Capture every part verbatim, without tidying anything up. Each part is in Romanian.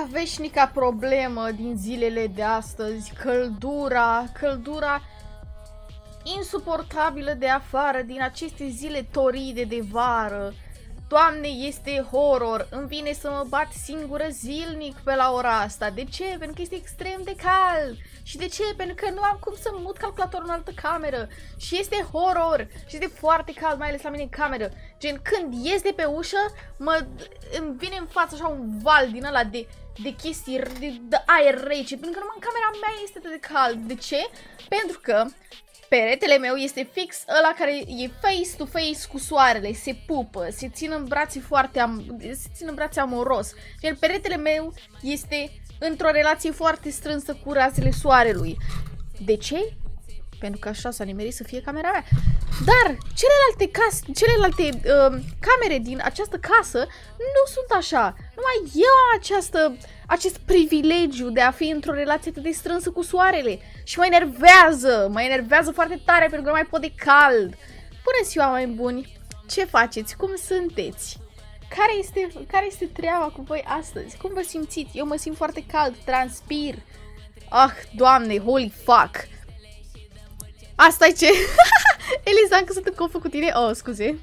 veșnica problemă din zilele de astăzi, căldura, căldura insuportabilă de afară, din aceste zile toride de vară. Doamne, este horror, îmi vine să mă bat singură zilnic pe la ora asta. De ce? Pentru că este extrem de cald. Și de ce? Pentru că nu am cum să mut calculatorul în altă cameră. Și este horror. Și este foarte cald, mai ales la mine în cameră. Gen, când ies de pe ușă, mă, îmi vine în față așa un val din ăla de, de chestii, de, de aer rece. Pentru că numai în camera mea este atât de cald. De ce? Pentru că peretele meu este fix ăla care e face to face cu soarele, se pupă, se țin în brațe foarte am se țin în brațe amoros. Iar peretele meu este într-o relație foarte strânsă cu razele soarelui. De ce? Pentru că așa s-a nimerit să fie camera mea. Dar celelalte case, celelalte uh, camere din această casă nu sunt așa. Numai eu am această, acest privilegiu de a fi într-o relație atât de strânsă cu soarele. Și mă enervează, mă enervează foarte tare pentru că nu mai pot de cald. Bună ziua, oameni buni! Ce faceți? Cum sunteți? Care este, care este treaba cu voi astăzi? Cum vă simțiți? Eu mă simt foarte cald, transpir. Ah, Doamne, holy fuck! Asta e ce? Eliza, încă sunt în confă cu tine? Oh, scuze.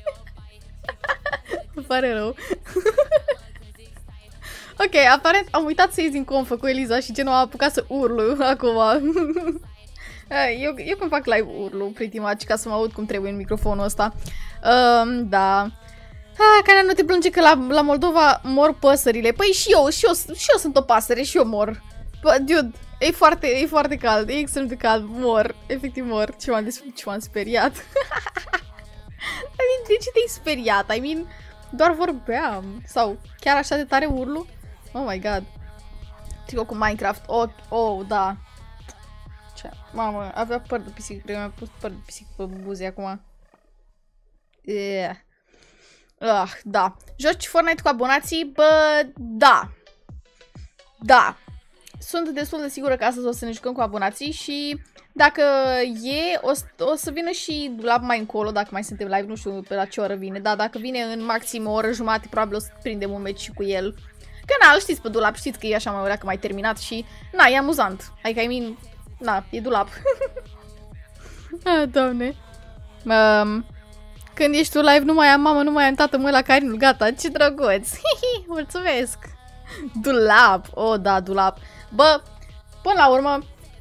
Îmi pare rău. Ok, aparent am uitat să ies din confă cu Eliza și genul a apucat să urlu acum. eu, eu când fac live urlu pretty much ca să mă aud cum trebuie în microfonul ăsta. Um, da. Ah, Cana, nu te plânge că la, la Moldova mor păsările. Păi și eu, și eu, și eu sunt o pasăre și eu mor. Dude, e foarte, e foarte cald, e extrem de cald, mor, efectiv mor. Ce m-am speriat. I mean, de ce te-ai speriat? I mean, doar vorbeam. Sau chiar așa de tare urlu? Oh my god. Tricou cu Minecraft, oh, oh, da. Ce? Mamă, avea păr de pisică, cred că mi-a pus păr de pisică pe buze acum. Yeah. Ah, da. Joci Fortnite cu abonații? Bă, da. Da. Sunt destul de sigură că astăzi o să ne jucăm cu abonații și dacă e, o, o să vină și Dulap mai încolo, dacă mai suntem live, nu știu pe la ce oră vine, dar dacă vine în maxim o oră jumate, probabil o să prindem un meci și cu el. Că na, îl știți pe Dulap, știți că e așa mai urea că mai terminat și na, e amuzant. Adică, I mean, na, e Dulap. Ah, Doamne. Um, când ești tu live, nu mai am mamă, nu mai am tată, mă la Carinul, gata, ce drăguț. Hihi, mulțumesc. Dulap, oh da, Dulap. Bă, până la urmă,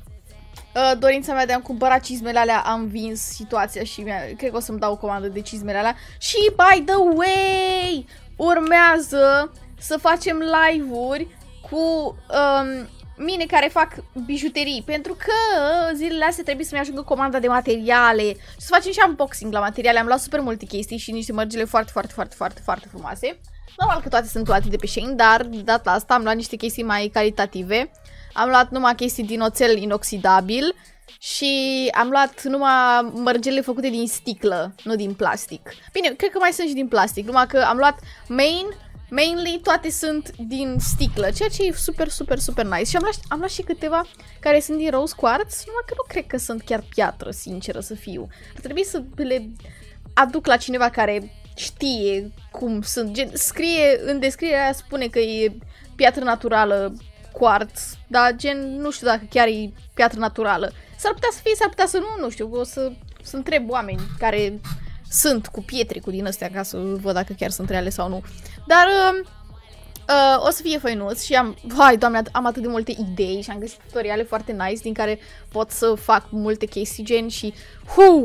dorința mea de a-mi cumpăra cizmele alea, am vins situația și cred că o să-mi dau o comandă de cizmele alea. Și, by the way, urmează să facem live-uri cu um, mine care fac bijuterii, pentru că zilele astea trebuie să-mi ajungă comanda de materiale și să facem și unboxing la materiale. Am luat super multe chestii și niște mărgele foarte, foarte, foarte, foarte, foarte frumoase. Normal că toate sunt luate de pe Shein, dar de data asta am luat niște chestii mai calitative. Am luat numai chestii din oțel inoxidabil și am luat numai mărgele făcute din sticlă, nu din plastic. Bine, cred că mai sunt și din plastic, numai că am luat main, mainly toate sunt din sticlă, ceea ce e super, super, super nice. Și am luat, am luat și câteva care sunt din rose quartz, numai că nu cred că sunt chiar piatră, sinceră să fiu. Ar trebui să le aduc la cineva care știe cum sunt. Gen, scrie în descrierea aia, spune că e piatră naturală, quartz, dar gen, nu știu dacă chiar e piatră naturală. S-ar putea să fie, s-ar putea să nu, nu știu, o să, să întreb oameni care sunt cu pietre, cu din astea, ca să văd dacă chiar sunt reale sau nu. Dar uh, uh, o să fie făinuț și am, vai, Doamne, am atât de multe idei și am găsit tutoriale foarte nice din care pot să fac multe chestii gen și hu!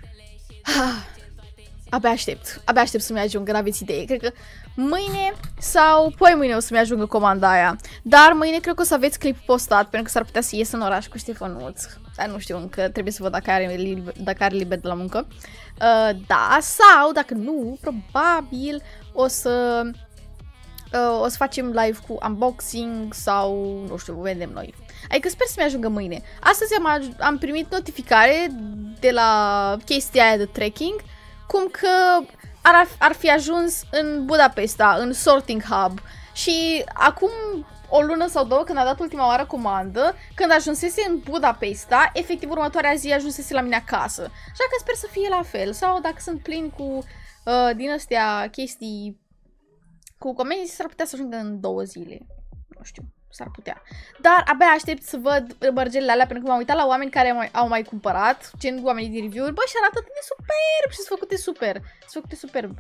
Ah, abia aștept, abia aștept să-mi ajungă, n-aveți idee. Cred că mâine sau poi mâine o să-mi ajungă comanda aia. Dar mâine cred că o să aveți clip postat, pentru că s-ar putea să ies în oraș cu Ștefănuț. Dar nu știu încă, trebuie să văd dacă are liber, dacă are liber de la muncă. Uh, da, sau dacă nu, probabil o să uh, o să facem live cu unboxing sau nu știu, vedem noi. Adică sper să-mi ajungă mâine. Astăzi am, am primit notificare de la chestia aia de tracking, cum că ar, ar fi ajuns în Budapesta, în Sorting Hub. Și acum o lună sau două, când a dat ultima oară comandă, când ajunsese în Budapesta, efectiv următoarea zi ajunsese la mine acasă. Așa că sper să fie la fel. Sau dacă sunt plin cu uh, din astea chestii cu comenzi, s-ar putea să ajungă în două zile. nu știu, s-ar putea. Dar abia aștept să văd mărgelele alea, pentru că m-am uitat la oameni care mai, au mai cumpărat, gen oamenii din review-uri, bă, și arată atât de superb și sunt făcute super, sunt făcute superb.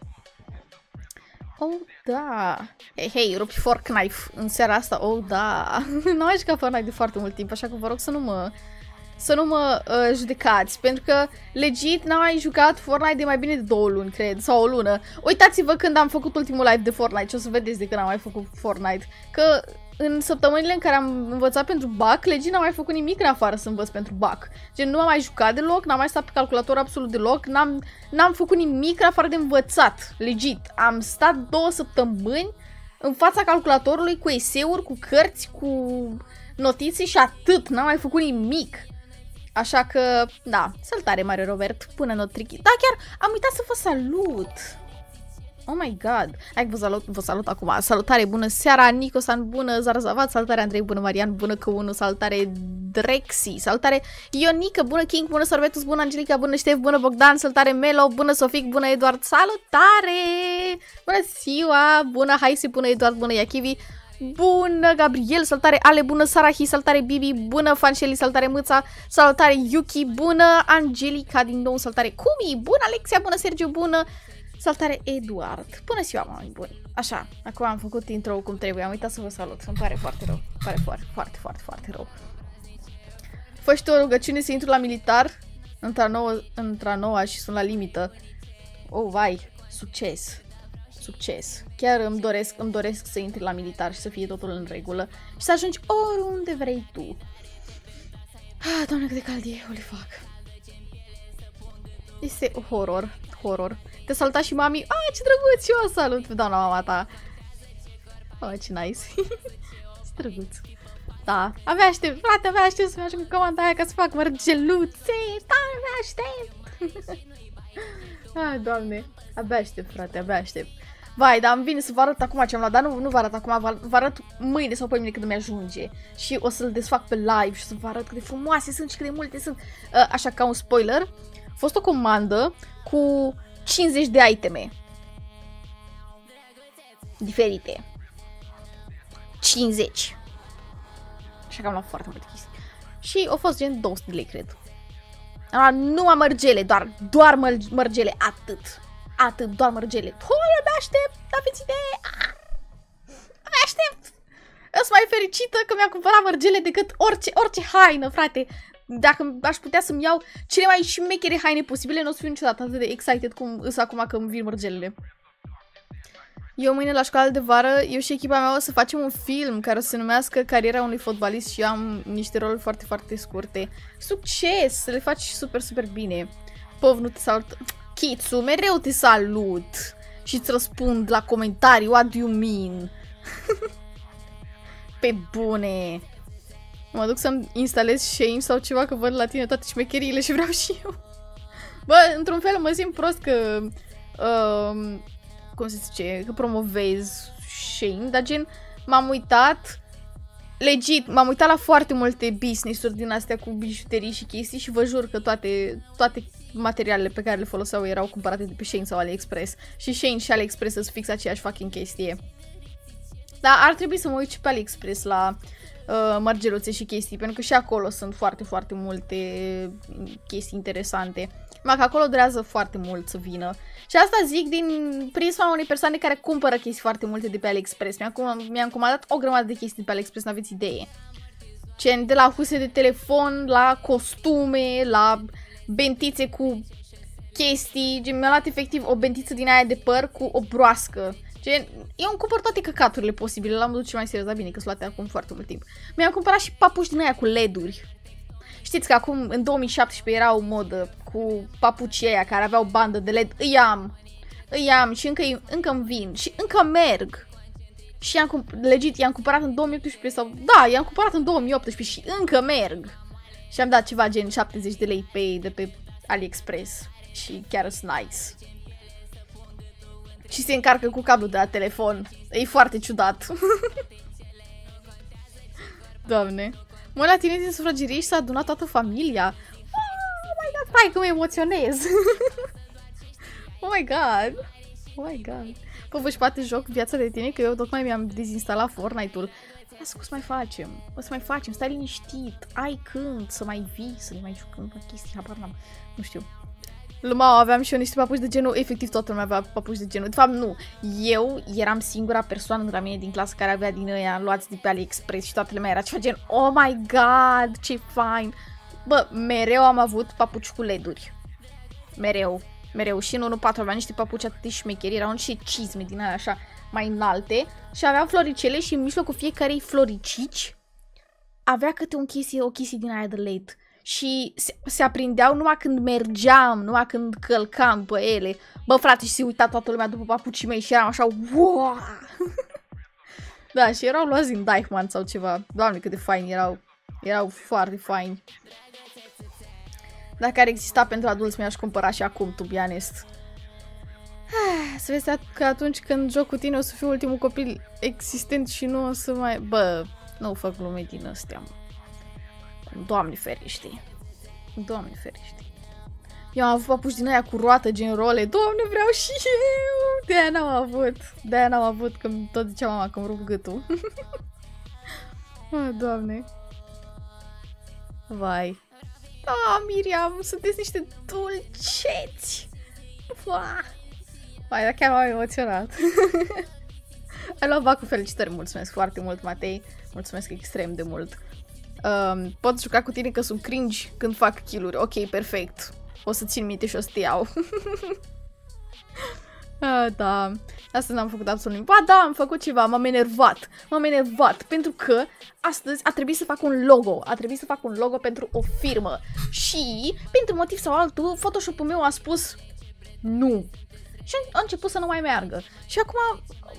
Oh, da. Hei, hei, rupi fork knife în seara asta, oh, da. Nu am jucat Fortnite de foarte mult timp, așa că vă rog să nu mă... să nu mă uh, judecați, pentru că, legit, n-am mai jucat Fortnite de mai bine de două luni, cred, sau o lună. Uitați-vă când am făcut ultimul live de Fortnite și o să vedeți de când am mai făcut Fortnite. Că în săptămânile în care am învățat pentru B A C, legit n-am mai făcut nimic în afară să învăț pentru B A C. Gen, nu am mai jucat deloc, n-am mai stat pe calculator absolut deloc, n-am făcut nimic în afară de învățat, legit. Am stat două săptămâni în fața calculatorului cu eseuri, cu cărți, cu notițe și atât, n-am mai făcut nimic. Așa că, da, salutare, Mario Robert, până not tricky. Da, chiar am uitat să vă salut. Oh my god. Hai că vă salut, vă salut acum. Salutare, bună seara, Nicosan, bună, Zarzavat, salutare, Andrei, bună, Marian, bună, Căunu, salutare, Drexi, salutare, Ionică, bună, King, bună, Sorbetus, bună, Angelica, bună, Ștef, bună, Bogdan, salutare, Melo, bună, Sofic, bună, Eduard, salutare, bună ziua, bună, Haisi, bună, Eduard, bună, Iachivi, bună, Gabriel, salutare, Ale, bună, Sarahi, salutare, Bibi, bună, Fanșeli, salutare, Mâța, salutare, Yuki, bună, Angelica, din nou, salutare, Cumi, bună, Alexia, bună, Sergiu, bună, salutare, Eduard, bună ziua, oameni buni. Așa, acum am făcut intro cum trebuie, am uitat să vă salut, îmi pare foarte rău, îmi pare foarte, foarte, foarte, foarte rău. Fă și tu o rugăciune să intru la militar, într-a noua, într-a noua și sunt la limită. Oh, vai, succes. Succes. Chiar îmi doresc, îmi doresc să intri la militar și să fie totul în regulă și să ajungi oriunde vrei tu. Ah, doamne, cât de cald e, holy fuck. Este horror, horror. Te saluta și mami. Ah, ce drăguț, eu o salut pe doamna mama ta. Oh, ce nice. Ce drăguț. Da, abia aștept, frate, abia aștept să-mi ajung cu comanda aia ca să fac mărgeluțe. Da, abia aștept. Ah, doamne, abia aștept, frate, abia aștept. Vai, dar îmi vine să vă arăt acum ce am luat, dar nu, nu vă arăt acum, vă arăt mâine sau pe mine când îmi ajunge. Și o să-l desfac pe live și să vă arăt cât de frumoase sunt și cât de multe sunt. Uh, așa, ca un spoiler, a fost o comandă cu cincizeci de iteme diferite. cincizeci. Așa că am luat foarte multe chestii. Și au fost gen două sute de lei, cred. Nu am mărgele, doar, doar măr mărgele, atât. Atât, doar mărgele. Păi, abia aștept, aveți idee? Abia aștept. Sunt mai fericită că mi-am cumpărat mărgele decât orice, orice haină, frate. Dacă aș putea să-mi iau cele mai șmechere haine posibile, nu o să fiu niciodată atât de excited cum îs acum că îmi vin mărgelele. Eu mâine la școală de vară, eu și echipa mea o să facem un film care o să se numească Cariera unui fotbalist și eu am niște roluri foarte, foarte scurte. Succes! Să le faci super, super bine. Pov, nu te salut. Kitsu, mereu te salut și îți răspund la comentarii. What do you mean? Pe bune! Mă duc să-mi instalez Shane sau ceva, că văd la tine toate șmecheriile și vreau și eu. Bă, într-un fel mă simt prost că... Uh, cum se zice, că promovez Shane, dar gen, m-am uitat, legit, m-am uitat la foarte multe business-uri din astea cu bijuterii și chestii și vă jur că toate, toate materialele pe care le foloseau erau cumpărate de pe Shane sau AliExpress. Și Shane și AliExpress sunt fix aceeași fucking chestie. Dar ar trebui să mă uit și pe AliExpress la uh, mărgeluțe și chestii, pentru că și acolo sunt foarte, foarte multe chestii interesante. Numai că acolo durează foarte mult să vină. Și asta zic din prisma unei persoane care cumpără chestii foarte multe de pe AliExpress. Mi-am mi comandat o grămadă de chestii de pe AliExpress, n-aveți idee. Gen, de la huse de telefon, la costume, la bentițe cu chestii. Gen, mi-am luat efectiv o bentiță din aia de păr cu o broască. Gen, eu îmi cumpăr toate căcaturile posibile, l-am duce mai serios, dar bine că sunt luate acum foarte mult timp. Mi-am cumpărat și papuși din aia cu L E D-uri. Știți că acum, în două mii șaptesprezece, era o modă cu papucii aia care aveau bandă de L E D. Îi am, îi am și încă, încă îmi vin și încă merg. Și i-am, legit, i-am cumpărat în două mii optsprezece sau, da, i-am cumpărat în două mii optsprezece și încă merg. Și am dat ceva gen șaptezeci de lei pe, de pe AliExpress și chiar sunt nice. Și se încarcă cu cablu de la telefon. E foarte ciudat. Doamne. Mă, la tine din sufragerie și s-a adunat toată familia. Oh my god, stai că mă emoționez. Oh my god. Oh my god. că vă poate joc viața de tine, că eu tocmai mi-am dezinstalat Fortnite-ul. Lasă, o să mai facem, o să mai facem, stai liniștit, ai când să mai vii, să ne mai jucăm la chestii, habar n-am, nu știu. Lumea, aveam și eu niște papuci de genul, efectiv toată lumea avea papuci de genul. De fapt, nu, eu eram singura persoană de la mine din clasă care avea din ăia luați de pe AliExpress și toată lumea era ceva gen, oh my god, ce fain. Bă, mereu am avut papuci cu leduri, mereu. Mereu și în unu patru avea niște papuci atât de șmecheri, erau niște cizme din alea așa mai înalte și aveau floricele și în mijlocul fiecarei floricici avea câte un chestie, o chestie din aia de L E D și se, se aprindeau numai când mergeam, numai când călcam pe ele. Bă, frate, și se uita toată lumea după papucii mei și eram așa, wow! Da, și erau luați din Deichmann sau ceva. Doamne, cât de faini erau. Erau foarte faini. Dacă ar exista pentru adulți, mi-aș cumpăra și acum, to be honest. Să vezi că atunci când joc cu tine o să fiu ultimul copil existent și nu o să mai... Bă, nu fac glume din astea. Doamne ferește. Doamne ferește. Eu am avut papuci din aia cu roată, gen role. Doamne, vreau și eu! De-aia n-am avut. De-aia n-am avut, că tot zicea mama că îmi rup gâtul. Oh, Doamne. Vai. Ah, Miriam, sunteți niște dulceți! Vai, dar chiar m-am emoționat. Ai luat bacul, felicitări, mulțumesc foarte mult, Matei. Mulțumesc extrem de mult. Um, pot juca cu tine că sunt cringe când fac kill-uri. Ok, perfect. O să țin minte și o să te iau. Ah, da. Astăzi n-am făcut absolut nimic. Ba da, am făcut ceva, m-am enervat. M-am enervat pentru că astăzi a trebuit să fac un logo. A trebuit să fac un logo pentru o firmă. Și, pentru motiv sau altul, Photoshop-ul meu a spus nu. Și a început să nu mai meargă. Și acum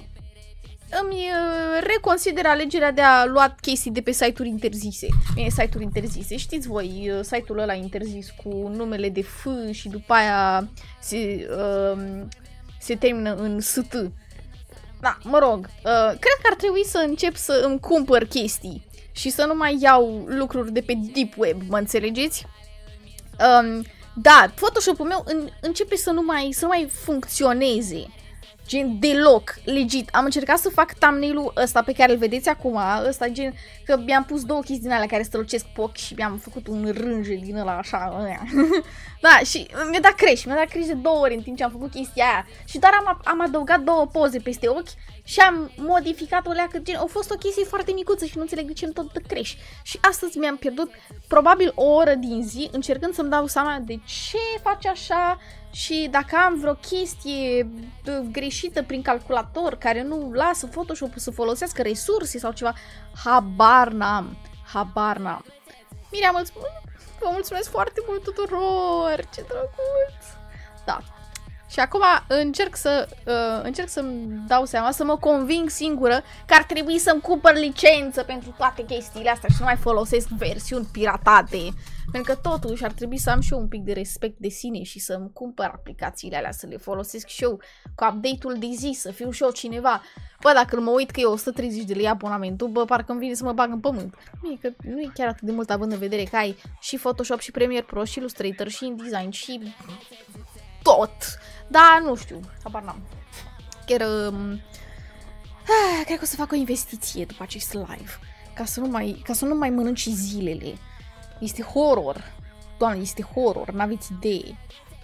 îmi reconsider alegerea de a lua chestii de pe site-uri interzise. Bine, site-uri interzise. Știți voi, site-ul ăla interzis cu numele de F și după aia se, uh, se termină în S T. Da, mă rog, uh, cred că ar trebui să încep să îmi cumpăr chestii și să nu mai iau lucruri de pe Deep Web, mă înțelegeți? Um, da, Photoshop-ul meu în, începe să nu mai, să nu mai funcționeze. Gen, deloc, legit. Am încercat să fac thumbnail-ul ăsta pe care îl vedeți acum, ăsta gen, că mi-am pus două chestii din alea care strălucesc pe ochi și mi-am făcut un rânje din ăla așa. Da, și mi-a dat crash, mi-a dat crash de două ori în timp ce am făcut chestia aia. Și doar am, am adăugat două poze peste ochi și am modificat o leacă, gen, a fost o chestie foarte micuță și nu înțeleg de ce îmi tot dă crash. Și astăzi mi-am pierdut probabil o oră din zi încercând să-mi dau seama de ce face așa. Și dacă am vreo chestie greșită prin calculator care nu lasă Photoshop-ul să folosească resurse sau ceva, habar n-am, habar n-am. Miriam, vă mulțumesc foarte mult tuturor, ce drăguț! Da. Și acum încerc să uh, încerc să-mi dau seama, să mă conving singură că ar trebui să-mi cumpăr licență pentru toate chestiile astea și nu mai folosesc versiuni piratate. Pentru că totuși ar trebui să am și eu un pic de respect de sine și să-mi cumpăr aplicațiile alea, să le folosesc și eu cu update-ul de zi, să fiu și eu cineva. Bă, dacă mă uit că e o sută treizeci de lei abonamentul, bă, parcă îmi vine să mă bag în pământ. Nu e, că nu e chiar atât de mult având în vedere că ai și Photoshop și Premiere Pro și Illustrator și InDesign și tot. Da, nu știu, habar n-am. Chiar, um, ah, cred că o să fac o investiție după acest live, ca să nu mai, ca să nu mai mănânci zilele. Este horror. Doamne, este horror, n-aveți idee.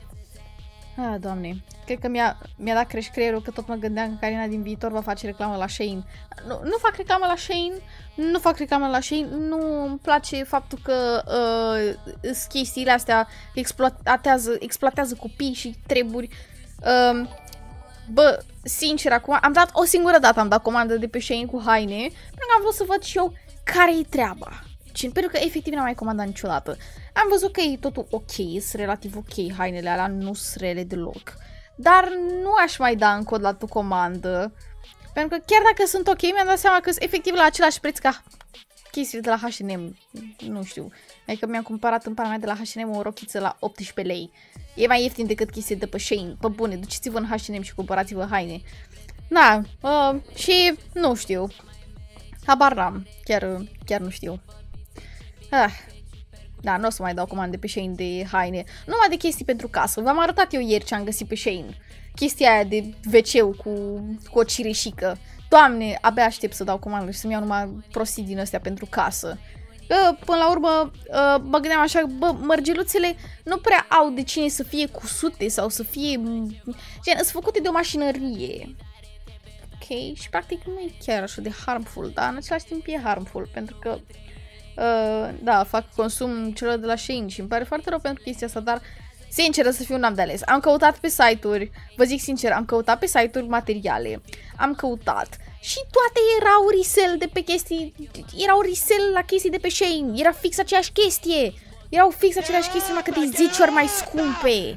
Ah, Doamne. Cred că mi-a mi-a dat creș creierul că tot mă gândeam că Carina din viitor va face reclamă la Shein. Nu, nu fac reclamă la Shein, nu fac reclamă la Shein, nu îmi place faptul că uh, chestiile astea exploatează, exploatează copii și treburi. Uh, bă, sincer, acum am dat o singură dată, am dat comandă de pe Shein cu haine, pentru că am vrut să văd și eu care-i treaba. Pentru că efectiv n-am mai comandat niciodată. Am văzut că e totul ok, sunt relativ ok hainele alea, nu sunt rele deloc. Dar nu aș mai da încă o dată comandă. Pentru că chiar dacă sunt ok, mi-am dat seama că sunt efectiv la același preț ca chestiile de la H and M. Nu știu. Adică mi-am cumpărat în pana mea de la H and M o rochiță la optsprezece lei. E mai ieftin decât chestii de pe Shein. Pe bune, duceți-vă în H and M și cumpărați-vă haine. Da, uh, și nu știu. Habar n-am. Chiar, chiar nu știu. Ah, da, nu o să mai dau comande pe Shein de haine. Numai de chestii pentru casă. V-am arătat eu ieri ce am găsit pe Shein. chestia aia de ve ce-ul cu, cu o cireșică. Doamne, abia aștept să dau comandă și să-mi iau numai prostii din astea pentru casă. Că, până la urmă, mă gândeam așa, bă, mărgeluțele nu prea au de cine să fie cusute sau să fie... Gen, sunt făcute de o mașinărie. Ok? Și practic nu e chiar așa de harmful, dar în același timp e harmful, pentru că, uh, da, fac consum celor de la Shein și îmi pare foarte rău pentru chestia asta, dar, sincer să fiu, n-am de ales. Am căutat pe site-uri, vă zic sincer, am căutat pe site-uri materiale, am căutat și toate erau resell de pe chestii, erau resell la chestii de pe Shein, era fix aceeași chestie, erau fix aceleași chestii, numai că de zece ori mai scumpe.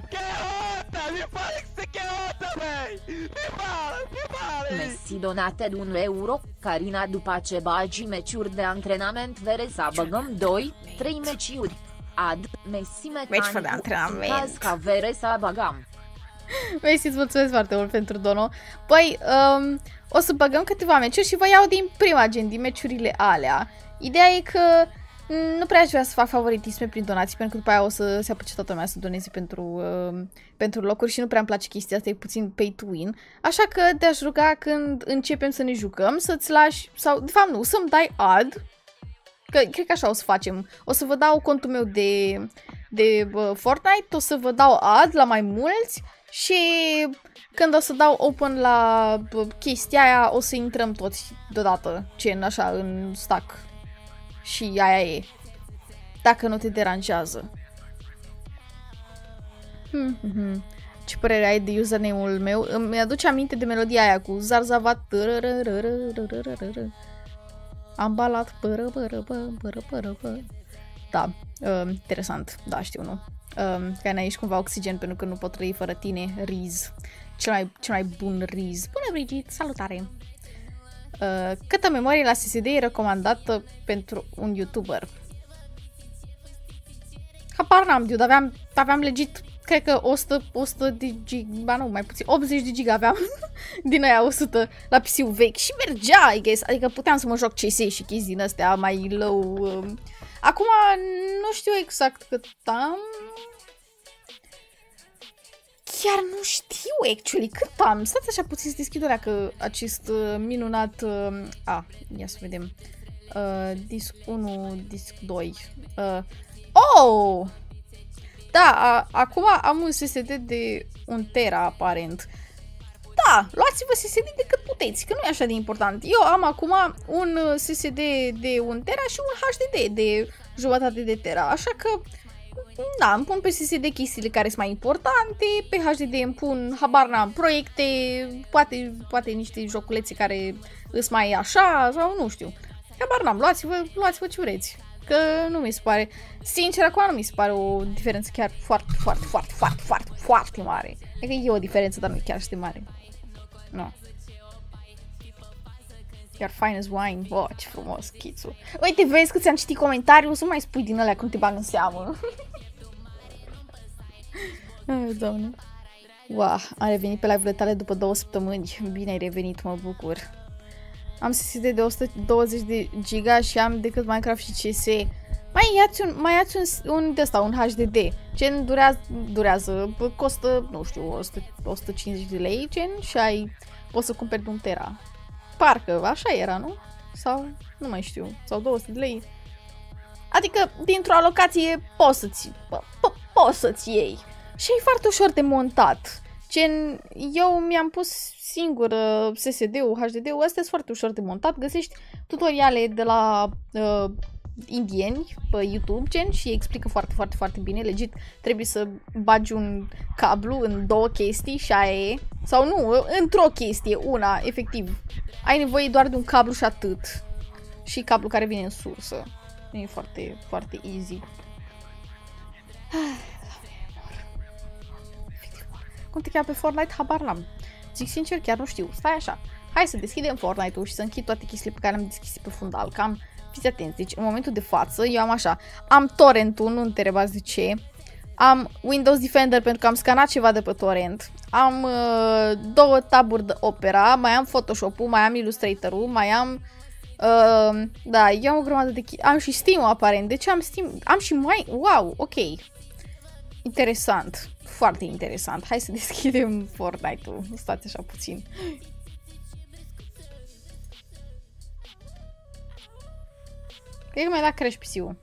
Messi donate de un euro, Carina după ce bagi meciuri de antrenament vere să băgăm doi trei meciuri. Ad, Messi meci de antrenament. Ca vere să băgăm. Messi, îți mulțumesc foarte mult pentru dono. Păi, um, o să băgăm câteva meciuri și vă iau din prima gen, din meciurile alea. Ideea e că nu prea aș vrea să fac favoritisme prin donații, pentru că după aia o să se apuce toată lumea să doneze pentru, uh, pentru locuri și nu prea îmi place chestia asta, e puțin pay to win. Așa că te-aș ruga când începem să ne jucăm să-ți lași, sau de fapt nu, să-mi dai ad, că cred că așa o să facem. O să vă dau contul meu de, de uh, Fortnite, o să vă dau ad la mai mulți și când o să dau open la uh, chestia aia o să intrăm toți deodată, gen așa, în stack. Și aia e. Dacă nu te deranjează. Hmm, hmm, hmm. Ce părere ai de username-ul meu? Îmi aduce aminte de melodia aia cu Zarzavat. Am balat. Da, uh, interesant. Da, știu, nu. Uh, că n-ai aici cumva oxigen pentru că nu pot trăi fără tine. Riz. Cel mai, cel mai bun Riz. Bună, Brigit! Salutare! Uh, câtă memorie la S S D e recomandată pentru un YouTuber? Habar n-am, dude, aveam, aveam legit, cred că o sută, o sută de giga, ba nu, mai puțin, optzeci de giga aveam din aia o sută la P C-ul vechi și mergea, I guess, adică puteam să mă joc C S și chestii din astea mai low. Uh. Acum nu știu exact cât am. Chiar nu știu, actually, cât am. Stați așa puțin să deschid o leacă acest uh, minunat... Uh, a, ia să vedem. Uh, disc unu, disc doi. Uh, oh! Da, a, acum am un S S D de un tera, aparent. Da, luați-vă S S D de cât puteți, că nu e așa de important. Eu am acum un S S D de un tera și un H D D de jumătate de tera, așa că... Da, îmi pun pe S S D chestiile care sunt mai importante, pe H D D îmi pun, habar n-am, proiecte, poate, poate niște joculețe care îs mai așa, sau nu știu. Habar n-am, luați-vă, luați-vă ce vreți, că nu mi se pare, sincer, acum nu mi se pare o diferență chiar foarte, foarte, foarte, foarte, foarte, foarte mare. Adică e o diferență, dar nu e chiar așa de mare. Nu. No. Iar fine as wine. Oh, ce frumos, Chițu. Uite, vezi că ți-am citit comentariul, o să mai spui din alea când te bag în seamă. Ai, Doamne. Wow, am revenit pe live-urile tale după două săptămâni. Bine ai revenit, mă bucur. Am S S D de o sută douăzeci de giga și am decât Minecraft și C S. Mai ia-ți un, mai ia-ți un, un de ăsta, un H D D. Gen durează, durează, costă, nu știu, o sută, o sută cincizeci de lei, gen, și ai, poți să cumperi de un tera. Parcă, așa era, nu? Sau, nu mai știu, sau două sute de lei. Adică, dintr-o alocație poți să-ți, po po poți să-ți iei. Și e foarte ușor de montat. Gen, eu mi-am pus singur uh, S S D-ul, H D D-ul, astea sunt foarte ușor de montat. Găsești tutoriale de la uh, indieni pe YouTube, gen, și explică foarte, foarte, foarte bine. Legit, trebuie să bagi un cablu în două chestii și aia e. Sau nu, într-o chestie, una, efectiv. Ai nevoie doar de un cablu și atât. Și cablu care vine în sursă. E foarte, foarte easy. Cum te cheamă pe Fortnite? Habar n-am. Zic sincer, chiar nu știu. Stai așa. Hai să deschidem Fortnite-ul și să închid toate chestiile pe care le-am deschis pe fundal. Cam, fiți atenți. Deci, în momentul de față, eu am așa. Am torrentul, nu întrebați de ce. Am Windows Defender pentru că am scanat ceva de pe torrent. Am uh, două taburi de Opera. Mai am Photoshop-ul, mai am Illustrator-ul, mai am... Uh, da, eu am o grămadă de... Am și Steam-ul, aparent. Deci am Steam... Am și mai... Wow, ok. Interesant. Foarte interesant. Hai să deschidem Fortnite-ul. Stați așa puțin. Cred că mi-a dat crash P C-ul.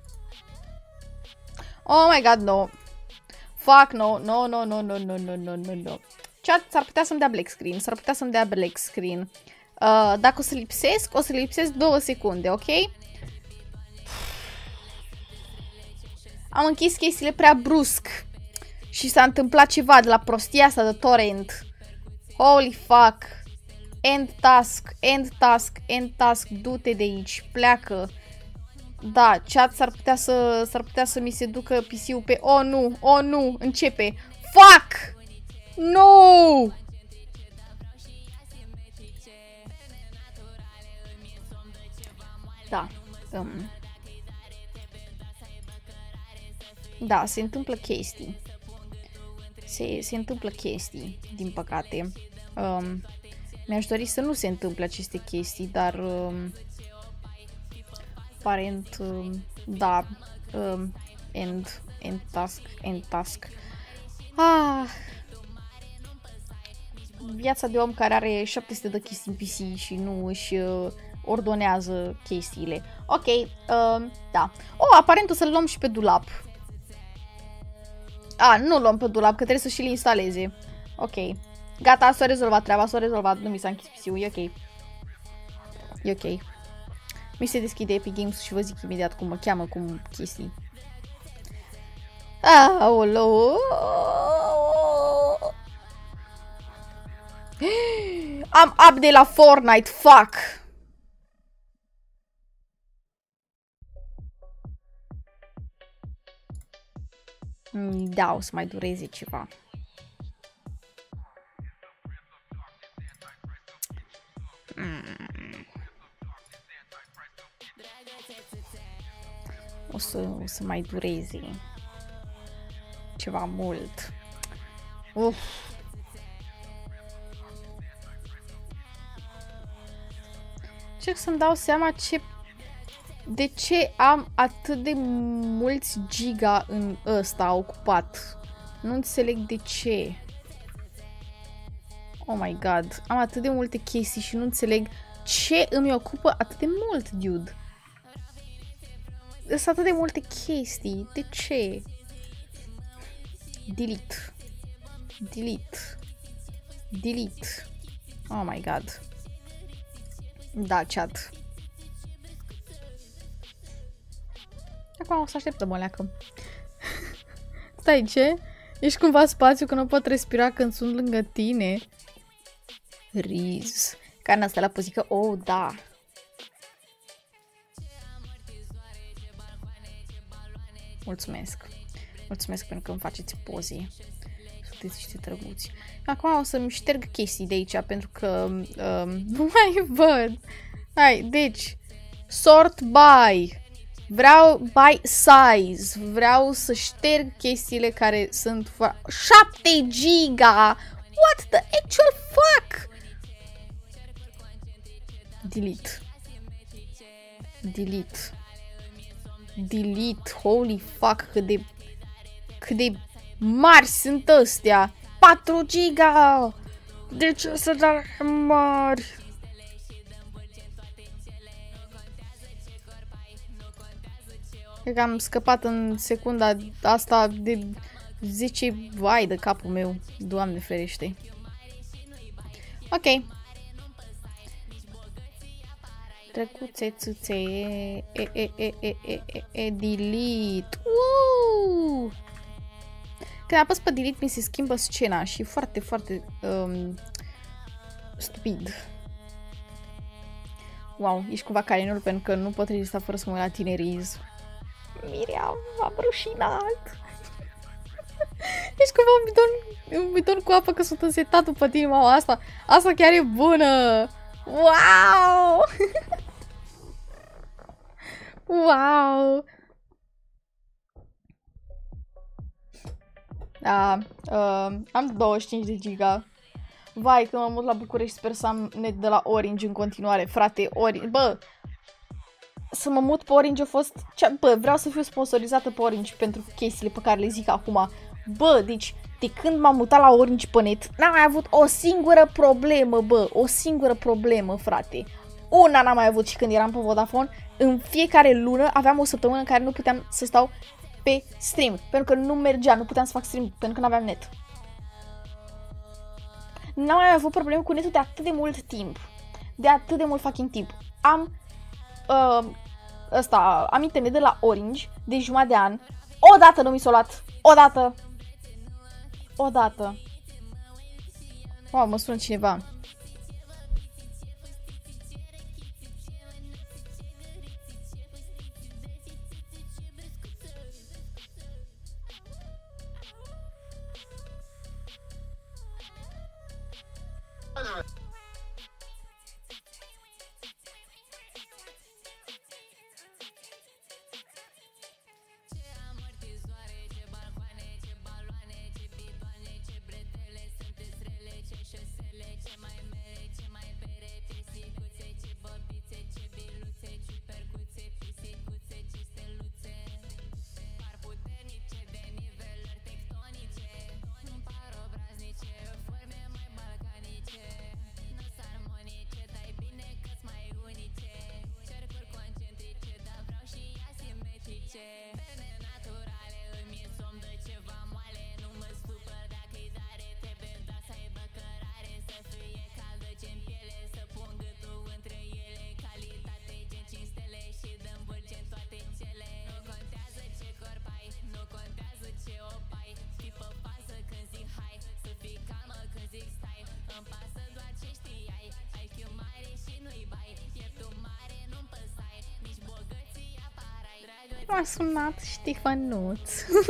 Oh my god, no. Fuck, no, no, no, no, no, no, no, no, no, no. Chat, s-ar putea să-mi dea black screen. S-ar putea să-mi dea black screen. Uh, dacă o să lipsesc, o să lipsesc două secunde, ok? Am închis chestiile prea brusc. Și s-a întâmplat ceva de la prostia asta de torrent. Holy fuck. End task, end task, end task. Du-te de aici, pleacă. Da, chat, s-ar putea să s-ar putea să mi se ducă P C-ul pe... Oh, nu, oh, nu, începe. Fuck! No! Da. Um. Da, se întâmplă chestii. Se, se întâmplă chestii, din păcate. Um, Mi-aș dori să nu se întâmple aceste chestii, dar... Um, aparent, um, da. Um, end, end task, end task. Ah... Viața de om care are șapte sute de chestii în P C și nu își uh, ordonează chestiile. Ok, uh, da. Oh, aparent o să-l luăm și pe dulap. A, nu luăm pe dulap, că trebuie să și-l instaleze. Ok. Gata, s-a rezolvat treaba, s-a rezolvat. Nu mi s-a închis P C-ul, e ok. E ok. Mi se deschide Epic Games și vă zic imediat cum mă cheamă, cum chestii. Aoleu. Am update la Fortnite, fuck! Da, o să mai dureze ceva. Mm. O să, o să mai dureze ceva mult. Uf. Încerc să-mi dau seama ce, de ce am atât de mulți giga în ăsta ocupat. Nu înțeleg de ce. Oh my god. Am atât de multe chestii și nu înțeleg ce îmi ocupă atât de mult, dude. Sunt atât de multe chestii. De ce? Delete. Delete. Delete. Oh my god. Da, chat. Acum o să așteptăm o leacă. Stai, ce? Ești cumva spațiu că nu pot respira când sunt lângă tine? Riz. Carnea asta la pozică. Oh, da. Mulțumesc. Mulțumesc pentru că îmi faceți poze. Sunteți niște drăguți. Acum o să-mi șterg chestii de aici pentru că um, nu mai văd. Hai, deci sort by. Vreau by size. Vreau să șterg chestiile care sunt șapte giga. What the actual fuck? Delete. Delete. Delete. Holy fuck, cât de cât de mari sunt ăstea. patru giga. De ce să dau mari? Cred că am scăpat în secunda asta de zece vai de capul meu. Doamne ferește. Ok. Drăguțe, țâțe, e, e, e, e, e, e, e, delete. Uuu! Când apăs pe delete mi se schimbă scena și foarte, foarte um, stupid. Wow, ești cumva carinul pentru că nu pot rezista fără să mă uit la tine, Riz. Miriam, m-am rușinat. Ești cumva un bidon, un bidon cu apă că sunt însetat după tine, mama, asta. Asta chiar e bună. Wow! Wow! Da, uh, am douăzeci și cinci de giga. Vai, când mă mut la București sper să am net de la Orange în continuare, frate, Orange. Bă, să mă mut pe Orange a fost... Bă, vreau să fiu sponsorizată pe Orange pentru chestiile pe care le zic acum. Bă, deci, de când m-am mutat la Orange pe net, n-am mai avut o singură problemă, bă, o singură problemă, frate. Una n-am mai avut și când eram pe Vodafone, în fiecare lună aveam o săptămână în care nu puteam să stau pe stream, pentru că nu mergea, nu puteam să fac stream, pentru că nu aveam net. N-am mai avut probleme cu netul de atât de mult timp. De atât de mult fucking timp. Am uh, ăsta, am internet de la Orange de jumătate de an. Odată nu mi s-a luat. Odată. Odată. Wow, mă sună cineva. M-a sunat Ștefănuț.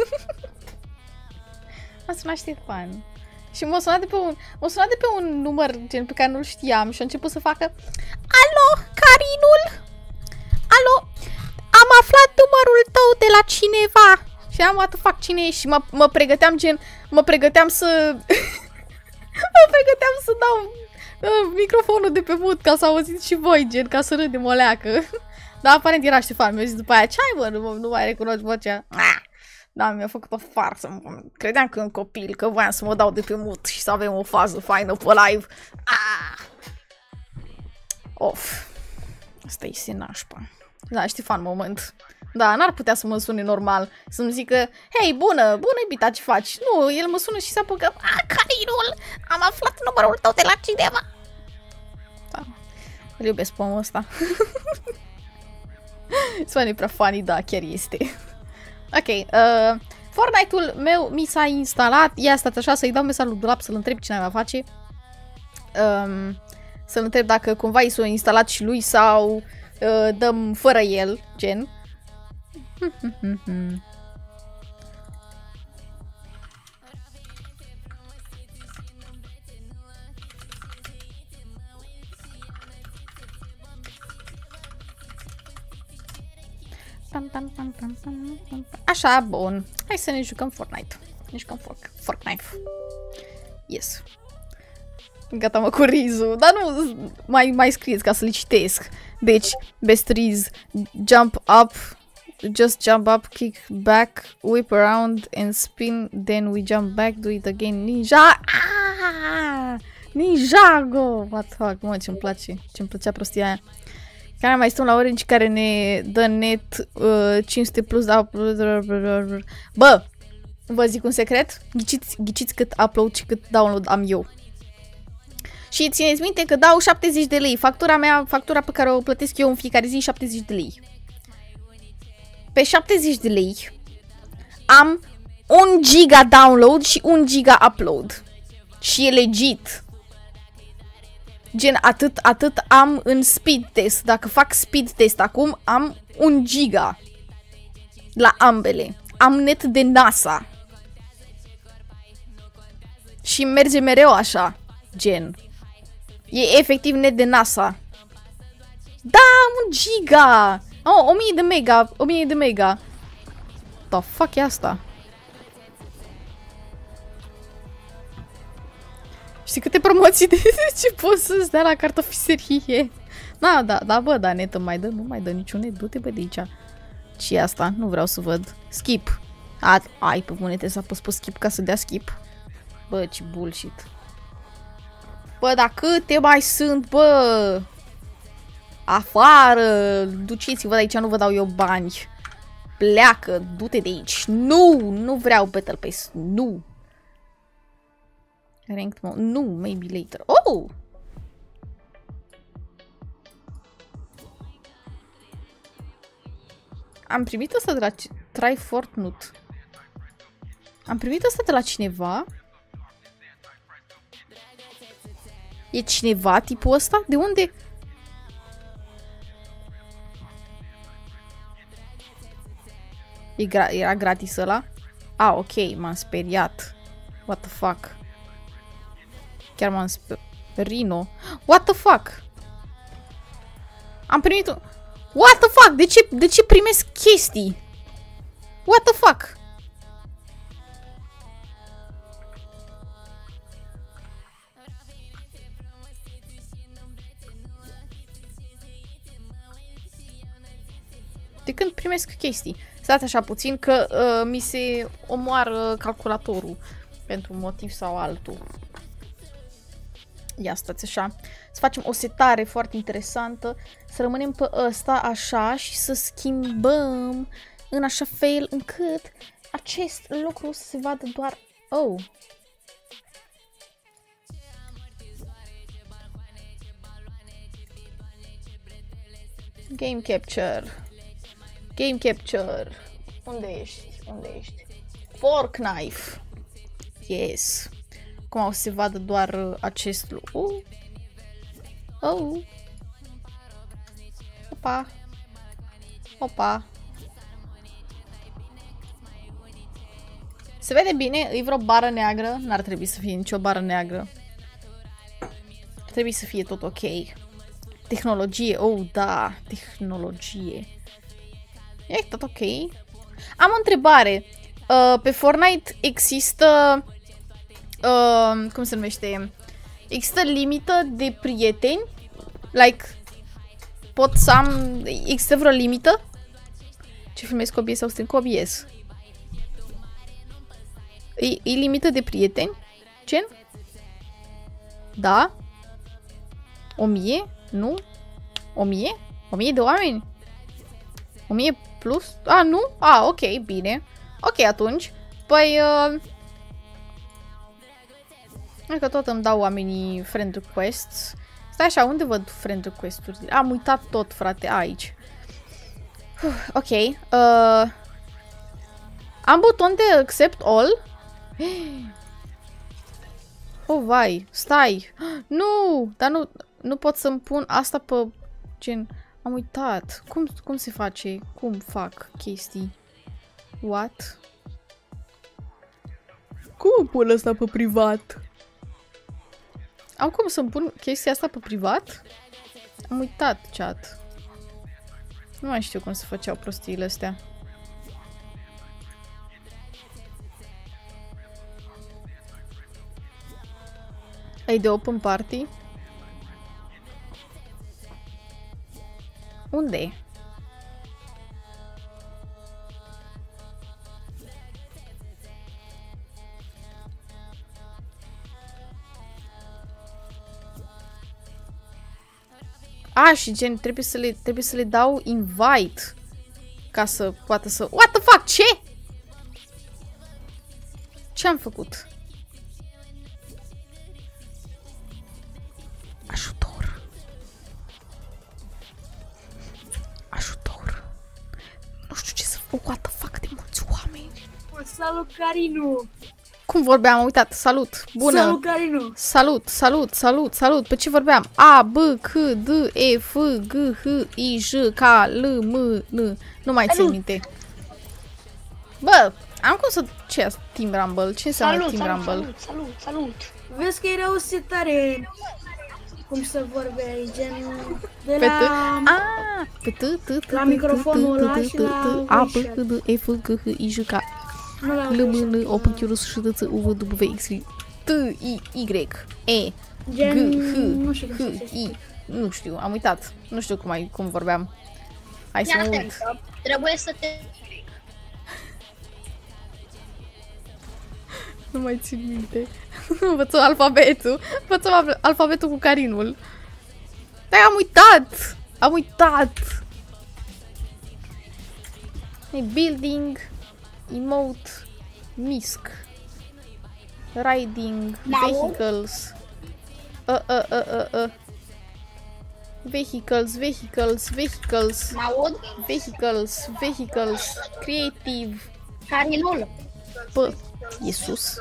M-a sunat Ștefan. Și m-a sunat de pe un, m-a sunat de pe un număr gen pe care nu-l știam și a început să facă: Alo, Carinul? Alo, am aflat numărul tău de la cineva. Și am luat, fac cine ești? Și mă, mă pregăteam gen, mă pregăteam să mă pregăteam să dau uh, microfonul de pe mut ca să auziți și voi, gen, ca să râdem o leacă. Dar aparent era Ștefan, mi-a zis după aia: ce-ai, bă, nu, nu mai recunoști vocea? Da, mi-a făcut o farsă. Credeam că e un copil, că voiam să mă dau de pe mut și să avem o fază faină pe live. Ah! Of. Asta e nașpa. Da, Ștefan, moment. Da, n-ar putea să mă sune normal, să-mi zică: hei, bună, bună, iubita, ce faci? Nu, el mă sună și se apucă: a, Carinul, am aflat numărul tău de la cineva. Da, îl iubesc pe omul ăsta. Sună prea funny, da, chiar este. Ok, uh, Fortnite-ul meu mi s-a instalat. Ia stat așa, să-i dau mesajul dulap să-l întreb cine va face. Um, să-l întreb dacă cumva i s-a instalat și lui sau uh, dăm fără el, gen. Așa, bun. Hai să ne jucăm Fortnite. Ne jucăm Fortnite. Yes. Gata, mă, cu rizul. Dar nu mai, mai scrieți ca să le citesc. Deci, best riz, jump up, just jump up, kick back, whip around and spin, then we jump back, do it again, ninja. Ah! Ninjago! What the fuck, mă, ce-mi place. Ce-mi plăcea prostia aia. Care mai stăm la Orange care ne dă net uh, cinci sute plus de upload. Bă, vă zic un secret? Ghiciți, ghiciți cât upload și cât download am eu. Și țineți minte că dau șaptezeci de lei. Factura mea, factura pe care o plătesc eu în fiecare zi, șaptezeci de lei. Pe șaptezeci de lei am un giga download și un giga upload. Și e legit. Gen, atât, atât am în speed test. Dacă fac speed test acum, am un giga. La ambele. Am net de NASA. Și merge mereu așa. Gen. E efectiv net de NASA. Da, am un giga. Oh, o mie de mega. o mie de mega. The fuck e asta? Știi câte promoții de ce poți să-ți dea la cartofiserie? Da, da, da, bă, da, net îmi mai dă, nu mai dă niciun net, du-te, bă, de aici. Ce e asta? Nu vreau să văd. Skip. A, ai, pe bune, trebuie să apăs pe skip ca să dea skip. Bă, ce bullshit. Bă, dar câte mai sunt, bă? Afară! Duceți-vă de aici, nu vă dau eu bani. Pleacă, du-te de aici. Nu, nu vreau Battle Pass. Nu. Ranked mode. Nu, maybe later. Oh! Am primit asta de la Try Fortnite. Am primit asta de la cineva? E cineva tipul ăsta? De unde? E gra era gratis ăla? Ah, ok, m-am speriat. What the fuck? Chiar m-am speriat. Rino. What the fuck? Am primit un... What the fuck? De ce, de ce primesc chestii? What the fuck? De când primesc chestii? Stați așa puțin că uh, mi se omoară calculatorul pentru un motiv sau altul. Ia stați așa. Să facem o setare foarte interesantă. Să rămânem pe ăsta așa și să schimbăm în așa fel încât acest lucru să se vadă doar... Oh! Game capture. Game capture. Unde ești? Unde ești? Fork knife. Yes. Acum o să se vadă doar acest lucru. Oh. Oh. Opa. Opa. Se vede bine? E vreo bară neagră? N-ar trebui să fie nicio bară neagră. Ar trebui să fie tot ok. Tehnologie. Oh, da. Tehnologie. E tot ok. Am o întrebare. Uh, pe Fortnite există... Uh, cum se numește? Există limită de prieteni? Like, pot să am... Există vreo limită? Ce filmez cu O B S sau strâng cu O B S? E, e limită de prieteni? Gen? Da? O mie? Nu? O mie? O mie de oameni? O mie plus? A, nu? A, ok, bine. Ok, atunci. Păi... Uh... Hai că tot îmi dau oamenii friend requests. Stai așa, unde văd friend request-urile? Am uitat tot, frate, aici. Uf, ok. Uh... Am buton de accept all? Oh, vai, stai. Nu, dar nu, nu pot să-mi pun asta pe gen... Am uitat. Cum, cum se face? Cum fac chestii? What? Cum pun asta pe privat? Am cum să-mi pun chestia asta pe privat? Am uitat, chat. Nu mai știu cum se făceau prostiile astea. Ai de open party? Unde? A, și gen, trebuie să le, trebuie să le dau invite ca să poată să... What the fuck? Ce? Ce am făcut? Ajutor. Ajutor. Nu știu ce să fac. What the fuck, de mulți oameni. Salut, Carinu! Cum vorbeam? Am uitat. Salut. Bună. Salut, Carinu! Salut, salut, salut, salut. Pe ce vorbeam? A, B, C, D, E, F, G, H, I, J, K, L, M, N. Nu mai țin minte. Bă, am cum să... Ce e Team Rumble? Ce înseamnă Salut, Team salut, Rumble? salut, salut, salut! Vezi că era o setare... Cum să vorbeai, gen... De Pe T? la... A, pe T, T, T, La microfonul ăla și la A, B, voice C, D, E, F, G, H, I, J, K. Nu la L, M, voice N, O, P, chat, Q, R, S, T, T, U, V, W, X, T, I, Y, E, gen... G, H, Nu știu cum să H, se I. Nu știu, am uitat. Nu știu cum, ai, cum vorbeam. Hai să mă uit. Trebuie să te... Nu mai țin minte. Învățăm alfabetul. Învățăm alfabetul cu Karinul. Dar am uitat! Am uitat! E building, emote, misc, riding, vehicles. Uh, uh, uh, uh, uh. Vehicles, vehicles, vehicles. M-aud? Vehicles, vehicles, creative. Carinul. Bă, Iisus.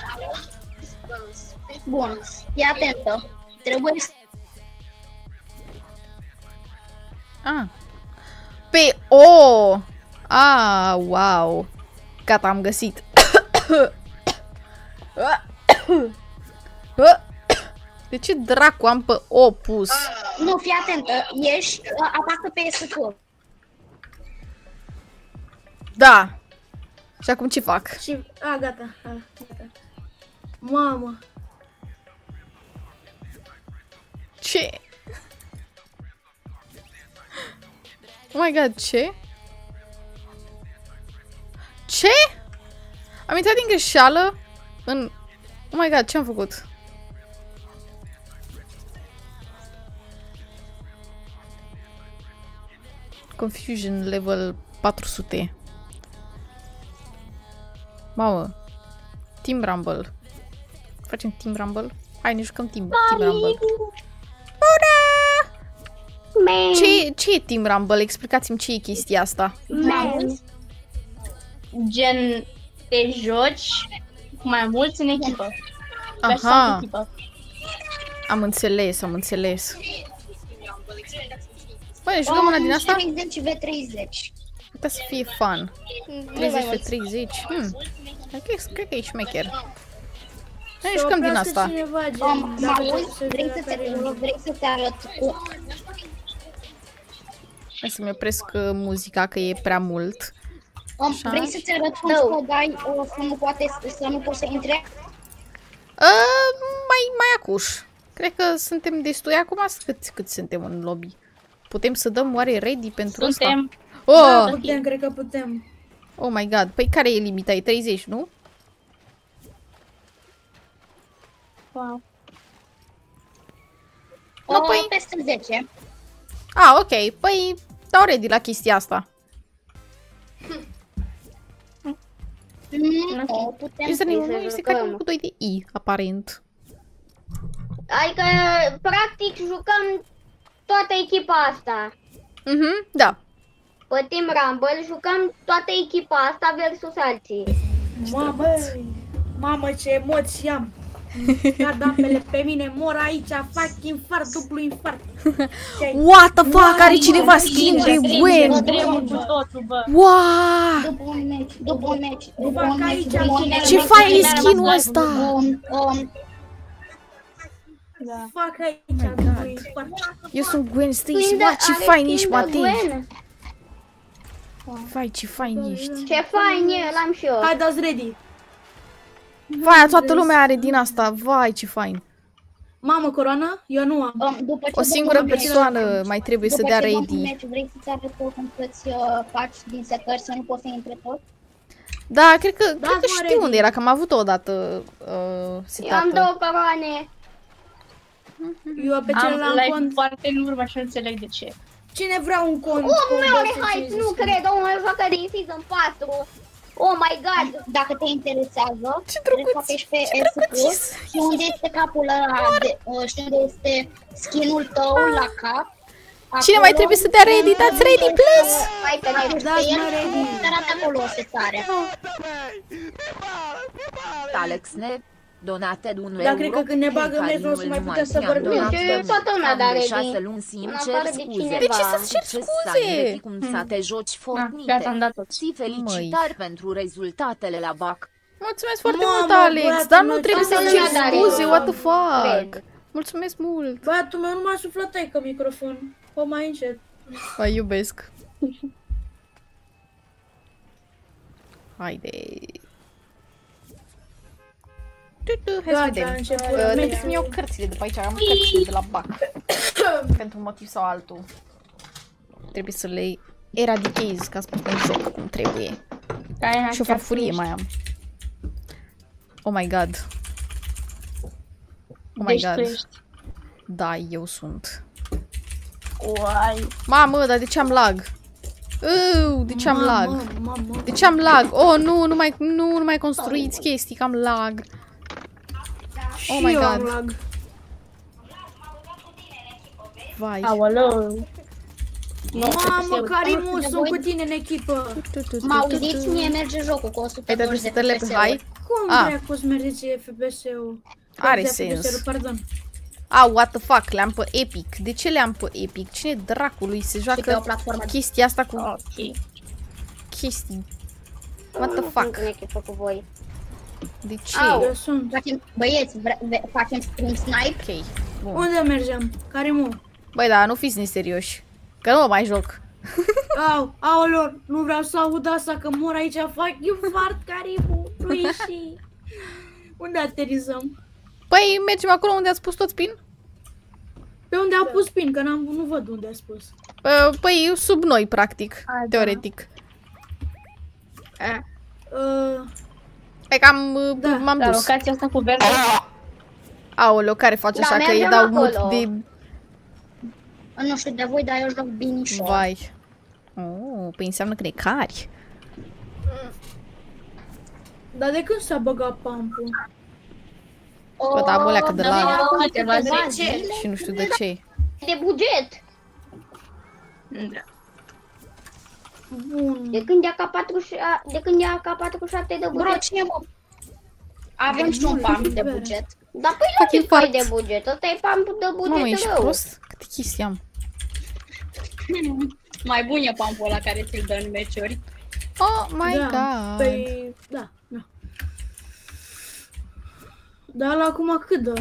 Bun, fii atentă. Trebuie să... Ah. Pe O! Ah, wow. Gata, am găsit. De ce dracu am pe O pus? Nu, fii atentă. Ești, atacă pe S K. Da. Și acum ce fac? Și... A, gata. A, gata. Mamă. Ce? Oh my god, ce? Ce? Am intrat din greșeală în... Oh my god, ce am făcut? Confusion level patru sute. Mamă. Team Rumble. Facem Team Rumble? Hai, ne jucăm Team, team Rumble. Ce, ce e Team Rumble? Explicați-mi ce e chestia asta. Man. Gen, te joci cu mai mulți în echipă. Aha. Am înțeles, am înțeles. Băi, jucăm una din asta? treizeci v treizeci. Putea să fie fun. treizeci pe treizeci. Hmm. Cred că e șmecher. Hai, jucăm din asta. Um, M-auzi? Vrei să te, vrei să te arăt cu... Hai să-mi opresc uh, muzica, că e prea mult. Um, vrei să-ți arăt cum să dai uh, să nu poate să nu poți să intre? Uh, mai, mai acuș. Cred că suntem destui acum. Cât, cât suntem în lobby? Putem să dăm oare ready pentru Suntem. asta? Oh! Da, putem, cred că putem. Oh my god. Păi care e limita? E treizeci, nu? Wow. Nu, Uh, păi... Peste zece. Ah, ok. Păi dau ready la chestia asta. Mm, o, putem Username-ul să meu este jucăm. Karin cu doi de I, aparent. Adică, practic, jucăm toată echipa asta. Mhm, da. Pe Team Rumble jucăm toată echipa asta versus alții. Mamă, mamă, ce emoții am. Cad apele pe mine, mor aici, fac infart, duplu infart. What the fuck, are cineva skin de Gwen? Wow! După un meci, după un meci, după un meci, după un meci. Ce fain e skin-ul ăsta! Um, um, Fac aici, duplu infart. Eu sunt Gwen Stacy, Skin de- wow, ce are fain skin ești, de Matei! Gwen. Vai, ce fain ești! Ce fain e, l-am și eu. Hai, dați ready. Vai, toată lumea are din asta, vai, ce fain! Mamă, coroană? Eu nu am. um, după ce O singură după un meci- persoană mai trebuie să după dea ce dăm un ready. meci, vrei să-ți arăt cum să-ți uh, faci din setări să nu poți să intre tot? Da, cred că, cred că mă, știu ready. unde era, că am avut-o odată uh, Eu am setată. două coroane. Eu pe Am celălalt live cont. foarte în urmă și nu înțeleg de ce. Cine vrea un cont? Omul meu are cu hype, douăsute nu cincizeci? cred, omul meu joacă din Season patru. Oh my god. Dacă te interesează, Ce trebuie să drăguț, apeși pe ce S Q drăguț. și unde este capul ăla, de, uh, și unde este skin-ul tău la cap. Cine mai trebuie să dea ready? Dați ready, please! Hai că ne Dați mă ready. Te arată acolo o setare. Alex ne donate de un euro. Dar cred că când ne bagă Carinul meci, nu o să mai numai putem să ți-am vorbim. donat Ce, de mult. toată lumea Am dare de din- șase luni simt în cer afară de scuze. cineva. De ce să-ți ceri Succes scuze? să arăti cum să te joci Ah, Fortnite. gata, am dat tot. Ți felicitări pentru rezultatele la B A C. Mulțumesc foarte Mamă, mult, Alex, băiatul dar nu meu, trebuie toată să ceri lumea dare scuze, eu. what the fuck? Cred. Mulțumesc mult! Băiatul meu nu m-a suflat că microfon. O mai încet. Vă iubesc! Haide! Tu-tu, hai să Gata, vedem. a început Uh, Trebuie meciul. să-mi iau cărțile de pe aici, am cărțile de la B A C. Pentru un motiv sau altul. Trebuie să le eradichez ca să pot să joc cum trebuie. Ai Și o farfurie mai am. Oh my god. Oh my Deci tu god. ești. Da, eu sunt. Uai. Mamă, dar de ce am lag? Uuu, de ce am lag? Mamă, mamă. De ce am lag? Oh, nu, nu mai, nu, nu mai construiți chestii, că am lag. Oh my Și eu am god. lag. Vai. Aoleu. Mamă, Karimu, sunt cu tine în echipă. Mă auziți? Mie merge jocul cu o sută Ai dat douăzeci de setele F pe P S-uri. high? Cum Ah. dracu să mergeți F P S-ul? Are F P S-ul, sens. Pardon. Ah, what the fuck, le-am pe Epic. De ce le-am pe Epic? Cine dracului se Și pe o joacă platformă. chestia asta cu Ok. chestii? What the Nu fuck? sunt în echipă cu voi. De ce? Au. Eu sunt. Facem, băieți, vre, ve, facem stream snipe. Ok, bun. Unde mergem? Karimu. Băi, da, nu fiți neserioși. Că nu mă mai joc. Au, aolor, nu vreau să aud asta că mor aici, fac infart, Karimu. Nu ieși. Unde aterizăm? Păi, mergem acolo unde ați pus tot spin? Pe unde a pus pin, că n-am, nu văd unde a spus. Uh, Păi, sub noi, practic, teoretic. Uh, Hai că am, uh, Da, m-am La dus. locația asta cu verde. Aoleu, care face Da, așa că îi mergem dau mut acolo. de... Nu știu de voi, dar eu joc binișor. Vai. Oh, păi înseamnă că ne cari. dar de când s-a băgat pampul? Bă, da, bă, leacă de dar lag. mi-a acum Câteva câteva zile. zile. Și nu știu de ce. De buget. Da. Bun. De când e A K patruzeci și șapte, de când e A K patruzeci și șapte de Bro, buget. cine mă? Avem și un pump de buget. Dar păi Fucking nu e fart. de buget. Ăsta e pampul de Mamă, buget ești rău. prost? Câte chestii am? Mai bun e pumpul ăla care ți-l dă în meciuri. Oh my Da, god. păi, da, da. Dar la acum cât dă?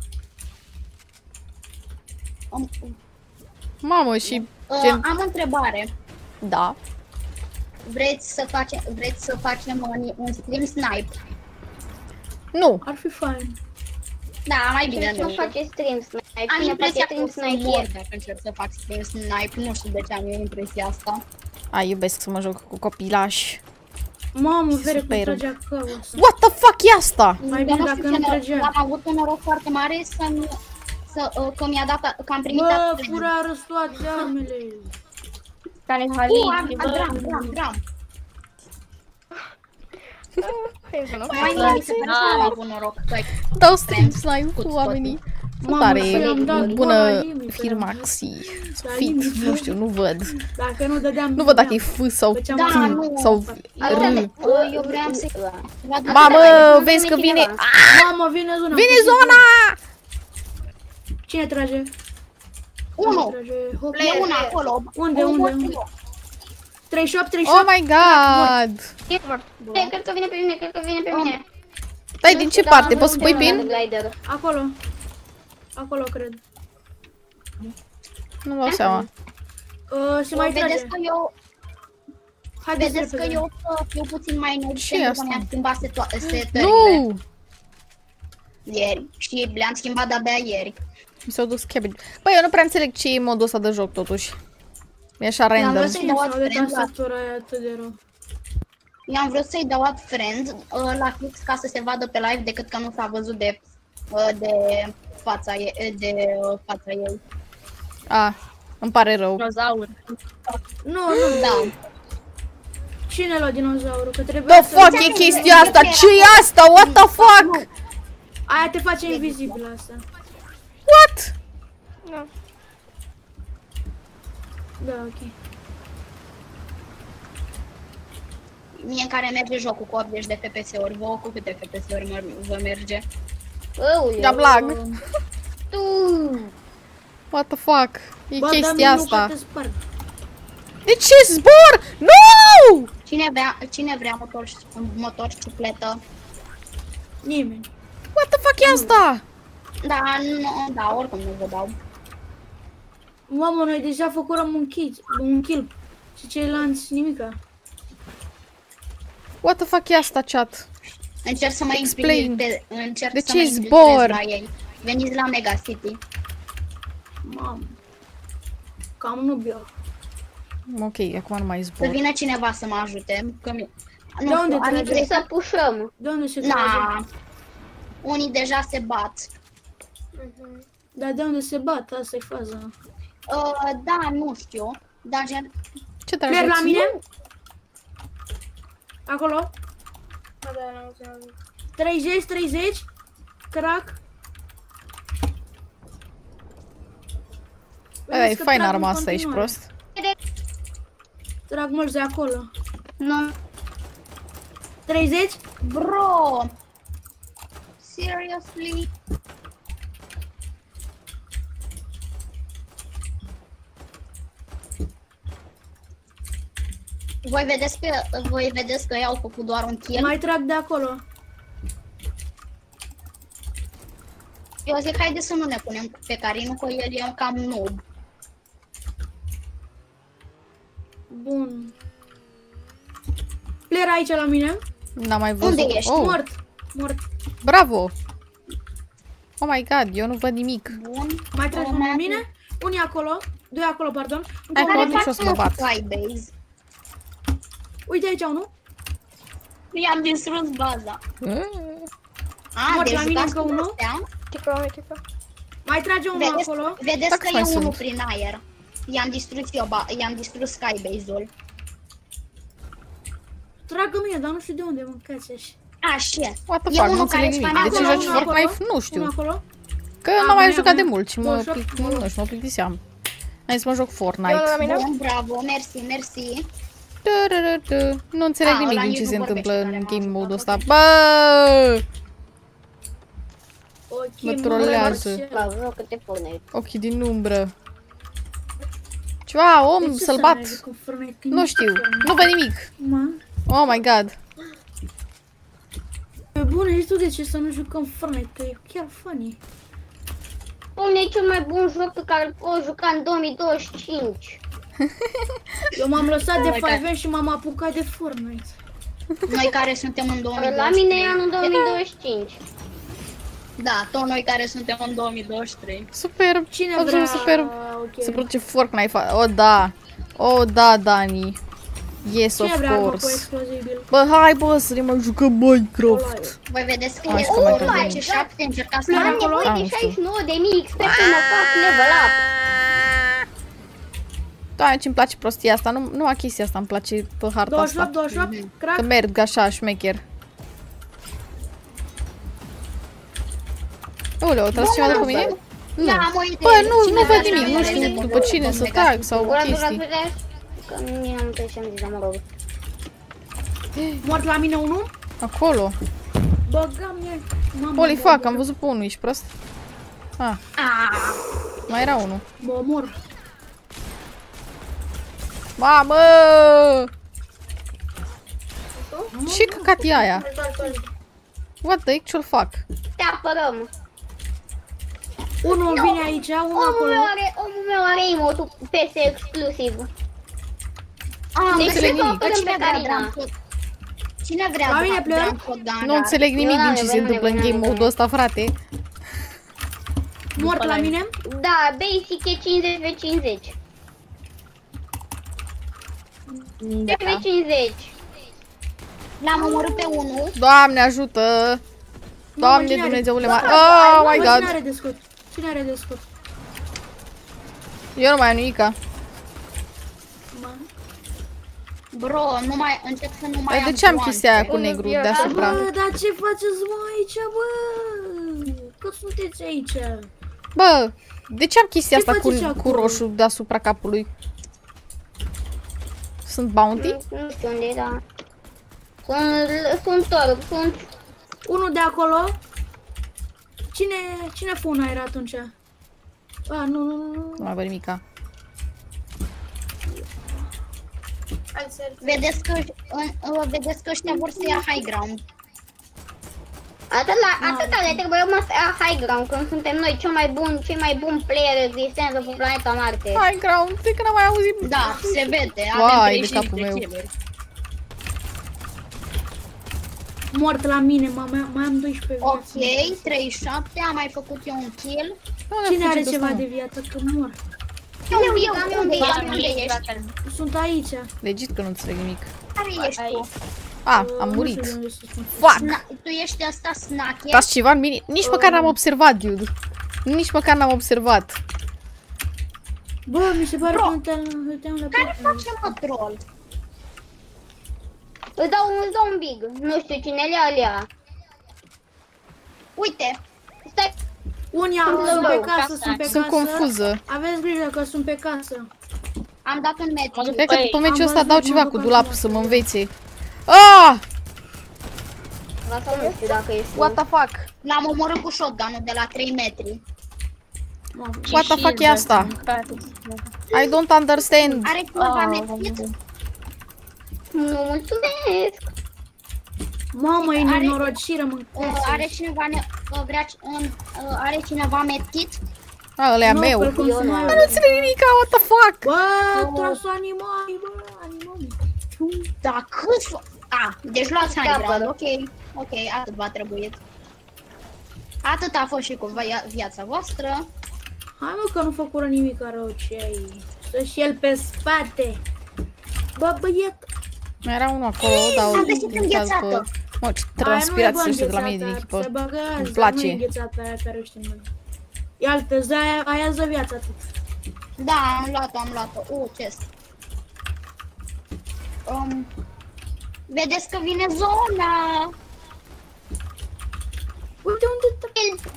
Mamă, și Uh, gen... am o întrebare. Da. Vreți să facem, vreți să facem un, un stream snipe? Nu. Ar fi fain. Da, mai bine Cine nu. să face stream snipe? Am Cine face impresia că stream o să snipe mor e? dacă încerc să fac stream snipe. Nu știu de ce am eu impresia asta. Ai, iubesc să mă joc cu copilași. Mamă, Ce vere cum superb. tragea căul ăsta. What the fuck e asta? Mai Dar bine nu știu dacă ce nu noroc, trăgea. am avut un noroc foarte mare să, să uh, că mi-a dat, că am primit Bă, atât. fura răstoate armele. Care Uh, am, Halil, am, dram, dram, dram. Mai mie mi se pare că am avut noroc. Că Dau stream snipe cu oamenii. Sunt Mamă, tare și i-am dat bună gola limii, firmaxi. La Fit, limii. nu știu, nu văd. Dacă nu dădeam... Nu văd dacă e F sau T Făceam- Da, nu. sau Asta R. de- uh, eu vreau să... Mamă, Asta vezi că vine vine... cineva. Ah, Mamă, vine zona. vine zona! Cine trage? Unu. Cine trage? Hop. E una acolo. Unde, Un unde, bot unde? eu. treizeci și opt, treizeci și Oh opt. my god! Hai, cred că vine pe mine, cred că vine pe mine. Dai, din ce Da, parte? nu Poți să știu pui de pin? unde are gliderul. Acolo. Acolo, cred. Nu dau seama. Uh, se mai trage. Vedeți că eu, Haideți vedeți că repede. eu uh, fiu puțin mai nou Ce pentru asta? că mi-am schimbat seto- setările Nu! ieri. Și le-am schimbat de-abia ieri. Mi s-au dus cabbage. Băi, eu nu prea înțeleg ce e modul ăsta de joc, totuși. E așa random. vrut să-i Cine dau s-a de friend la- tastatura aia atât de rău? Eu am vrut să-i dau ad friend uh, la fix ca să se vadă pe live decât că nu s-a văzut de, uh, de fața ei. De, uh, fața ei. A, îmi pare rău. dinozaur. Nu, nu. Da. Cine la dinozaurul? Că trebuie The să... fuck e chestia asta? ce e asta? What the fuck? Aia te face invizibil asta. What? Da, ok. Mie în care merge jocul cu optzeci de F P S-uri. Vouă cu câte F P S-uri mă- vă merge? Am lag. Tu! What the fuck? E Bă, chestia dă-mi nu asta. că te sparg. De ce zbor? Nu! Cine vrea, cine vrea motor, motor ciupletă? Nimeni. What the fuck e asta? Da, nu, da, oricum nu vă dau. Mamă, noi deja făcurăm un kill, un kill. Și ceilalți nimica. What the fuck e asta, chat? Încerc să mă Explain. infiltrez, încerc De să ce mă zbor? infiltrez la ei. Veniți la Mega City. Mamă. Cam nu beau. Ok, acum nu mai Să zbor. vină cineva să mă ajute. Că mi... De unde am trage? Trebuie să pușăm. De unde se trage? Na, unii deja se bat. Dar de unde se bat? Asta e faza. Uh, da, nu știu. Dar gen... Ce Merg la drăguț. mine? Acolo? treizeci, treizeci. Crack. Bă, e fain arma asta, ești prost. Trag mulți de acolo. Nu. treizeci? Bro! Seriously? Voi vedeți că, voi vedeți că i-au făcut doar un kill? Mai trag de acolo. Eu zic, haide să nu ne punem pe Carinu, că el e cam noob. Bun. Player aici la mine. N-am mai văzut. Unde ești? Oh, Mort. Mort. bravo! Oh my god, eu nu văd nimic. Bun. Mai tragi Uh, unul mai mine? Unii acolo. Doi acolo, pardon. Hai, Încă mă unul. duc și o să mă bat. Skybase. Uite aici unul. I-am distrus baza. A, Mort deci la mine jucați încă cu unul. astea? Mai trage unul Vedeți, acolo. vedeți Dacă că mai e unul sunt. prin aer. I-am distrus eu, ba- i-am distrus Skybase-ul. Tragă mine, dar nu știu de unde mâncați așa. A, shit. What the E fuck, nu unul care înțeleg nimic. spune De ce acolo, joci unul acolo. Fortnite? Nu Unul știu. acolo. Că A, n-am mai bine, jucat de bine. mult și mă, Bun, joc, plic- bun. nu știu, mă plictiseam. Hai să mă joc Fortnite. Bun, bravo, mersi, mersi. Tărărătă. Nu înțeleg A, nimic ăla din nici ce nu se întâmplă vorbește, în care game m-a mode ajutat, ăsta. Bă! Ok, Mă trolează. mă, Ochii din umbră. Ceva, om de ce să sălbat. mergi cu Fortnite când Nu nu știu, Fortnite? nu văd nimic. Mă. Oh my god. Pe bune, zici tu de ce să nu jucăm Fortnite, că e chiar funny. Dom'le, e cel mai bun joc pe care îl pot juca în două mii douăzeci și cinci. Eu m-am lăsat de Uite. five M și m-am apucat de Fortnite. Noi care suntem în două mii La douăzeci și trei. mine e anul două mii douăzeci și cinci. Da, tot noi care suntem în două mii douăzeci și trei. Super. Cine Absolut vrea... super. Ok. Se produce Fortnite. fa- O, da. O, da, Dani. Yes, Cine of vrea armă cu course. explozibil? Bă, hai, bă, să ne mai jucăm Minecraft. Voi vedeți că Hai e să mai oh vedem. my șapte, încercați să Pleacă Am acolo? nevoie Ah, de nu știu. șaizeci și nouă de mii X P să mă fac level up. Da, ce-mi place prostia asta. Nu, numai chestia asta îmi place pe harta douăzeci și opt, asta. douăzeci și opt, Că crack. merg așa, șmecher. Oleu, o tras ceva după mine? Nu. Ia, am o idee. Bă, nu, Cine nu vrea văd să nimic, nu meargă știu de după bun cine de să bun trag de sau Ura, ura, chestii. ura, că mie am înțeles ce am zis, dar mă rog. Mort la mine unul. Acolo. Băgam el. Mamă, Holy bă, fuck, bă, am văzut pe unul, ești prost? Ah, Ah, mai era unul. Bă, mor. Mamă! Ce căcat e aia? What the heck, ce-l fac? Te apărăm. Unul vine aici, unul Omul acolo. meu are, omul meu are emotul P S exclusiv. am Deci înțeles nu nimic. apărăm Cine pe vrea Carina. Dramfod? Cine vrea La mine, player? Dramfod, da, Nu înțeleg nimic Eu din n-am ce se nevoie, întâmplă în n-am game nevoie. mode-ul ăsta, frate. Mort la mine. Da, basic e cincizeci pe cincizeci. Da. pe cincizeci. L-am omorât pe unul. Doamne ajută! Doamne cine are- Dumnezeule mare! Oh my Bă, cine god! are de scot? Cine are de scot? Eu nu mai am nimica. Mă. Bro, nu mai, încep să nu mai Păi am de ce am gloanțe. chestia aia cu negru deasupra? Bă, dar ce faceți mă aici, bă? Că sunteți aici. Bă, de ce am chestia Ce asta cu, faceți cu acolo? roșu deasupra capului? Sunt bounty? Nu nu știu unde e, da. Sunt, sunt torb, sunt... Unul de acolo. Cine, cine funa era atunci? A, nu, nu, nu, nu. Nu mai văd nimica. Vedeți că, în- vedeți că ăștia vor să ia high ground. Atât la, atâta le trebuie mă să ia high ground când suntem noi cel mai bun, cei mai buni player existență pe planeta Marte. High ground, cred că n-am mai auzit. Da, se vede, Vai, avem de treizeci capul de meu. kill-uri. Mort la mine, mă, mai, mai am doisprezece Ok, vieți. treizeci și șapte, am mai făcut eu un kill. Cine are ceva de viață? Că mor. Eu, eu, am eu unde un ești? ban, Unde ești? Sunt aici. Legit că nu înțeleg nimic. Care ești tu? Ah, am Uh, murit. nu știu de unde să spun. Fuck! Na, tu ești asta snache? Dați ceva în mini? Nici măcar n-am observat, dude. Nici măcar n-am observat. Bă, mi se pare Bro, că uitam, uitam la Care pe- face mă troll? Îți dau un zombig. Nu știu cine le alea. Uite, Stai. Unii au- Sunt sunt pe rău, casă, casă. sunt pe casă. Sunt confuză. Aveți grijă că sunt pe casă. am dat un metru. Mă duc Cred că Băi, după meciul am ăsta văzut, dau mă ceva duc cu acum. dulapul să mă învețe. Ah! Asta nu știu dacă ești. What the fuck? L-am omorât cu shotgun-ul de la trei metri. Mamă. What the fuck e asta? I don't understand. Are cineva Ah, medkit? Nu, mulțumesc. Mamă, e Are- nenorocire, mă. Uh, are cineva ne uh, vrea c- în, uh, are cineva medkit? Ah, ăla e Nu, meu. precum Eu să nu mai- am. Nu înțeleg nimic, what the fuck? Bă, trasul animali, bă, animali. Da, cât f- A, deci luați high Da, ground, bă. ok, ok, atât v-a trebuit. Atât a fost și cu via viața voastră. Hai mă că nu făcură nimic rău, ce ai. Să-și el pe spate. Bă, băiet. Mai era unul acolo, dar Am găsit din caz că... înghețată. Mă, ce Aia nu e transpirație bă să de la mine din înghețată, echipă. Se bagă azi, Îmi dar place. nu e înghețată aia care știm noi. Ia uite, zi aia, aia ză viața tu. Da, am luat-o, am luat-o. Uh, chest. Um, vedeți că vine zona. Uite unde te...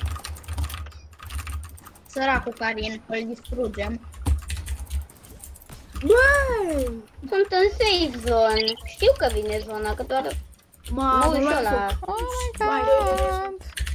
Săracul Karin, îl distrugem. Băi! Sunt în safe zone. Știu că vine zona, că doar Mă, mă am uit luat la... foc. Oh my Vai, god.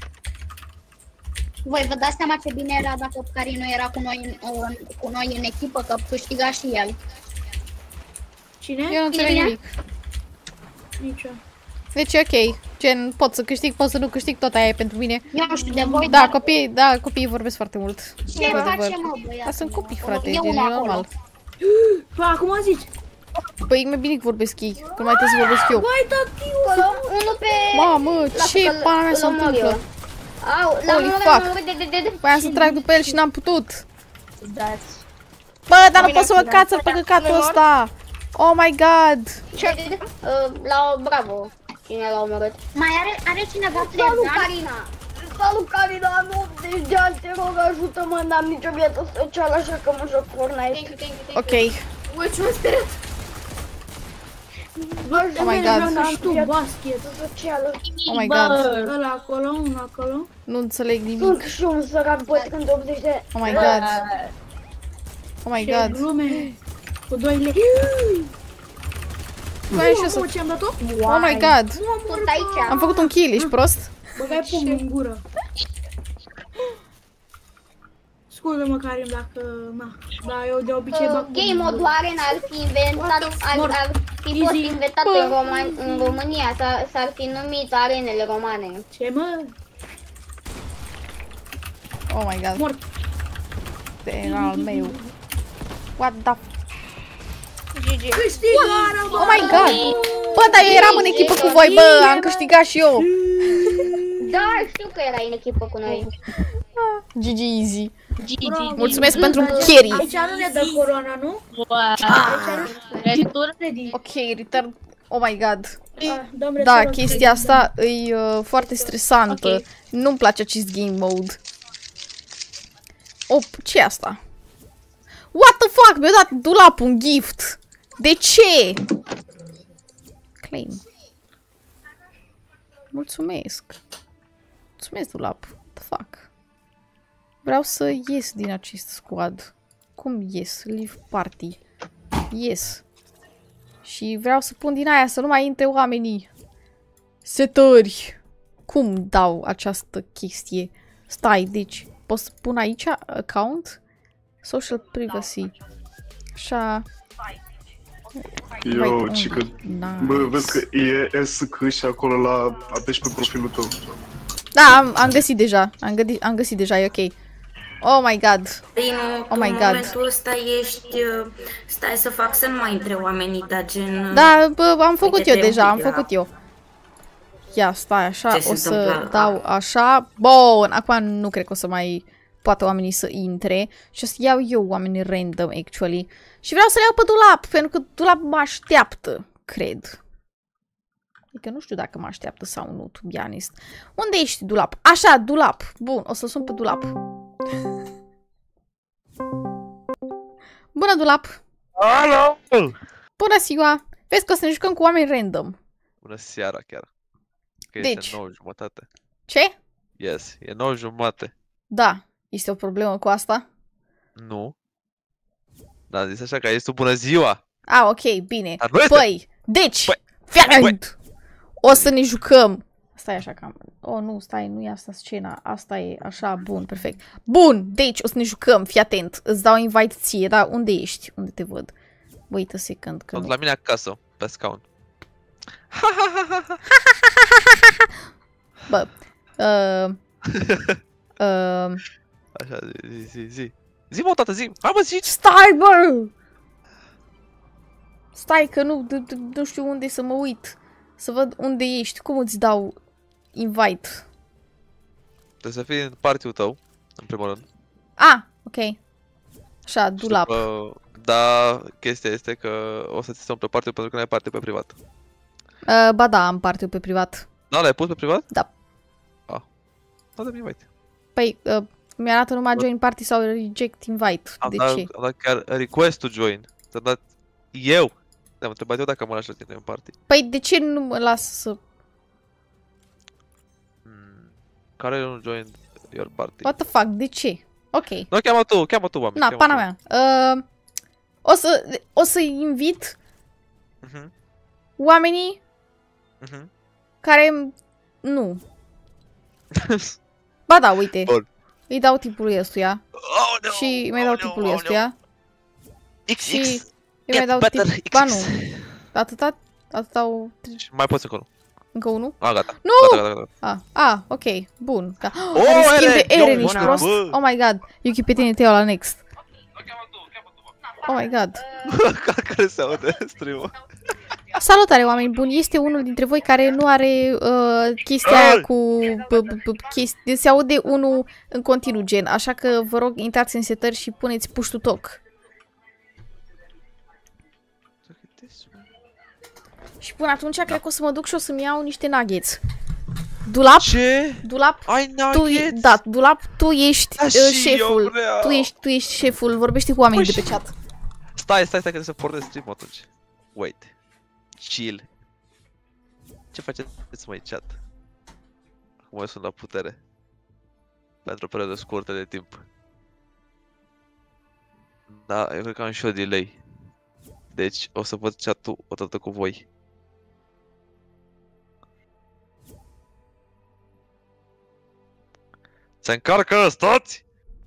Voi vă dați seama ce bine era dacă Karin nu era cu noi în, în, cu noi în echipă, că câștiga și el. Cine? Eu nu înțeleg Bine. nimic. Nicio. Deci e ok. Gen, pot să câștig, pot să nu câștig, tot aia e pentru mine. Eu nu știu de voi, Da, dar copiii, da, copiii vorbesc foarte mult. ce Într-adevăr. face, mă, băiatul? Dar sunt copii, frate, E gen, e unul acolo. normal. Bă, acum zici. Păi e mai bine că vorbesc ei, că nu mai trebuie să vorbesc eu. Băi, tati, Acolo, unul pe... Mamă, Lasă ce că-l- pana mea se îl omor întâmplă? eu. Au, l-am Holy omorât, fuck. l-am omorât, de, de, de, de. Voiam să trag după el și n-am putut. Dați. Bă, dar nu pot să mă cațăr pe căcatul ăsta. Oh my god. De, de, de. Uh, La bravo. Cine l-a omorât? Mai are, are cineva Salut, plezan? Carina! Salut, Carina, am optzeci de ani, te rog, ajută-mă, n-am nicio viață socială, așa că mă joc Fortnite. Ok. Ui, ce mă speriat. Bă, Oh my god. vreau să știu basket. Socială. Oh my god. Ăla acolo, unul acolo. Nu înțeleg nimic. Sunt și un sărac bătrân de optzeci de ani. Oh my god. Oh my Ce god. glume. Cu doi lei. Mai și eu să... Mamă, ce-am dat-o? Oh my god. Sunt aici. Am făcut un kill, ești prost? Băgai pumnul în gură. Scuze-mă, Karim, dacă... Na, dar eu de obicei bag Uh, Game pumnul în mode gură. Arena ar fi inventat, ar, ar fi fost Easy. inventat Bă. în, Roman, în România, s-ar, s-ar fi numit arenele romane. Ce, mă? Oh my god. Mort. Era al meu. What the f... Câștigarea, bă! Oh my god. Bă, dar eu eram în echipă cu voi, bă, am câștigat și eu. Da, știu că erai în echipă cu noi. G G easy. Gigi. Mulțumesc pentru carry. Aici nu ne dă corona, nu? Retur. Ready. Ok, return. Oh my god. Ah, dăm Da, return chestia ready. asta e uh, foarte stresantă. Ok. Nu-mi place acest game mode. Oh, ce e asta? What the fuck? Mi-a dat dulapul un gift. De ce? Claim. Mulțumesc. Mulțumesc, dulap. What the fuck? Vreau să ies din acest squad. Cum ies? Leave party. Yes. Și vreau să pun din aia să nu mai intre oamenii. Setări. Cum dau această chestie? Stai, deci pot să pun aici account? Social privacy. Așa. Eu, Uite, cică, nice. bă, vezi că e S C și acolo la, apeși pe profilul tău. Da, am, am găsit deja. Am, gădi, am găsit deja, e ok. Oh my god. Primo, Oh my în God. momentul ăsta ești, uh, stai să fac să nu mai intre oamenii, dar gen... Da, bă, am făcut Uite-te eu un deja, pic am la- făcut eu. Ia, stai așa, Ce se o să întâmplă? dau așa. Bun, acum nu cred că o să mai poată oamenii să intre. Și o să iau eu oamenii random, actually. Și vreau să le iau pe dulap, pentru că dulap mă așteaptă, cred. Adică nu știu dacă mă așteaptă sau nu, to be honest. Unde ești, dulap? Așa, dulap. Bun, o să sun pe dulap. Bună, dulap! Alo! Bună ziua! Vezi că o să ne jucăm cu oameni random. Bună seara chiar. Că Deci. este nouă jumătate. Ce? Yes, e nouă jumătate. Da. Este o problemă cu asta? Nu. Da, am zis așa că este o bună ziua. Ah, ok, bine. Dar nu este. Păi, deci, Păi, fii atent! O să ne jucăm. Stai așa cam. Oh, nu, stai, nu e asta scena. Asta e, așa, bun, perfect. Bun, deci o să ne jucăm, fii atent. Îți dau invite ție, dar unde ești? Unde te văd? Wait a second, că Sunt nu. la mine acasă, pe scaun. Bă, uh, uh, Așa, zi, zi, zi. Zi-mă, tată, zi. Hai mă, zi. stai, bă! Stai că nu, nu știu unde să mă uit. Să văd unde ești. Cum îți dau invite? Trebuie să fii în party-ul tău, în primul rând. Ah, ok. Așa, dulap. Uh, da, chestia este că o să ți se umple party pentru că n-ai party pe privat. Uh, ba da, am party pe privat. Da, l-ai pus pe privat? Da. Ah. Da, dă-mi invite. Păi, uh, mi-arată numai join party sau reject invite. Am De dat, ce? am dat chiar request to join. Ți-am dat eu. Te-am întrebat eu dacă mă lași la tine în party. Păi, de ce nu mă las să... Hmm. Care nu join your party? What the fuck? De ce? Ok. Nu, cheamă tu, cheamă tu oameni. Na, cheamă pana tu. mea. Uh, o să, o să invit Mhm, oamenii mhm. care... Nu. Ba da, uite. Bun. Îi dau tipului ăstuia. Aoleu, Și mai dau aoleu, tipului aoleu. ăstuia. X, Și X. îi mai dau better, tip... X, Ba X. nu. Atâta? Atâta o... Și mai poți acolo. Încă unul? A, gata. Nu! Gata, gata, gata. Ah, ah, ok. Bun. Ga- Oh, Are schimb de ere! ere, Eu, nici bună, prost. bă! Oh my god. Eu pe tine te iau la next. Oh my god. Care se aude stream-ul? Salutare, oameni buni! Este unul dintre voi care nu are uh, chestia aia cu... chesti... Se aude unul în continuu, gen. Așa că vă rog, intrați în setări și puneți push to talk. Și până atunci, cred că o să mă duc și o să-mi iau niște nuggets. Dulap? Ce? Dulap? Ai Tu, nuggets? da, Dulap, tu ești Da, uh, și eu șeful. vreau. Tu ești, tu ești șeful. Vorbește cu oamenii Păi de pe și- chat. Stai, stai, stai, că trebuie să pornesc stream atunci. Wait. Chill. Ce faceți, măi, chat? Acum eu sunt la putere. Pentru o perioadă scurtă de timp. Da, eu cred că am și o delay. Deci o să văd chat-ul odată cu voi. Se încarcă, stați!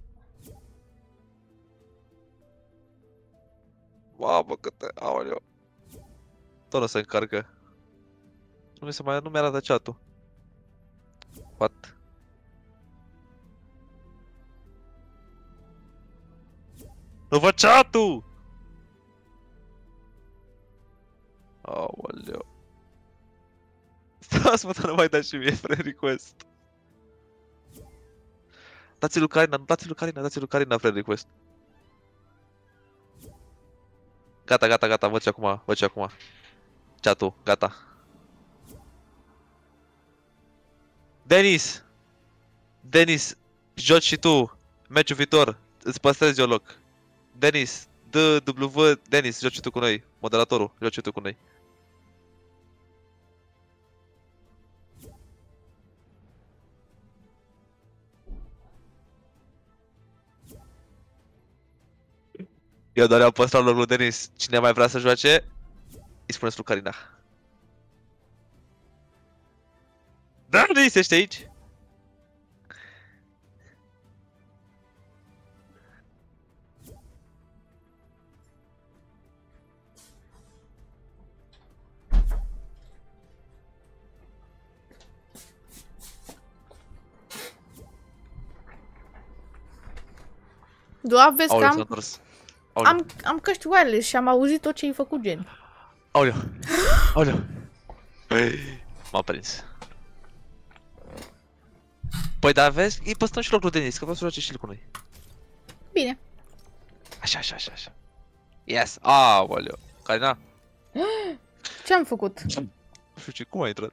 Mamă, câte... Aoleu. Tot nu se încarcă. Nu mi se mai... nu mi-arată chat-ul. What? Nu văd chat-ul! Aoleu. Stați mă, dar nu mai dați și mie friend request. Dați-i lui Carina, dați-i lui Carina, dați-i lui Carina friend request. Gata, gata, gata, văd și acum, văd și acum. Chat-ul, gata. Denis! Denis, joci și tu, meciul viitor, îți păstrezi eu loc. Denis, D W, Denis, joci și tu cu noi, moderatorul, joci și tu cu noi. Eu doar am păstrat locul lui Denis. Cine mai vrea să joace, îi spuneți lui Carina. Denis, ești aici? Dulap, vezi că Aoleu, s-a am, întors. Aoleu. am, am căști wireless și am auzit tot ce ai făcut, gen. Aoleu. Aoleu. M-am prins. Păi da, vezi, îi păstrăm și locul lui Denis, că vreau să joace și el cu noi. Bine. Așa, așa, așa, așa. Yes, aoleu. Carina, Ce am făcut? Nu știu ce, cum a intrat?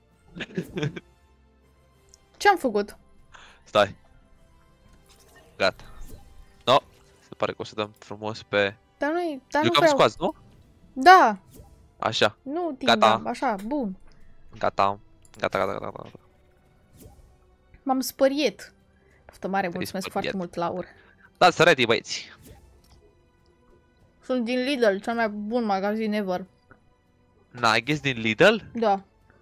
Ce-am făcut? Stai. Gata. No, se pare că o să dăm frumos pe... Dar nu dar nu Jucam vreau. squads, nu? Da. Așa. Nu Gata. tindem, așa, bun. Gata. Gata, gata, gata, gata. M-am spăriet. Poftă mare, mulțumesc spăriet. foarte mult, Laur. Dați ready, băieți. Sunt din Lidl, cel mai bun magazin ever. N-ai ghes din Lidl? Da,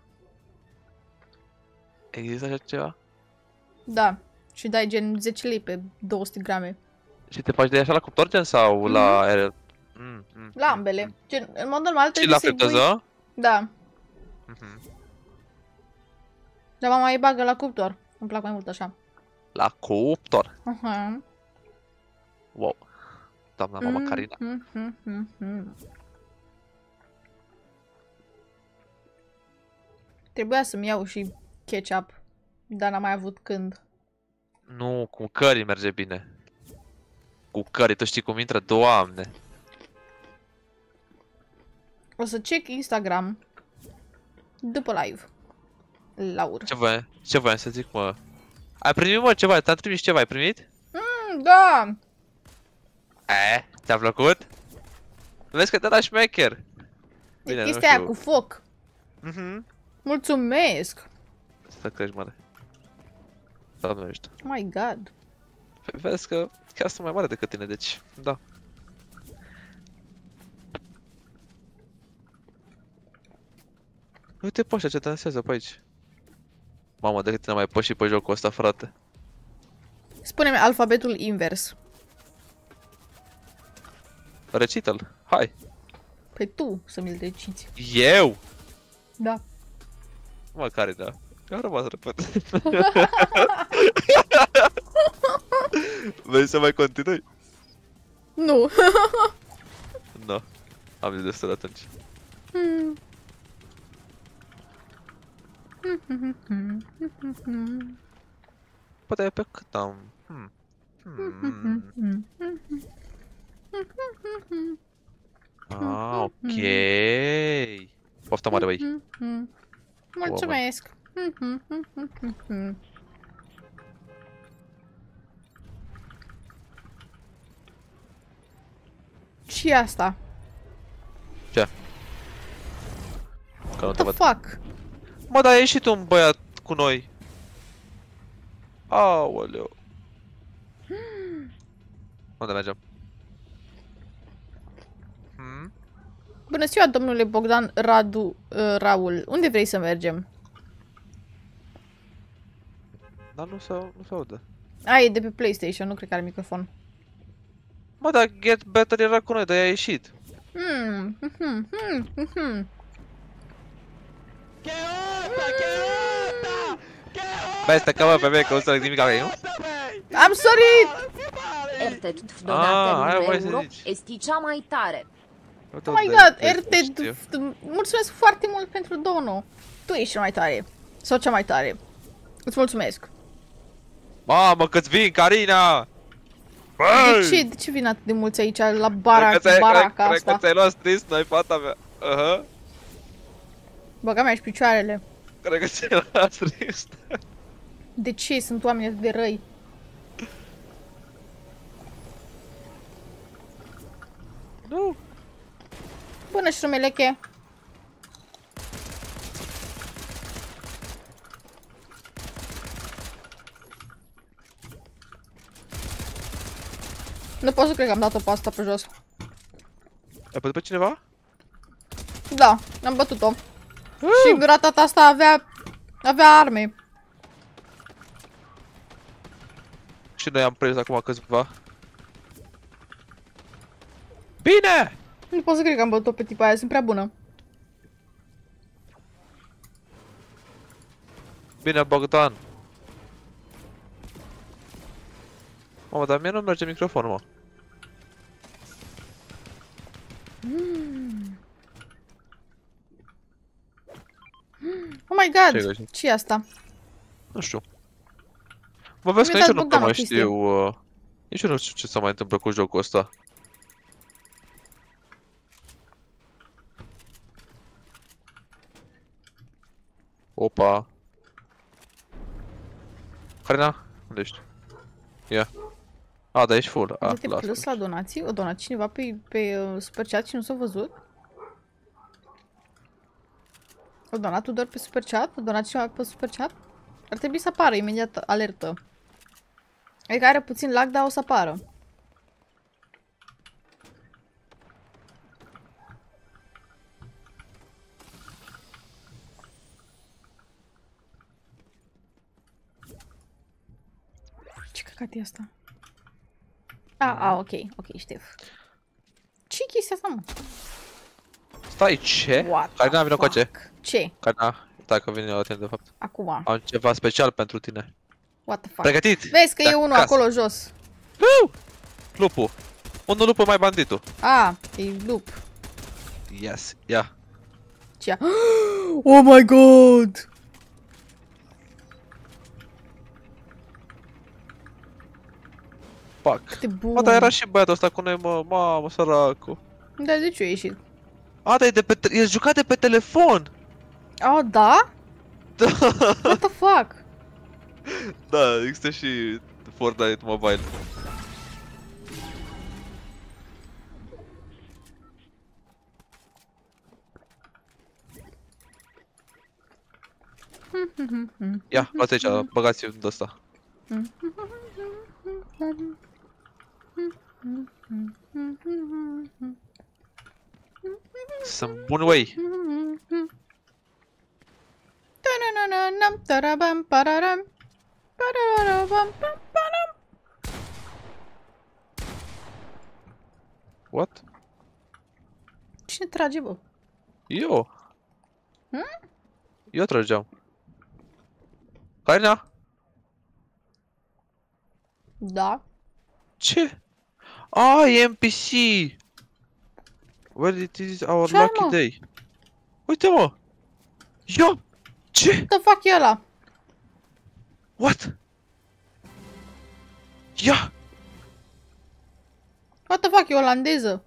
Există așa ceva? da. Și dai gen zece lei pe două sute grame. Și te faci de așa la cuptor gen sau la aer? Mm, mm, La ambele. Gen, în mod normal Și trebuie la să-i pui... friptoză? Da. Mhm. Dar mă mai bagă la cuptor. Îmi plac mai mult așa. La cuptor. Aha. Wow. Doamna mama Carina. Mm, mm, mm, mm. Trebuia să-mi iau și ketchup, dar n-am mai avut când. Nu, cu curry merge bine. Cu curry, tu știi cum intră? Doamne. O să check Instagram după live. Laur. Ce voiam, ce voiam să zic, mă? Ai primit, mă, ceva? Te-am trimis ceva, ai primit? Mm, da! E, ți-a plăcut? Vezi că te da șmecher. Bine, nu Chestia aia știu. cu foc. Mhm. Mulțumesc! Să crești, mare. Doamne, ești. Oh my god. Vezi că chiar sunt mai mare decât tine, deci, da. Uite pe ăștia ce dansează pe aici. Mamă, de cât ne mai păși pe jocul ăsta, frate. Spune-mi alfabetul invers. Recită-l, hai. Păi tu să mi-l decizi. Eu? Da. Mă, care da? Eu am rămas repede. Vrei să mai continui? Nu. Nu. Am zis destul atunci. Hmm. Poate pe cât am... Hmm. Hmm. Ah, ok. Poftă mare, băi. Mulțumesc. Și asta? Ce? Că nu What te the văd. fuck? Mă, dar a ieșit un băiat cu noi. Aoleu. Unde mergem? Hmm? Bună ziua, domnule Bogdan Radu uh, Raul. Unde vrei să mergem? Dar nu se, nu se aude. A, e de pe PlayStation, nu cred că are microfon. Mă, dar Get Better era cu noi, dar a ieșit. Hmm, hmm, hmm, hmm, hmm. Băi, stai că mă pe mine, că nu înțeleg nimic avei, nu? Am sărit! R T Ah, donate aia un voiai să euro, zici. este cea mai tare. Uite Oh my unde- god, unde R T, știu. mulțumesc foarte mult pentru dono. Tu ești cel mai tare. Sau cea mai tare. Îți mulțumesc. Mamă, că-ți vin, Carina! De Băi! ce, de ce vin atât de mulți aici la bara, Cred că ți-ai- baraca cred- Cred asta? că ți-ai luat stris noi, fata mea. Aha. Băga mea și picioarele. Cred că ți-ai luat stris. De ce sunt oameni atât de răi? Nu. Bună, șurumeleche! Nu pot să cred că am dat-o pe asta pe jos. Ai bătut pe cineva? Da, am bătut-o. Și ratata asta avea... avea arme. Și noi am prins acum câțiva. Bine! Nu pot să cred că am bătut-o pe tipa aia, sunt prea bună. Bine, Bogdan. Mamă, dar mie nu merge microfonul, mă. Mm. Oh my god, Ce-i ce e asta? Nu știu. Mă vezi că Mi-a nici dat eu nu Bogdan prea o mai chestie. știu... Uh, nici eu nu știu ce se mai întâmplă cu jocul ăsta. Opa. Carina? Unde ești? Ia. A, da, ești full. A, Uite, plus la donații. O donat cineva pe, pe uh, Super Chat și nu s-a văzut? O donat tu doar pe Super Chat? O donat cineva pe Super Chat? Ar trebui să apară imediat alertă. Adică are puțin lag, dar o să apară. Ce căcat e asta? A, a, ok, ok, Ștef. Ce chestia asta, mă? Stai, ce? Carina, vină cu ce? Ce? Carina, stai că vine la tine de fapt. Acum. Am ceva special pentru tine. What the fuck? Pregătit? Vezi că e unul acolo jos. Uh! Lupul. Unul lupul mai banditul. A, e lup. Yes, ia. Ce? Oh my god! Fuck. Cât de bun. Mă, dar era și băiatul ăsta cu noi, mă, mamă, săracu. Dar de ce a ieșit? A, dar e de pe, e jucat de pe telefon. Oh, da? Da. What the fuck? Da, există și Fortnite Mobile. Ia, luați aici, băgați-i de ăsta. Sunt bun, wey. What? Cine trage, bă? Eu. Hmm? Eu trageam. Carina? Da. Ce? Ah, e N P C! Well, it is our Ce, lucky mă? day. Uite, mă! Ia! Ce? What the fuck e ăla? What? Ia! What the fuck, e olandeză?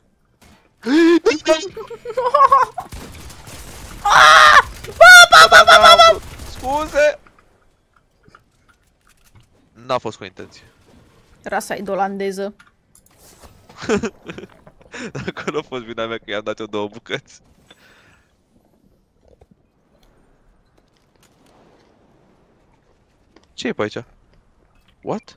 Scuze! N-a fost cu intenție. Rasa e de olandeză. Dacă nu a fost vina mea că i-am dat eu două bucăți. Ce e pe aici? What?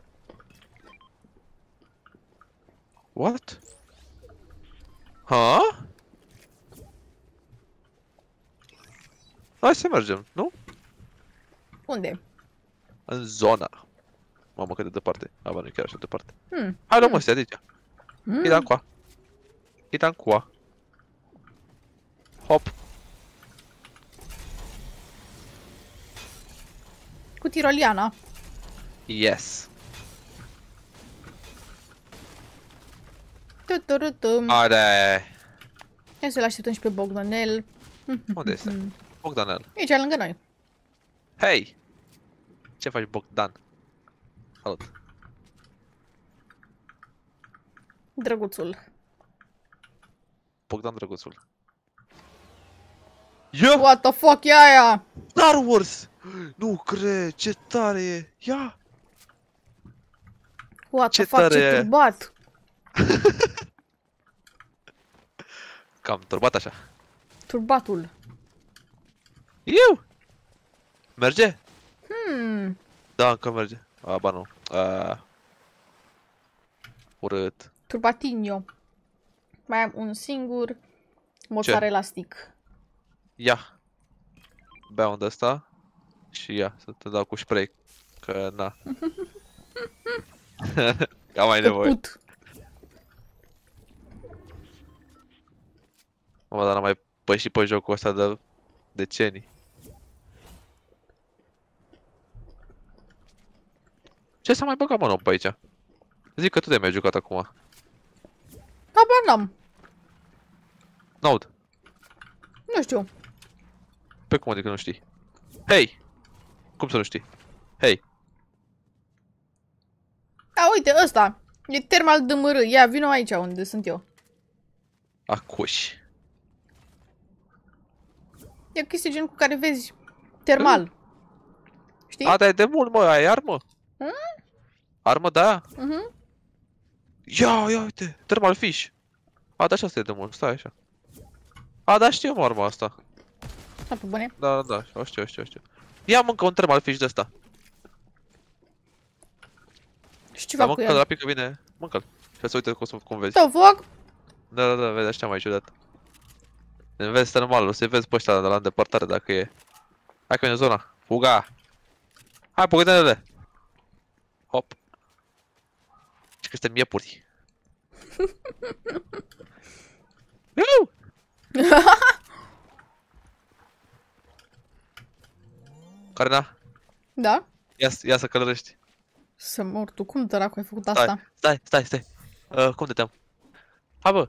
What? Ha? Hai să mergem, nu? Unde? În zona. Mamă, cât de departe. A, bă, nu chiar așa departe. Hmm. Hai, luăm astea de aici. Hmm. Îi dăm coa. Îi dăm coa. Hop. Cu tiroliana. Yes. Tuturutum. Are. Hai să-l așteptăm și pe Bogdanel. Unde este? Bogdanel. Aici, lângă noi. Hei! Ce faci, Bogdan? Salut. Drăguțul. Bogdan drăguțul. Ia! What the fuck e aia? Star Wars! Nu cred, ce tare e! Ia! What Ce the fuck, tare ce e. turbat. Cam turbat așa. Turbatul. Iu! Merge? Hmm. Da, încă merge. A, ba nu. A... Urât. Turbatinho. Mai am un singur mozzarella stick. Ia. Bea un de ăsta. Și ia, să te dau cu spray. Că na. Că am mai nevoie. Put. Mă, dar n-am mai pășit pe jocul ăsta de decenii. Ce s-a mai băgat, mă, nou pe aici? Zic că tu de mi-ai jucat acum. Habar n-am. N-aud. Nu știu. Pe cum adică nu știi? Hei! Cum să nu știi? Hei! A, uite, ăsta. E termal D M R. Ia, vino aici unde sunt eu. Acuși. E o chestie gen cu care vezi Termal. Știi? A, dar e de mult, mă, ai armă? Hmm? Armă, da? Mhm. Ia, ia, uite, thermal fish. A, da, și asta e de mult, stai așa. A, da, știu, mă, arma asta. Da, pe bune. Da, da, da, o știu, o știu, o știu. Ia, mâncă un thermal fish de ăsta. Și ce Da, fac cu mâncă-l, el? rapid că vine, mâncă-l. Și să uite cum, cum vezi. Dă foc? Da, da, da, vezi, așa mai ciudat. Vezi thermalul, să-i vezi pe ăștia de la îndepărtare dacă e. Hai că vine zona, fuga! Hai, pugătele! Hop! Și că suntem iepuri. Iu! Carina, Da? ia, ia să călărești. Să mor tu, cum dracu ai făcut Stai, asta? stai, stai, stai. Uh, cum te team? Hai, bă!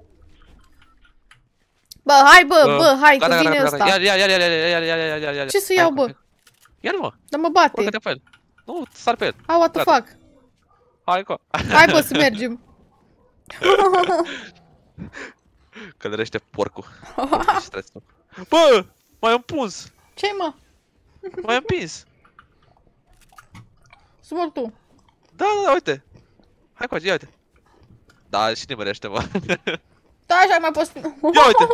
Bă, hai bă, Uh, bă, hai, gata, că gata, vine gata, ăsta. Ia, ia, ia, ia, ia, ia, ia, ia, ia, ia, ia. Ce să Hai, iau, hai, bă? hai. Ia-l, mă! Dar mă bate. Urcă-te pe el. Nu, sar pe el. Ah, what the Gata. fuck? Hai, co. Hai bă, să mergem. Călărește porcul. Bă! M-ai împuns! Ce-i mă? M-ai împins! Să mor tu. Da, da, da, uite! Hai coace, ia uite! Da, și nimerește, mă! Da, așa mai poți... Ia uite!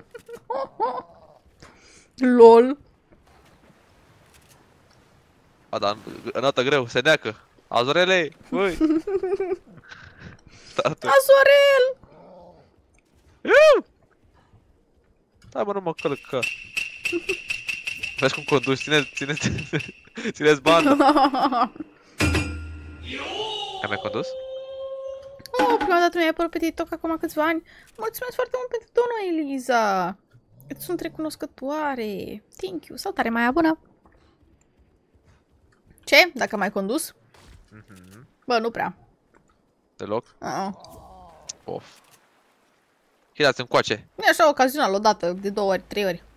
Lol. A, da, înaltă greu, se neacă! Azorele! Ui! Tată! Azorel! Iu! Stai, mă, nu mă călcă! Vezi cum conduci, ține, ține, țineți banda! Ai mai condus? Oh, prima dată mi-ai apărut pe TikTok acum câțiva ani. Mulțumesc foarte mult pentru donul, Eliza. Îți sunt recunoscătoare. Thank you. Salutare, mai bună. Ce? Dacă mai condus? Mhm. Bă, nu prea. Deloc? Uh-uh. Of. Hidați încoace E așa ocazional, o dată, de două ori, trei ori.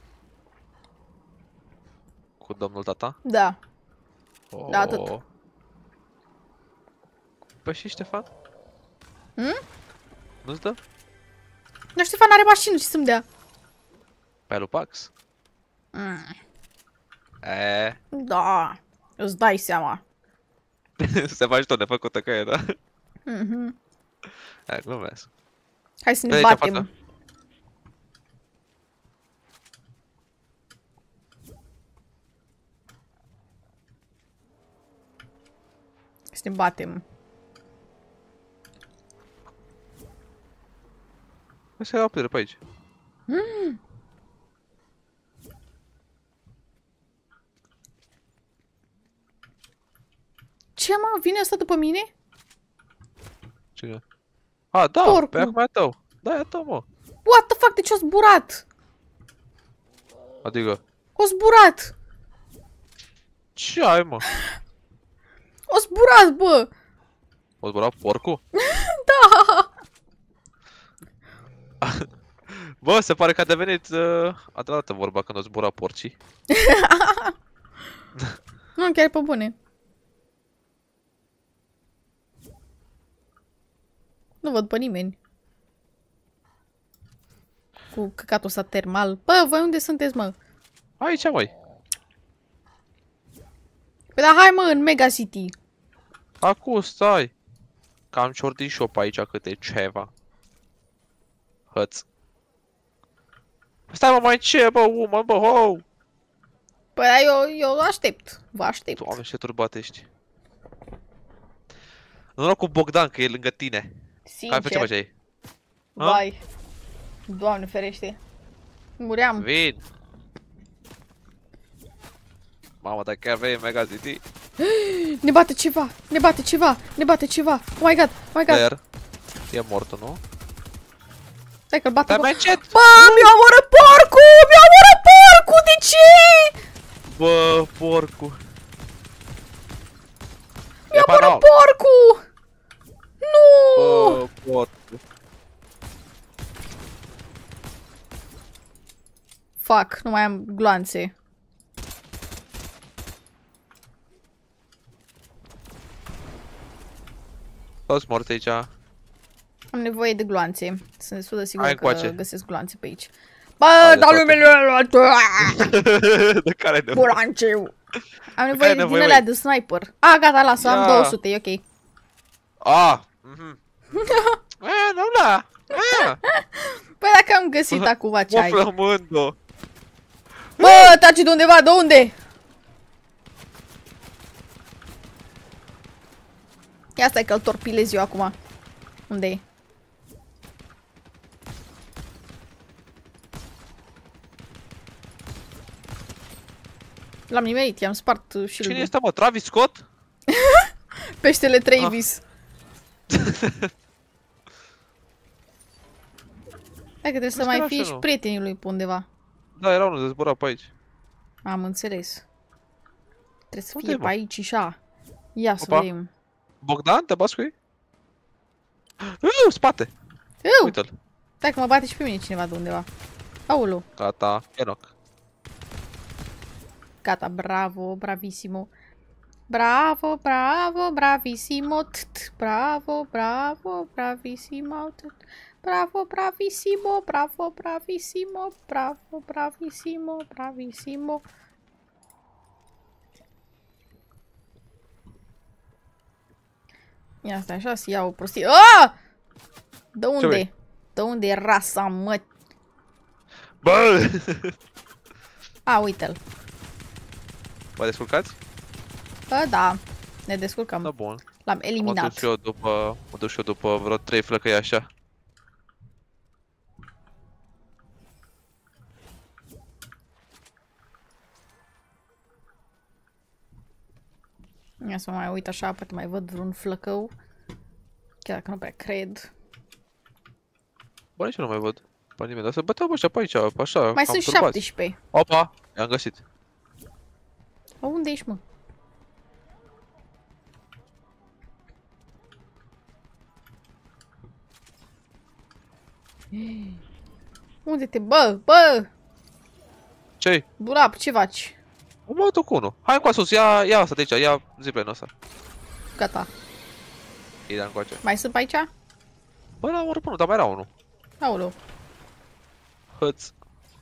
cu domnul tata. Da. Oh. Da, atât. Păi și Ștefan? Hmm? Nu-ți dă? Dar Ștefan are mașină, ce să-mi dea? Pe Alupax? Mm. Eee. Da. Îți dai seama. Se faci tot nefăcută că e, da? Mhm. Hai, glumesc. Hai să ne Vezi, batem. facă. Să ne batem. Se ia pe aici. Mm. Ce mă? Vine asta după mine? Cine? A, da, Porcul. pe acum e tău. Da, e tău, mă. What the fuck? De ce o zburat? Adică, O zburat! ce ai, mă? O zburat, bă! O zbura porcul? Da! Bă, se pare că a devenit uh, adevărată vorba când o zbura porcii. Nu, chiar e pe bune. Nu văd pe nimeni. Cu căcatul ăsta termal. Bă, voi unde sunteți, mă? Aici, măi. Păi da, hai, mă, în Mega City. Acum stai. Că am ciordit shop aici câte ceva. Hăț. Stai, mă, mai ce, bă, umă, bă, ho! Păi da, eu, eu aștept. Vă aștept. Doamne, ce turbat ești. Noroc cu Bogdan, că e lângă tine. Care ce făceai? Vai. Doamne ferește. Muream. Vin! Mamă, dar chiar vei în Mega City? Ne bate ceva, ne bate ceva, ne bate ceva. Oh my god, oh my god. Dar e mortul, nu? Stai că-l bate. Dar mai încet! Bă, mi-a omorât porcul! Mi-a omorât porcul! De ce? Bă, porcu. Mi-a omorât porcul! Nu! Bă, porcu. Fuck, nu mai am gloanțe. Toți morți aici. Am nevoie de gloanțe. Sunt destul de sigur Hai că încoace. găsesc gloanțe pe aici. Bă, dau lumele ăla! De care ai nevoie? Bulanceu! Am nevoie din alea de sniper. A, gata, lasă, am două sute, e ok. A, mhm. E, nu da. Păi dacă am găsit acum ce ai. Mă flămând-o. Bă, taci de undeva, de unde? Ia stai că-l torpilez eu acum. Unde e? L-am nimerit, i-am spart și-l. Cine este, mă? Travis Scott? Peștele Travis. Hai că trebuie să mai fie și prietenii lui pe undeva. Da, era unul de zburat pe aici. Am înțeles. Trebuie să fie pe aici și așa. Ia să vedem. Bogdan, te bați cu ei? Uuu, spate! Uite-l. Stai că mă bate și pe mine cineva de undeva. Aulu. Gata, Enoch. Gata, bravo, bravissimo. Bravo, bravo, bravissimo. Bravo, bravo, bravissimo. Bravo, bravissimo, bravo, bravissimo, bravo, bravissimo, bravissimo. Ia stai așa să iau o prostie. Aaaa! De unde? De unde e rasa, mă? Bă! A, uite-l. Vă descurcați? Bă, da. Ne descurcăm. Da, bun. L-am eliminat. Mă duc și eu după, mă duc și eu după vreo trei flăcăi așa. Ia să mă mai uit așa, poate mai văd vreun flăcău. Chiar dacă nu prea cred. Bă, nici eu nu mai văd pe nimeni, dar se băteau ăștia pe aici, așa, mai sunt șaptesprezece. Opa, i-am găsit. O, unde ești, mă? Unde te? Bă, bă! Ce-i? Dulap, ce faci? Mă duc cu unul. Hai încoa sus, ia, ia asta de aici, ia zipline-ul ăsta. Gata. Îi dea încoace. Mai sunt pe aici? Bă, l-am omorât pe unul, dar mai era unul. Aoleu. Hăț.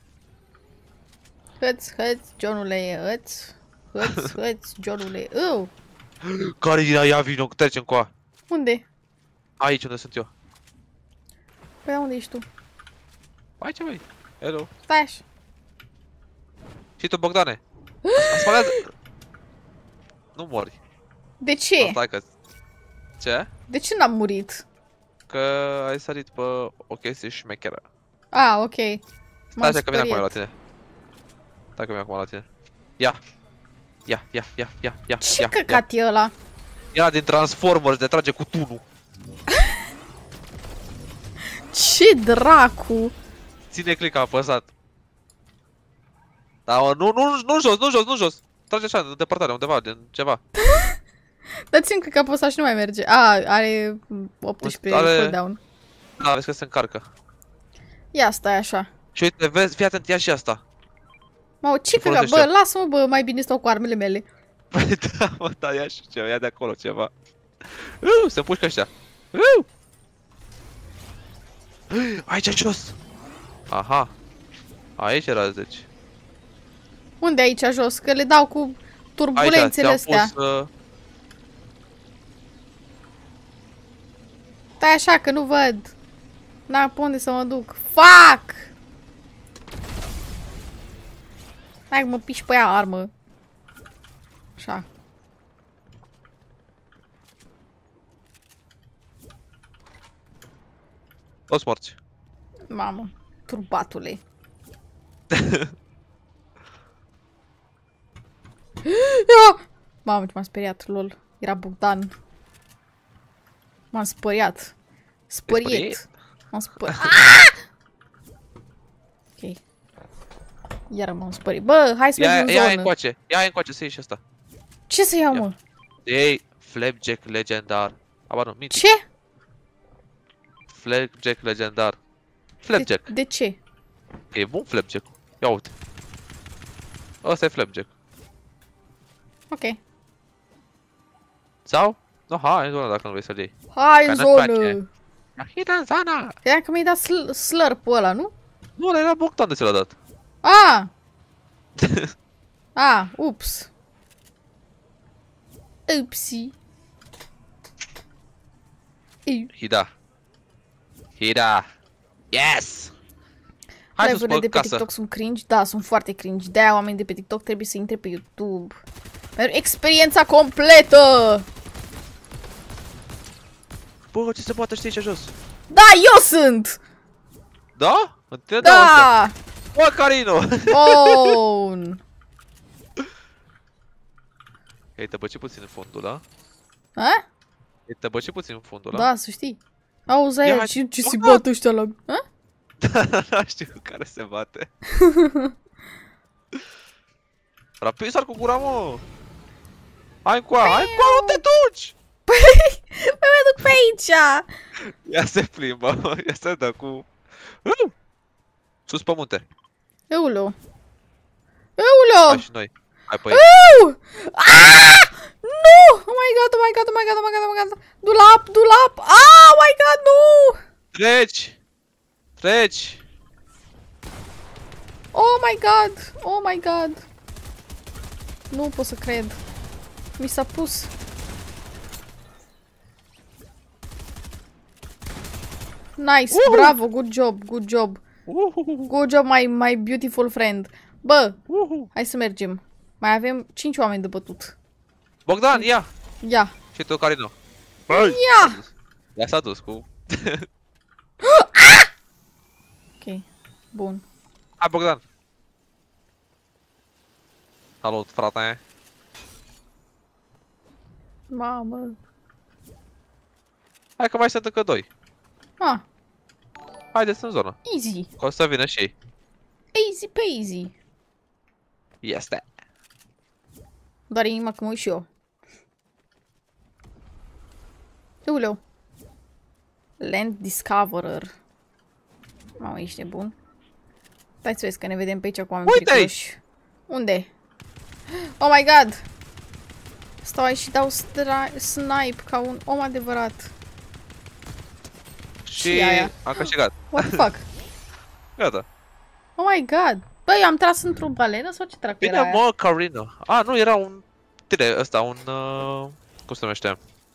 Hăț, hăț, Johnule, hăț. Hăț, hăț, Johnule, ău. Care din aia vino, trece încoa. Unde? Aici unde sunt eu. Păi unde ești tu? Aici, băi. Hello. Stai așa. Și tu, Bogdane? Spalează... Nu mori. De ce? Stai că... Ce? De ce n-am murit? Că ai sărit pe o chestie șmecheră. Ah, ok. Stai așa că vin acum la tine. Stai că vin acum la tine. Ia! Ia, ia, ia, ia, ia, Ce căcat e ăla? Era din Transformers, de trage cu tunul. Ce dracu? Ține click, a apăsat. Da, mă, nu, nu, nu jos, nu jos, nu jos. Trage așa, în depărtare, undeva, din ceva. Dar țin, cred că apăsat și nu mai merge. A, are optsprezece are... cooldown. Da, vezi că se încarcă. Ia stai așa. Și uite, vezi, fii atent, ia și asta. Mă, ce căcat, bă, lasă-mă, bă, mai bine stau cu armele mele. Păi da, mă, da, ia și ceva, ia de acolo ceva. Uuu, se împușcă ăștia. Uuu! Aici, jos! Aha. Aici era, deci. Unde aici jos? Că le dau cu turbulențele astea. Pus, uh... Stai așa că nu văd. N-am pe unde să mă duc. Fuck! Hai că mă piși pe ea armă. Așa. Toți morți. Mamă, turbatule. Mamă, ce m-am speriat, lol. Era Bogdan. M-am speriat. Spăriet. M-am spăriat. Ok. Iar m-am spărit. Bă, hai să mergem în zonă. Ia încoace, ia încoace să iei și asta. Ce să iau, mă? Ei, Flapjack legendar. Aba nu, mitic. Ce? Flapjack legendar. Flapjack. De, de ce? E bun Flapjack. Ia uite. Ăsta e Flapjack. Ok. Sau? No, hai în zonă dacă nu vrei să-l iei. Hai în zonă! Hai în zona! Credeam că mi-ai dat sl slurp-ul ăla, nu? Nu, ăla era Bogdan de ți l-a dat. Ah! Ah, ups. Upsi. Hida. Hida. Yes! Hai sus Live-urile pe de pe casă. TikTok sunt cringe? Da, sunt foarte cringe. De-aia oamenii de pe TikTok trebuie să intre pe YouTube. Pentru experiența completă! Bă, ce se poate știi aici jos? Da, eu sunt! Da? În tine Da! Bă, Carino! Oh! Ei, te băci puțin în fundul ăla. A? Ei, te băci puțin în fundul ăla. Da, să știi. Auzi aia, ce, ce se Oh, bat ăștia la... A? Da, știu cu care se bate. Rapid, sar cu gura, mă! Hai cu hai cu nu te duci! Păi, mă duc pe aici! Ia se plimbă, mă, ia se dă cu... Uh! Sus pe munte. Euleu. Euleu! Hai și noi. Hai pe aici. Euu! Ah! Nu! Oh my god, oh my god, oh my god, oh my god, oh my god. Dulap, dulap! Ah, oh my god, nu! Treci! Treci! Oh my god, oh my god. Nu pot să cred. Mi s-a pus. Nice, Uhu! bravo, good job, good job. Uhuhu. Good job, my, my beautiful friend. Bă, Uhu. hai să mergem. Mai avem cinci oameni de bătut. Bogdan, ia! Ia. Și tu, Carino. Ia! Ia s-a dus cu... Ok, bun. Hai, Bogdan! Salut, frate! Mamă. Hai că mai sunt încă doi. Ah, Haideți în zonă. easy. Că o să vină și ei. Easy peasy. Este. Doar inima că mă uit și eu. Euleu. Land Discoverer. Mamă, ești nebun. Stai să vezi că ne vedem pe aici cu oameni periculoși. Unde? Oh my god! Stau aici și dau snipe ca un om adevărat. Și, Și aia. am câștigat. What the fuck? Gata. Oh my god! Băi, am tras într-o balenă sau ce dracu Bine, era aia? mă, Carino. A, nu, era un... Tine, ăsta, un... Uh... Cum se numește?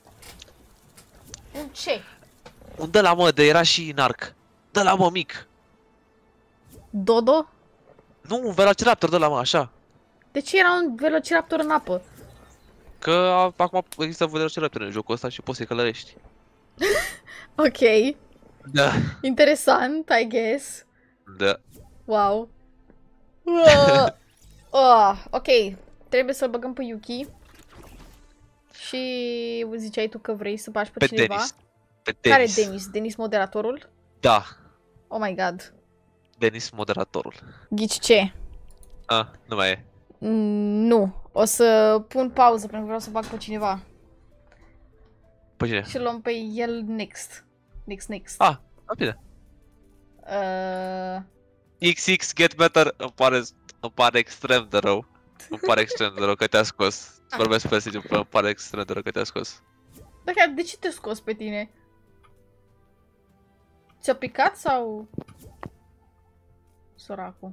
Un ce? Un de la mă, de era și în arc. De la mă, mic. Dodo? Nu, un Velociraptor de la mă, așa. De ce era un velociraptor în apă? Că a, acum există Velociraptor în jocul ăsta și poți să-i călărești. Ok. Da. Interesant, I guess. Da. Wow. Uh, uh, ok, trebuie să-l băgăm pe Yuki. Și ziceai tu că vrei să bagi pe, Pe cineva. Denis. Pe Care Denis. Denis? Denis moderatorul? Da. Oh my god. Denis moderatorul. Ghici ce? Ah, nu mai e. Mm, nu. O să pun pauză pentru că vreau să bag pe cineva. Pe cine? Și luăm pe el next. Next, next. Ah, a, bine. Uh... X X Get Better îmi pare, îmi pare extrem de rău. Îmi pare extrem de rău că te-a scos. Vorbesc pe Sigiu, îmi pare extrem de rău că te-a scos. Dar chiar, de ce te scos pe tine? Ți-a picat sau... Săracul.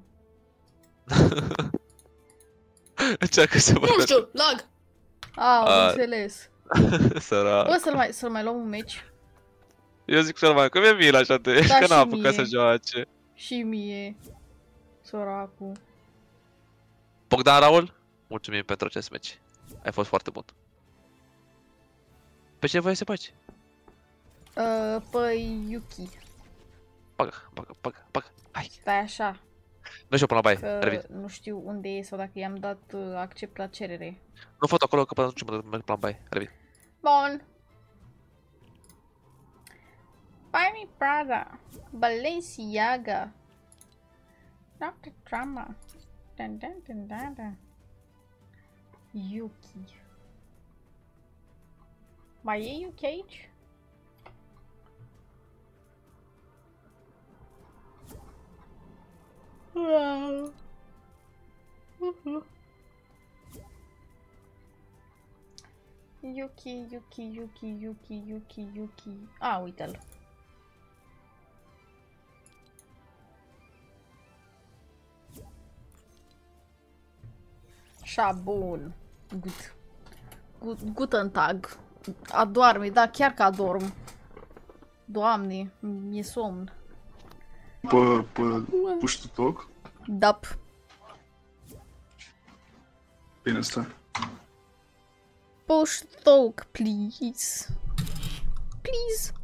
Încearcă să Nu știu, lag! Ah, am înțeles. Sărac. Bă, să-l mai, să mai luăm un meci. Eu zic să-l mai, că mi-e milă așa de... Da, că și n-am apucat mie. să joace. Și mie. Săracul. Bogdan Raul, mulțumim pentru acest meci. Ai fost foarte bun. Pe ce voie să faci? Uh, păi, Yuki. Bagă, bagă, bagă, bagă. Hai. Stai așa. Mergi eu până la baie, Că revin. nu știu unde e sau dacă i-am dat uh, accept la cerere. Nu fă acolo că până atunci mă merg până la baie, revin. Bun. Buy me Prada. Balenciaga. Doctor Drama. Dun dun dun dun dun. Yuki. Mai e Yuki aici? Wow. Uh-huh. Yuki, Yuki, Yuki, Yuki, Yuki, Yuki. A, uite-l. Așa, bun. Gut. Gut, guten Tag. Adorme, da, chiar că adorm. Doamne, mi-e somn. Pe, pe push to talk? Dap. Bine, stai. Push to talk, please. Please.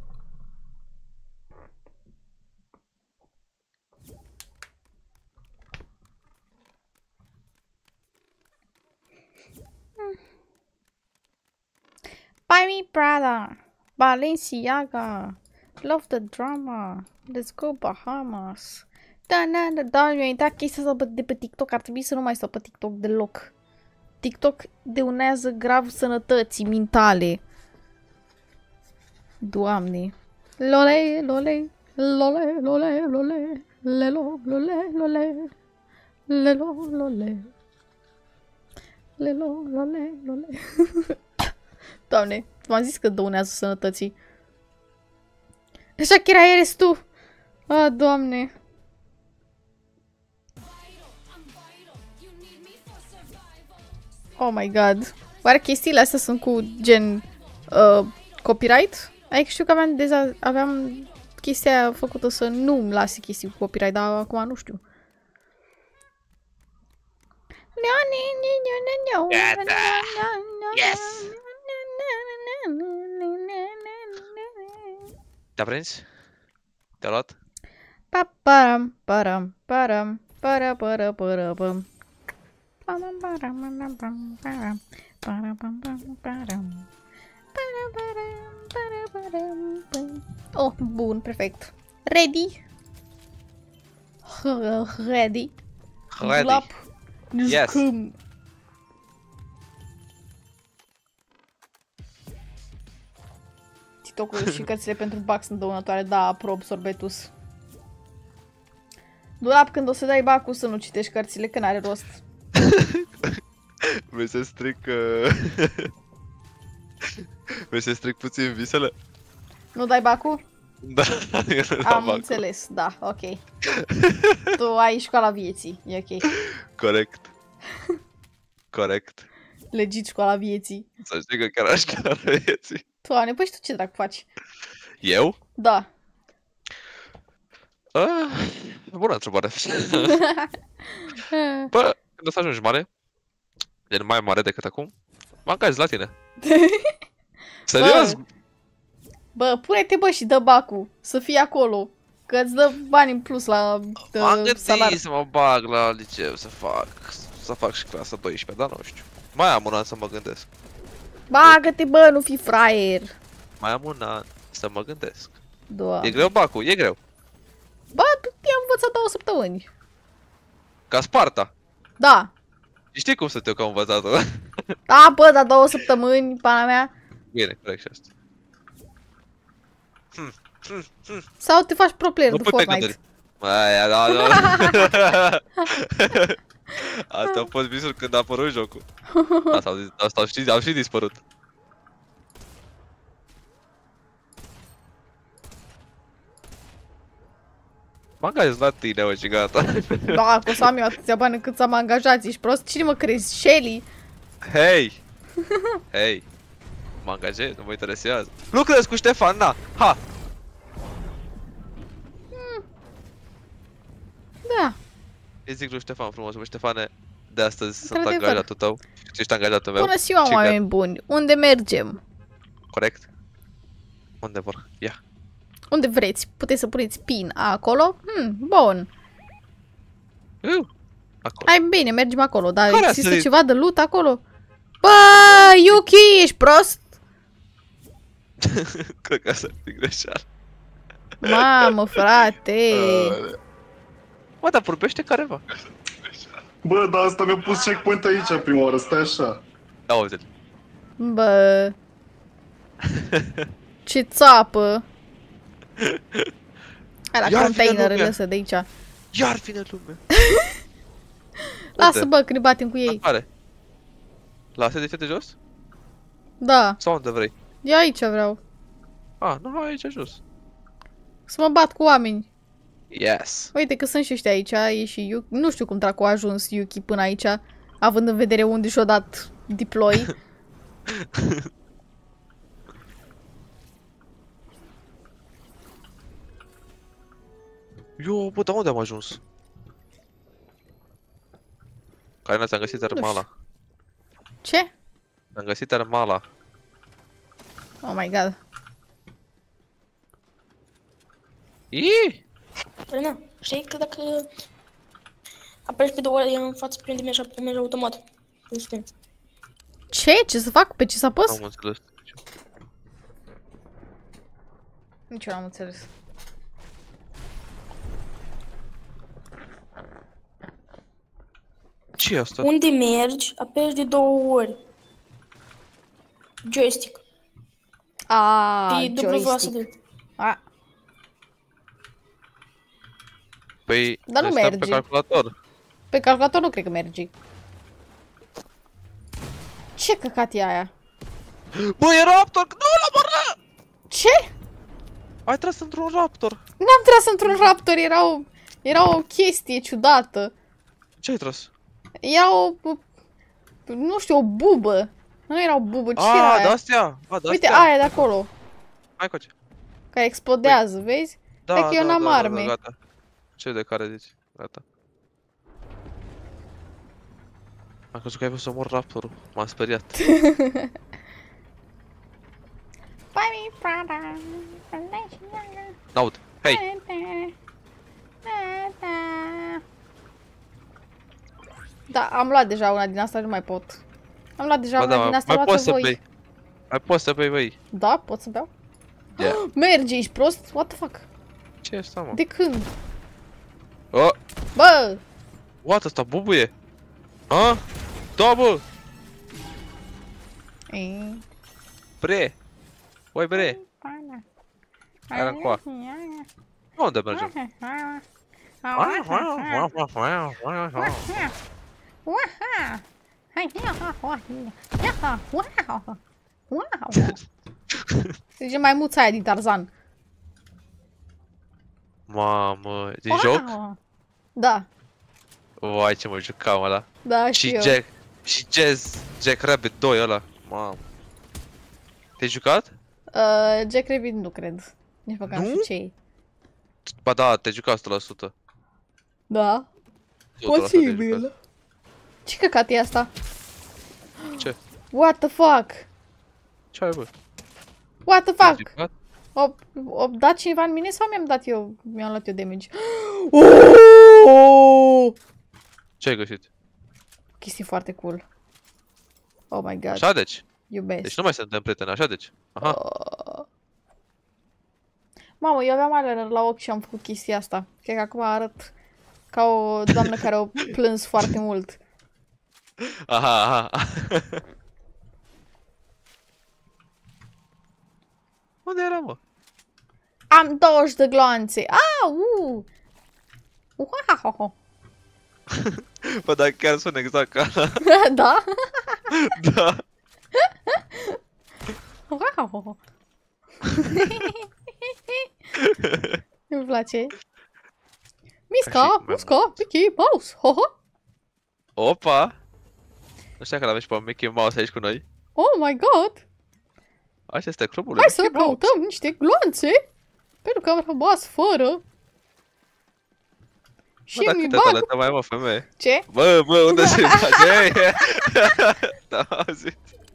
Buy me Prada, Balenciaga, love the drama, let's go Bahamas. Da, da, da, da, mi-a intrat chestia asta de pe TikTok, ar trebui să nu mai stau pe TikTok deloc. TikTok deunează grav sănătății mentale. Doamne. Lole, lole, lole, lole, lole, lelo, lole, lole, lelo, lole, lelo, lole, lole. Doamne, v-am zis că dăunează sănătății. Shakira, eres tu! Ah, Doamne! Oh my god. Oare chestiile astea sunt cu gen uh, copyright? Adică știu că aveam, deja, aveam chestia aia făcută să nu-mi lase chestii cu copyright, dar acum nu știu. Gata! Yes! Te-a prins? Te-a luat? Pa param param param para para para pam. Param param param param param param param para para para pam. Oh, bun, perfect. Ready? Ready? Ready. Yes. TikTok-ul și cărțile pentru bac sunt dăunătoare, da, aprob, sorbetus. Dulap, când o să dai bacul să nu citești cărțile, că n-are rost. Vrei să stric... Vrei să stric puțin visele? Nu dai bacul? Da, eu nu dau Am bacul. înțeles, da, ok. Tu ai școala vieții, e ok. Corect. Corect. Legit școala vieții. Să știi că chiar aș școala vieții. Doamne, păi și tu ce dracu faci? Eu? Da. Ah, bună întrebare. Bă, când o să ajungi mare, gen mai mare decât acum, mă angajezi la tine. Serios? Bă, bă, pune-te bă și dă bacul, să fii acolo, că îți dă bani în plus la M-am salar. gândit să mă bag la liceu, să fac, să fac și clasa doisprezece, dar nu știu. Mai am un an să mă gândesc. Bagă-te bă, nu fi fraier. Mai am un an să mă gândesc. Doamne. E greu bacul, e greu. Bă, i-am învățat două săptămâni. Ca Sparta. Da. Știi cum să te că am învățat-o? Da, bă, dar două săptămâni, pana mea. Bine, corect și asta. Sau te faci pro player Nu de pui pe Fortnite. gânduri. Aia, da, da. Asta a fost visul când a apărut jocul. Asta, asta au și, au și dispărut. Mă angajez la tine, mă, și gata. Da, că o să am eu atâția bani încât să am angajați, ești prost? Cine mă crezi? Shelly? Hei! Hei! Mă angajez, nu mă interesează. Lucrez cu Ștefan, na! Ha! Da. Îi zic lui Ștefan frumos, bă, Ștefane, de astăzi sunt Într-adevăr. angajatul tău. Tu ești angajatul meu. Bună ziua, Și oameni buni. Unde mergem? corect? Unde vor? Ia. Unde vreți? Puteți să puneți pin acolo? Hmm, bun. Uh, acolo. Hai bine, mergem acolo, dar Care a există sărit? ceva de loot acolo? Bă, Yuki, ești prost? Cred că asta ar fi greșeală. Mamă, frate. Mă, dar vorbește careva. Bă, dar asta mi-a pus checkpoint aici prima oară, stai așa. Da, auzi-l. Bă. Ce țapă. Hai la Iar vine containerele lumea. astea de aici. Iar vine lumea. Lasă, bă, că ne batem cu ei. Are. La sede de jos? Da, Sau unde vrei? eu aici vreau. Ah, nu, aici jos. Să mă bat cu oameni. Yes. Uite că sunt și ăștia aici, e și Yuki. Nu știu cum dracu a ajuns Yuki până aici. Având în vedere unde și-o dat deploy. Eu, bă, dar unde am ajuns? Carina, ți-am găsit termala. Ce? Am găsit termala. Oh my god. Iii! Carina, știi că dacă apeși pe două ori în față, prinde merge, merge automat. Ce? Ce să fac? Pe ce să apăs? Am înțeles. Nici eu n-am înțeles. Ce e asta? Unde mergi, apeși de două ori. Joystick. Aaaa, Pe joystick. A. Păi, Dar nu ăsta merge. pe calculator. Pe calculator nu cred că merge. Ce căcat e aia? Bă, e raptor! Nu, l-am omorât! Ce? Ai tras într-un raptor. N-am tras într-un raptor, era o, era o chestie ciudată. Ce ai tras? Era o, nu știu, o bubă. Nu era o bubă, ce A, era aia? de-astea! A, de-astea! Uite, aia de acolo. Hai coace. Care explodează, vezi? Da, Hai că eu da, n-am da, da, arme. da, gata. Ce de care zici? Gata. Am crezut că ai vrut să omor raptorul. M-am speriat. N-aud. Hei! Da, am luat deja una din asta, nu mai pot. Am luat deja Ba una da, din asta, mai poți luați să voi. bei. Mai poți să bei, băi. Da, pot să beau? Yeah. Merge, ești prost? What the fuck? Ce e asta, mă? De când? Oh! Bă! What, ăsta bubuie? Ha? Da, bă! E... Bre! Oi, bre! Era încoa. Unde mergem? Zice maimuța aia din Tarzan. Mamă, din joc? Da. Vai, ce mă jucam ăla. Da, și și eu. Jack, și Jazz, Jack Rabbit doi ăla. Mamă. Te-ai jucat? Uh, Jack Rabbit nu cred. Nici măcar nu Nu? știu ce e. Ba da, te-ai jucat o sută la sută. Da. o sută la sută te-ai jucat. Posibil. Ce căcat e asta? Ce? What the fuck? Ce ai, bă? What the Te-ai fuck? jucat? O, o dat cineva în mine sau mi-am dat eu? Mi-am luat eu damage. Oh! Ce ai găsit? Chestie foarte cool. Oh my god. Așa deci? Iubesc. Deci nu mai suntem prieteni, așa deci? Aha. Uh... Mamă, eu aveam alere la ochi și am făcut chestia asta. Cred că acum arăt ca o doamnă care a plâns foarte mult. Aha, aha. Unde era, mă? Am douăzeci de gloanțe. Ah, uh! Wow! Bă, dar chiar sună exact ca ăla. Da? Da. Wow! Îmi place. Misca, Musca, Mickey Mouse, ho ho! Opa! Nu știa că l-avem și pe Mickey Mouse aici cu noi. Oh my god! Așa este clubul lui Hai să Mickey Mouse. căutăm niște gloanțe, pentru că am rămas fără. Și Bă, dar mi câte bag... talente mai am, mă, femeie? Ce? Bă, bă, unde se face? Da, auzit.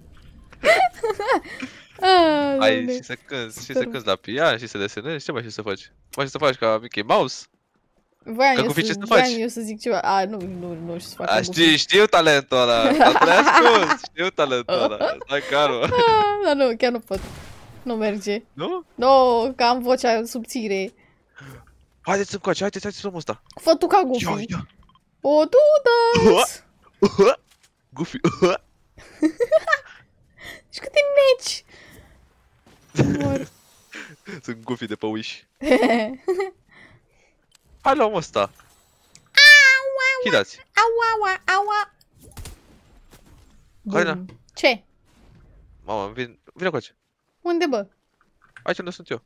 Ah, Ai Doamne. și să cânti, și să Sper. cânti la pian, și să desenezi, ce mai și să faci? Mai și să faci ca Mickey Mouse? Voiam Că eu, cu ce să, să faci? voiam eu să zic ceva. A, nu, nu, nu știu să fac. A, știi, știu talentul ăla, dar trebuie ascuns, știu talentul ăla, dai carul. Ah, dar nu, chiar nu pot. Nu merge. Nu? Nu, că am vocea subțire. Haideți încoace, haideți, haideți să luăm ăsta. Fă tu ca Ia, Goofy. ia. O dudă! Goofy. Și câte neci! Mor. Sunt Goofy de pe Wish. Hai luăm ăsta. Hidați. Aua, aua, aua. Carina. Bun. Ce? Mamă, vin, vine coace. Unde, bă? Aici unde sunt eu.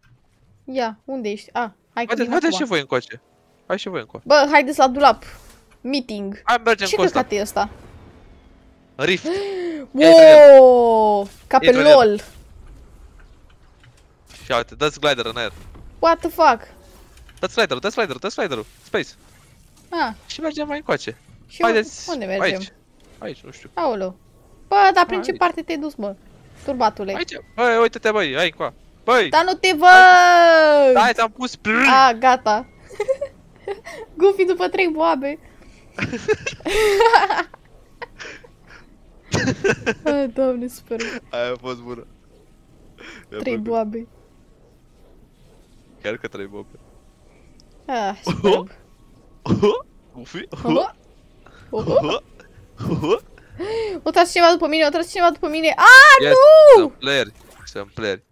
Ia, unde ești? A, hai că Haideți, vin haideți acum. și voi încoace. Hai și voi încoace. Bă, haideți la dulap. Meeting. Hai, mergem Ce cu ăsta. căcat e ăsta? Rift. Wow! Ca pe Intră în el. LOL. Și uite, dă-ți glider în aer. What the fuck? Dă-ți slider-ul, dă slider-ul, dă slider-ul. Space. Ah. Și mergem mai încoace. Și Haideți unde mergem? aici. Aici, nu știu. Aoleu. Bă, dar prin A, ce aici. parte te-ai dus, mă? Turbatule. Aici. Băi, uite-te, băi, hai încoa. Băi! Dar nu te văd! Hai, ți-am pus plâi! A, gata. Goofy după trei boabe. A, Doamne, super. Aia a fost bună. Trei boabe. Chiar că trei boabe. Ah, superb. Goofy? Oho. Oho. O trage cineva după mine, o trage cineva după mine. Ah, Yes, nu! sunt playeri. Sunt playeri.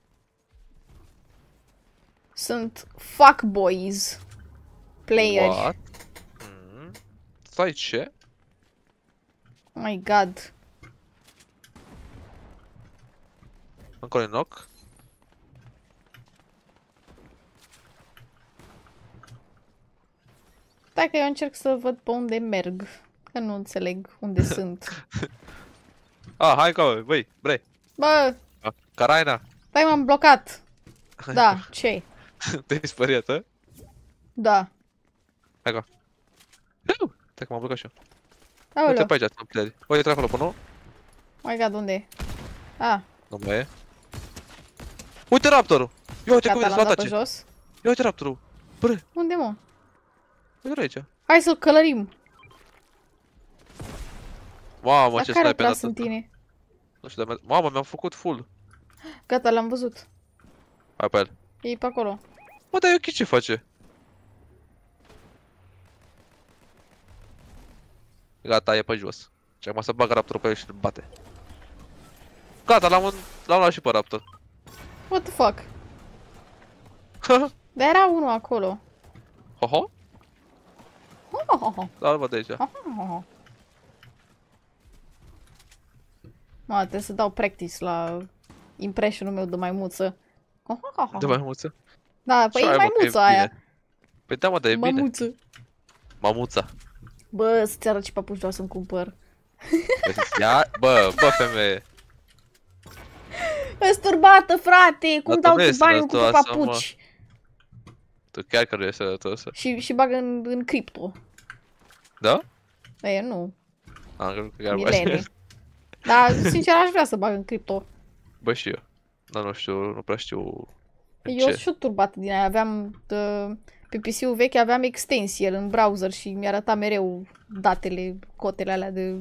Sunt fuckboys. Playeri. What? Mm. Stai, ce? Oh my god. Încă un knock. Stai că eu încerc să văd pe unde merg. Că nu înțeleg unde sunt. Ah, hai că, băi, bre. Bă, Ah, Caraina. stai, m-am blocat. Da, ce? Te-ai speriat, a? Da. Hai că. Stai că m-am blocat și eu. Uite Aoleu. pe aici, sunt playeri. Uite acolo, până nu? Oh my god, unde e? Ah, Nu mai e. Uite raptorul! Ia uite cum gata, vine să l-am dat pe atace. jos. Ia uite raptorul. Bre, Unde, mă? uite aici. Hai să-l călărim. Mamă, La ce care sniper tras dat în tine? Nu știu, dar mamă, mi-am făcut full. Gata, l-am văzut. Hai pe el. E pe acolo. Mă, dar Yuki ce face? Gata, e pe jos. Și acum să bagă raptorul pe el și îl bate. Gata, l-am l-am luat și pe raptor. What the fuck? Dar era unul acolo. Ho-ho? Ho, ho, ho. Da, îl văd de aici. Ho, ho, ho. Mă, trebuie să dau practice la impression-ul meu de maimuță. Ho, ho, ho, ho. De maimuță? Da, păi Ce e ai, mă, că e maimuța aia. bine? Păi da, mă, dar e bine. Mămuță. Mamuța. Bă, să-ți arăt ce papuci vreau să-mi cumpăr. Ia, bă, bă, femeie. Ești turbată, frate! Cum Dar dau tu nu ești bani cu sănătoasă, papuci? Tu chiar că nu ești sănătoasă. Și, și bagă în, în cripto. Da? E, nu. Am crezut că chiar Milene. mai. Dar, sincer, aș vrea să bag în cripto. Bă, și eu. Dar nu știu, nu prea știu în Eu ce. sunt și eu turbată din aia. Aveam, uh, pe P C-ul vechi aveam extensie în browser și mi-arăta mereu datele, cotele alea de...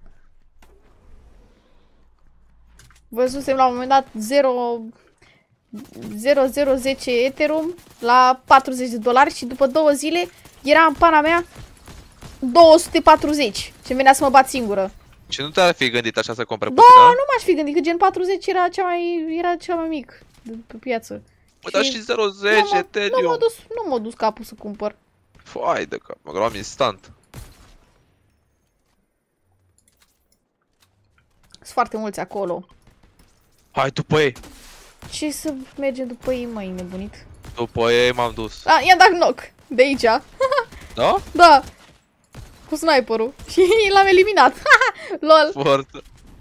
Văzusem la un moment dat zero zero zero zece Ethereum la patruzeci de dolari și după două zile era în pana mea două sute patruzeci și îmi venea să mă bat singură. Și nu te-ar fi gândit așa să cumpere Da, puțină? nu m-aș fi gândit că gen patruzeci era cea mai era cel mai mic de pe piață. Bă, dar și zero zece nu m-a Ethereum. dus, nu m-a dus capul să cumpăr. Fai de cap, mă luam instant. Sunt foarte mulți acolo. Hai după ei. Ce să mergem după ei, măi, nebunit? După ei m-am dus. A, i-am dat knock de aici. Da? Da. Cu sniperul. Și l-am eliminat. Lol. Foarte.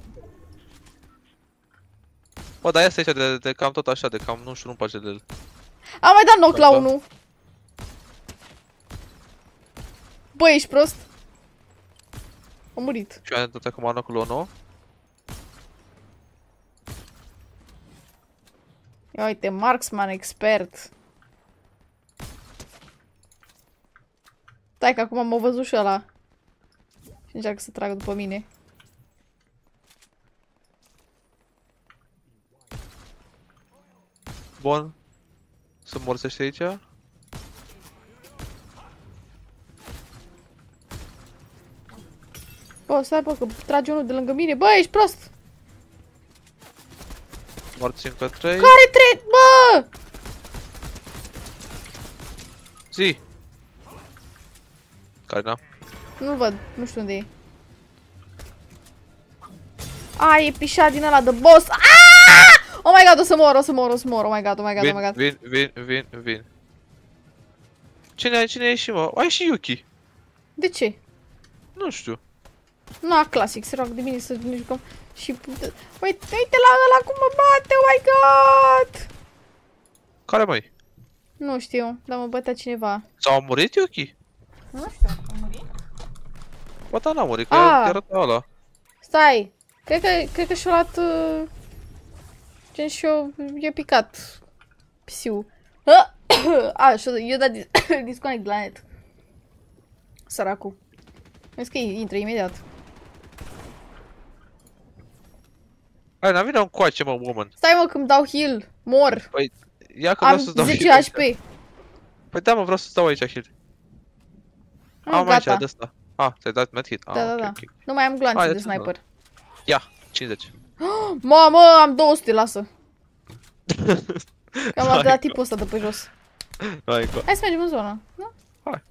Bă, dar asta aici de, de cam tot așa, de cam nu știu, nu-mi place de el. Am mai dat knock la Da. unul. Bă, ești prost? A murit. Și eu am dat acum anul unu. Ia uite, marksman expert. Stai că acum m-a văzut și ăla. Și încearcă să tragă după mine. Bun. Să morțești aici. Bă, stai bă, că trage unul de lângă mine. Bă, ești prost! Morți încă trei. Care trei? Bă! Zi! Carina. Nu-l văd, nu știu unde e. A, e pișat din ăla de boss. Aaaa! Oh my god, o să mor, o să mor, o să mor. Oh my god, oh my god, oh my god. Vin, vin, vin, vin, vin. Cine, cine e și mă? Ai și Yuki. De ce? Nu știu. Na, clasic, se roagă de mine să ne jucăm. Și... Uite, uite la ăla cum mă bate, oh my god! Care mai? Nu știu, dar mă bătea cineva. S-au murit Yuki? Nu știu, a murit? Bă, da, n-a murit, că Ah. era ăla. Stai, cred că, cred că și-a luat... Uh, gen și-o... i-a picat pisiu. A, și-o i-a dat dis disconnect la net. Săracul. Vezi că intră imediat. Hai, n-a venit un coace, mă, woman. Stai mă, când dau heal, mor. Păi, ia că vreau Am să-ți dau zece heal H P. aici. Păi da, mă, vreau să-ți dau aici heal. Am Am aici, gata. de ăsta. Ah, ți-ai dat medkit? Ah, Da, da, ok, da. ok. Nu mai am gloanțe Hai, de de-ți sniper. Ia, cincizeci. Mamă, am două sute, lasă. Că am luat de la tipul ăsta de pe jos. Hai, încă. Hai să mergem în zonă, nu? Hai.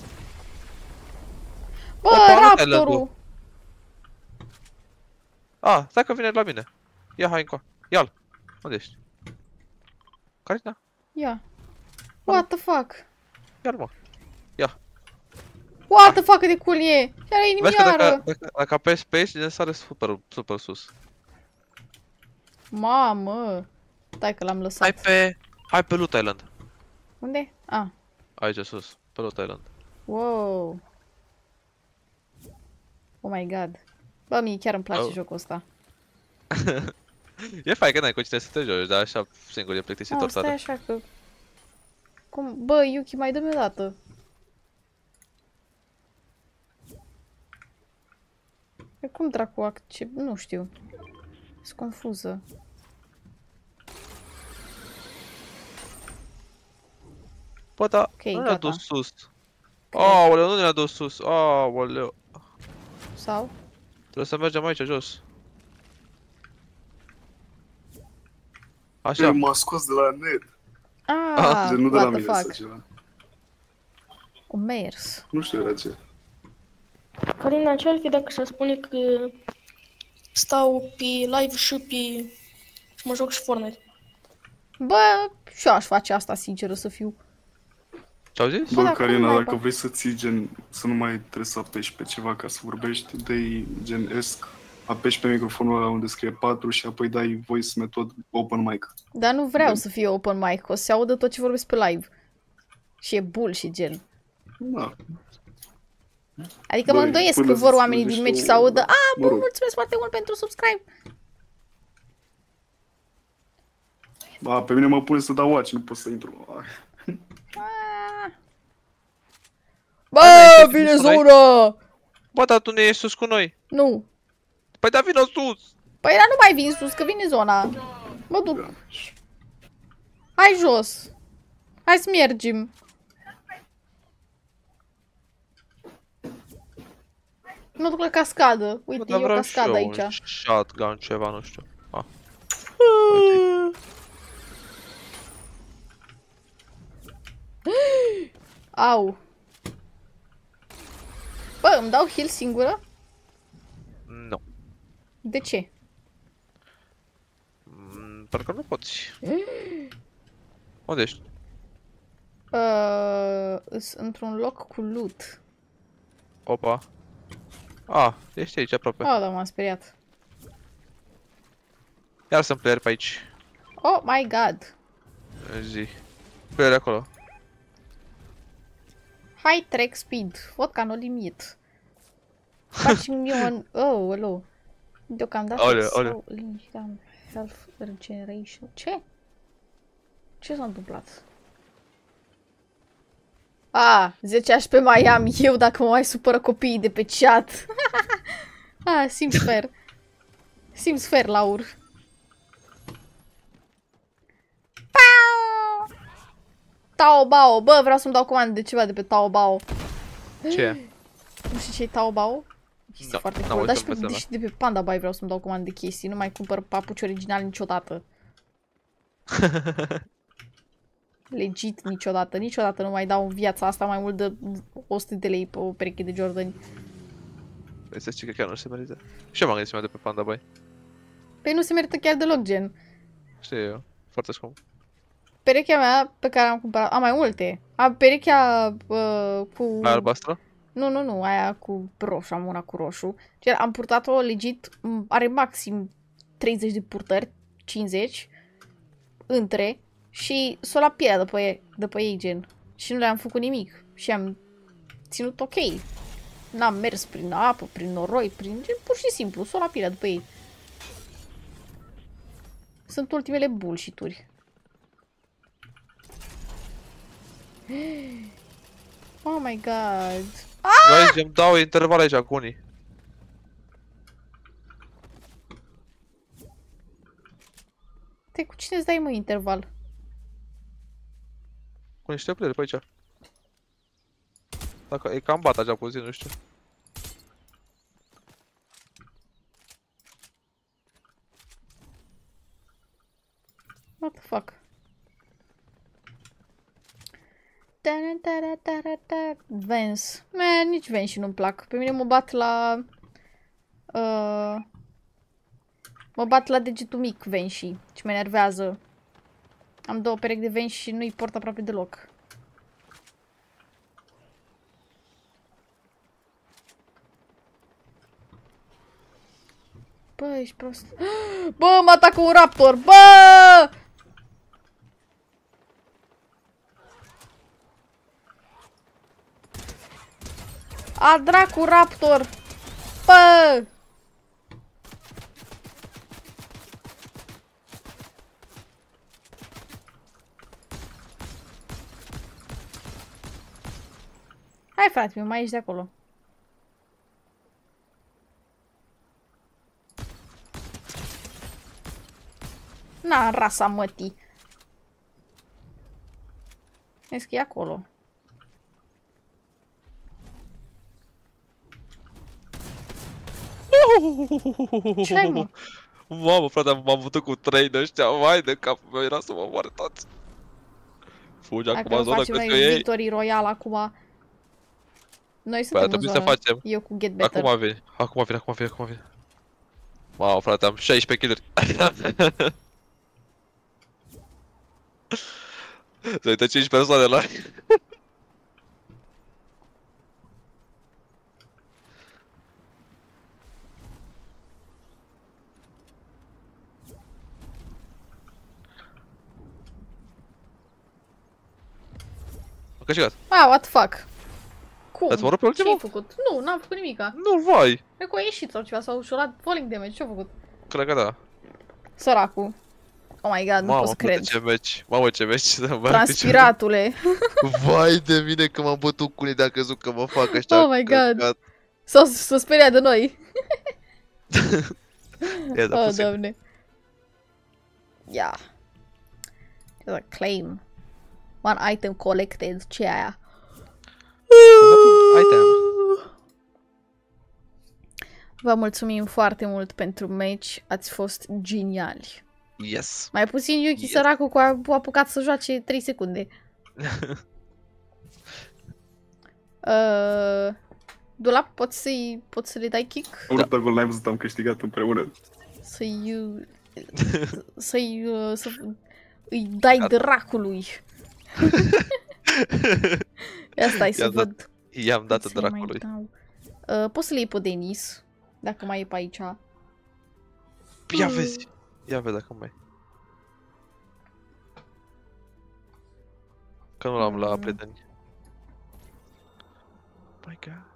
Bă, Opa, nu te-ai raptorul! lăsat. Ah, stai că vine la mine. Ia, hai încă. Ia-l. Unde ești? Carina? Ia. What the fuck? Ia-l, mă. Ia. What the fuck, cât de cool e! Chiar e Vezi că dacă, inimioară! dacă, dacă apeși pe aici, ne sare super, super sus. Mamă! Stai că l-am lăsat. Hai pe... Hai pe Loot Island. Unde? Ah. Aici sus, pe Loot Island. Wow. Oh my god. Bă, mie chiar îmi place Oh. jocul ăsta. E fain că n-ai cu cine să te joci, dar așa singur e Ah, plictisitor stai tare. așa că... Cum? Bă, Yuki, mai dă-mi o dată. E cum dracu accept? Nu știu. Sunt confuză. Bă, da, Ok, nu ne-a gata. dus sus. Aoleu, nu ne-a dus sus. Aoleu. Sau? Trebuie să mergem aici jos. Așa. Așa. M-a scos de la net. Ah, Gen, nu de la what the mine sau fuck. ceva. O mers. Nu știu era ce. Carina, ce ar fi dacă să spune că stau pe live și pe... și mă joc și Fortnite? Bă, și eu aș face asta, sinceră să fiu. Ce-au zis? Bă, da, Carina, cum dacă naiba? vrei să ții gen, să nu mai trebuie să apeși pe ceva ca să vorbești, dai gen esc, apeși pe microfonul ăla unde scrie patru și apoi dai voice method open mic. Dar nu vreau Da. să fie open mic, o să se audă tot ce vorbesc pe live. Și e bullshit, gen. Da. Adică mă Băi, îndoiesc până că să vor se oamenii aude din și meci o- să audă. A, mă bă, rog. mulțumesc foarte mult pentru subscribe. A, pe mine mă pune să dau watch, nu pot să intru. Ah. Bă, Hai, vine hai, hai. zonă! Bă, dar tu ne ești sus cu noi. Nu. Păi da, vină sus. Păi dar nu mai vin sus, că vine zona. Mă duc. Hai jos. Hai să mergem. Mă duc la cascadă. Bă, Uite, dar e o vreau și cascadă eu aici. un shotgun, ceva, nu știu. Ah. Au. Bă, îmi dau heal singură? Nu. De ce? Mm, Parcă nu poți. Unde ești? Uh, îs într-un loc cu loot. Opa. Ah, ești aici aproape. Oh, da, m-am speriat. Iar sunt player pe aici. Oh my god. Zi. Player acolo. High track speed. Vodka no limit. Facem eu un... Oh, hello. Deocamdată Aoleu, sau aoleu. limitam health regeneration. Ce? Ce s-a întâmplat? Ah, zece H P mai am eu dacă mă mai supără copiii de pe chat. Ah, simți fair. Simți fair, Laur. Pau! Taobao. Bă, vreau să-mi dau comandă de ceva de pe Taobao. Ce? Nu știu ce-i Taobao. Chestii Da, foarte n-am cool. Dar și, uitat pe, pe și de pe Panda Buy vreau să-mi dau comandă de chestii. Nu mai cumpăr papuci original niciodată. Legit niciodată. Niciodată nu mai dau în viața asta mai mult de o sută de lei pe o pereche de Jordani. Vrei să știi că chiar nu se merită. Și eu m-am gândit să mai de pe Panda Buy. Păi nu se merită chiar deloc, gen. Știu eu. Foarte scump. Perechea mea pe care am cumpărat... Am mai multe. Am perechea uh, cu... Mai albastră? Nu, nu, nu, aia cu roșu, am una cu roșu. Gen, am purtat-o legit, are maxim treizeci de purtări, cincizeci, între, și s-o la pielea după ei, după ei, gen. Și nu le-am făcut nimic. Și am ținut ok. N-am mers prin apă, prin noroi, prin... gen, pur și simplu, s-o la pielea după ei. Sunt ultimele bullshit-uri. Oh my god. Ah! Guys, îmi dau interval aici cu unii. Te cu cine îți dai, mă, interval? Cu niște playeri pe aici. Dacă e cam bat așa puțin, nu știu. What the fuck? Vance. Man, nici Vance nu-mi plac. Pe mine mă bat la... Uh, mă bat la degetul mic Vance și mă enervează. Am două perechi de Vance și nu-i port aproape deloc. Bă, ești prost. Bă, mă atacă un raptor! Bă! A dracu raptor! Bă! Hai, frate meu, mai ești de acolo. Na, rasa mătii. Vezi că e acolo. Ce ai, mă? Mamă, frate, m-am bătut cu trei de ăștia, vai de capul meu, era să mă moare toți. Fugi acum zona că noi Victory Royale acum. Noi suntem în zonă. Facem. Eu cu Get Better. Acum vine, acum vine, acum vine, acum vine. Mamă, frate, am șaisprezece kill-uri. Se uită cinci persoane la... Am câștigat. Ah, what the fuck? Cum? Ați omorât pe ultimul? Ce-ai făcut? Nu, n-am făcut nimica. Nu, vai! Cred că a ieșit sau ceva, sau și-a luat falling damage, ce-a făcut? Cred că da. Săracul. Oh my god, nu Mamă, pot să cred. ce meci. Mamă, ce meci. Transpiratule. Vai de mine că m-am bătut cu unii de-a crezut că mă fac ăștia. Oh my god. S-o speria de noi. E, da, oh, doamne. Ia. Yeah. Claim. One item collected. Ce e aia? Item. Vă mulțumim foarte mult pentru meci. Ați fost geniali. Yes. Mai puțin Yuki, yes. Săracul, cu a apucat să joace trei secunde. uh, Dulap, poți să-i poți să le dai kick? Următorul live văzut am câștigat împreună. Să-i... Să-i... Să îi dai dracului. Ia stai să văd. I-am dat dracului. Uh, poți să le iei pe Denis, dacă mai e pe aici. Ia vezi. Ia vezi dacă mai. Că nu l-am la prieteni. My god.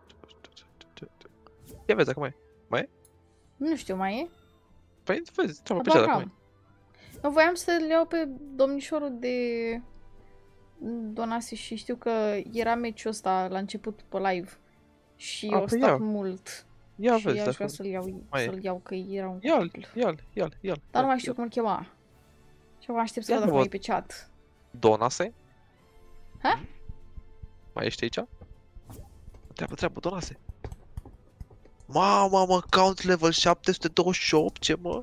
Ia vezi dacă mai e. Mai e? Nu știu, mai e? Păi vezi, treabă pe dacă mai e. Eu voiam să le iau pe domnișorul de donase și știu că era meciul ăsta la început pe live. Și eu stat ia. mult. Ia și vezi aș vrea să-l iau, să iau, că era un ia-l, ia-l, ia-l, ia-l. Dar nu mai știu cum îl chema. Și acum aștept să văd dacă mai e pe chat. Donase? Ha? Mai ești aici? Treabă, treabă, Donase. Mamă, mamă, count level șapte sute douăzeci și opt, ce mă?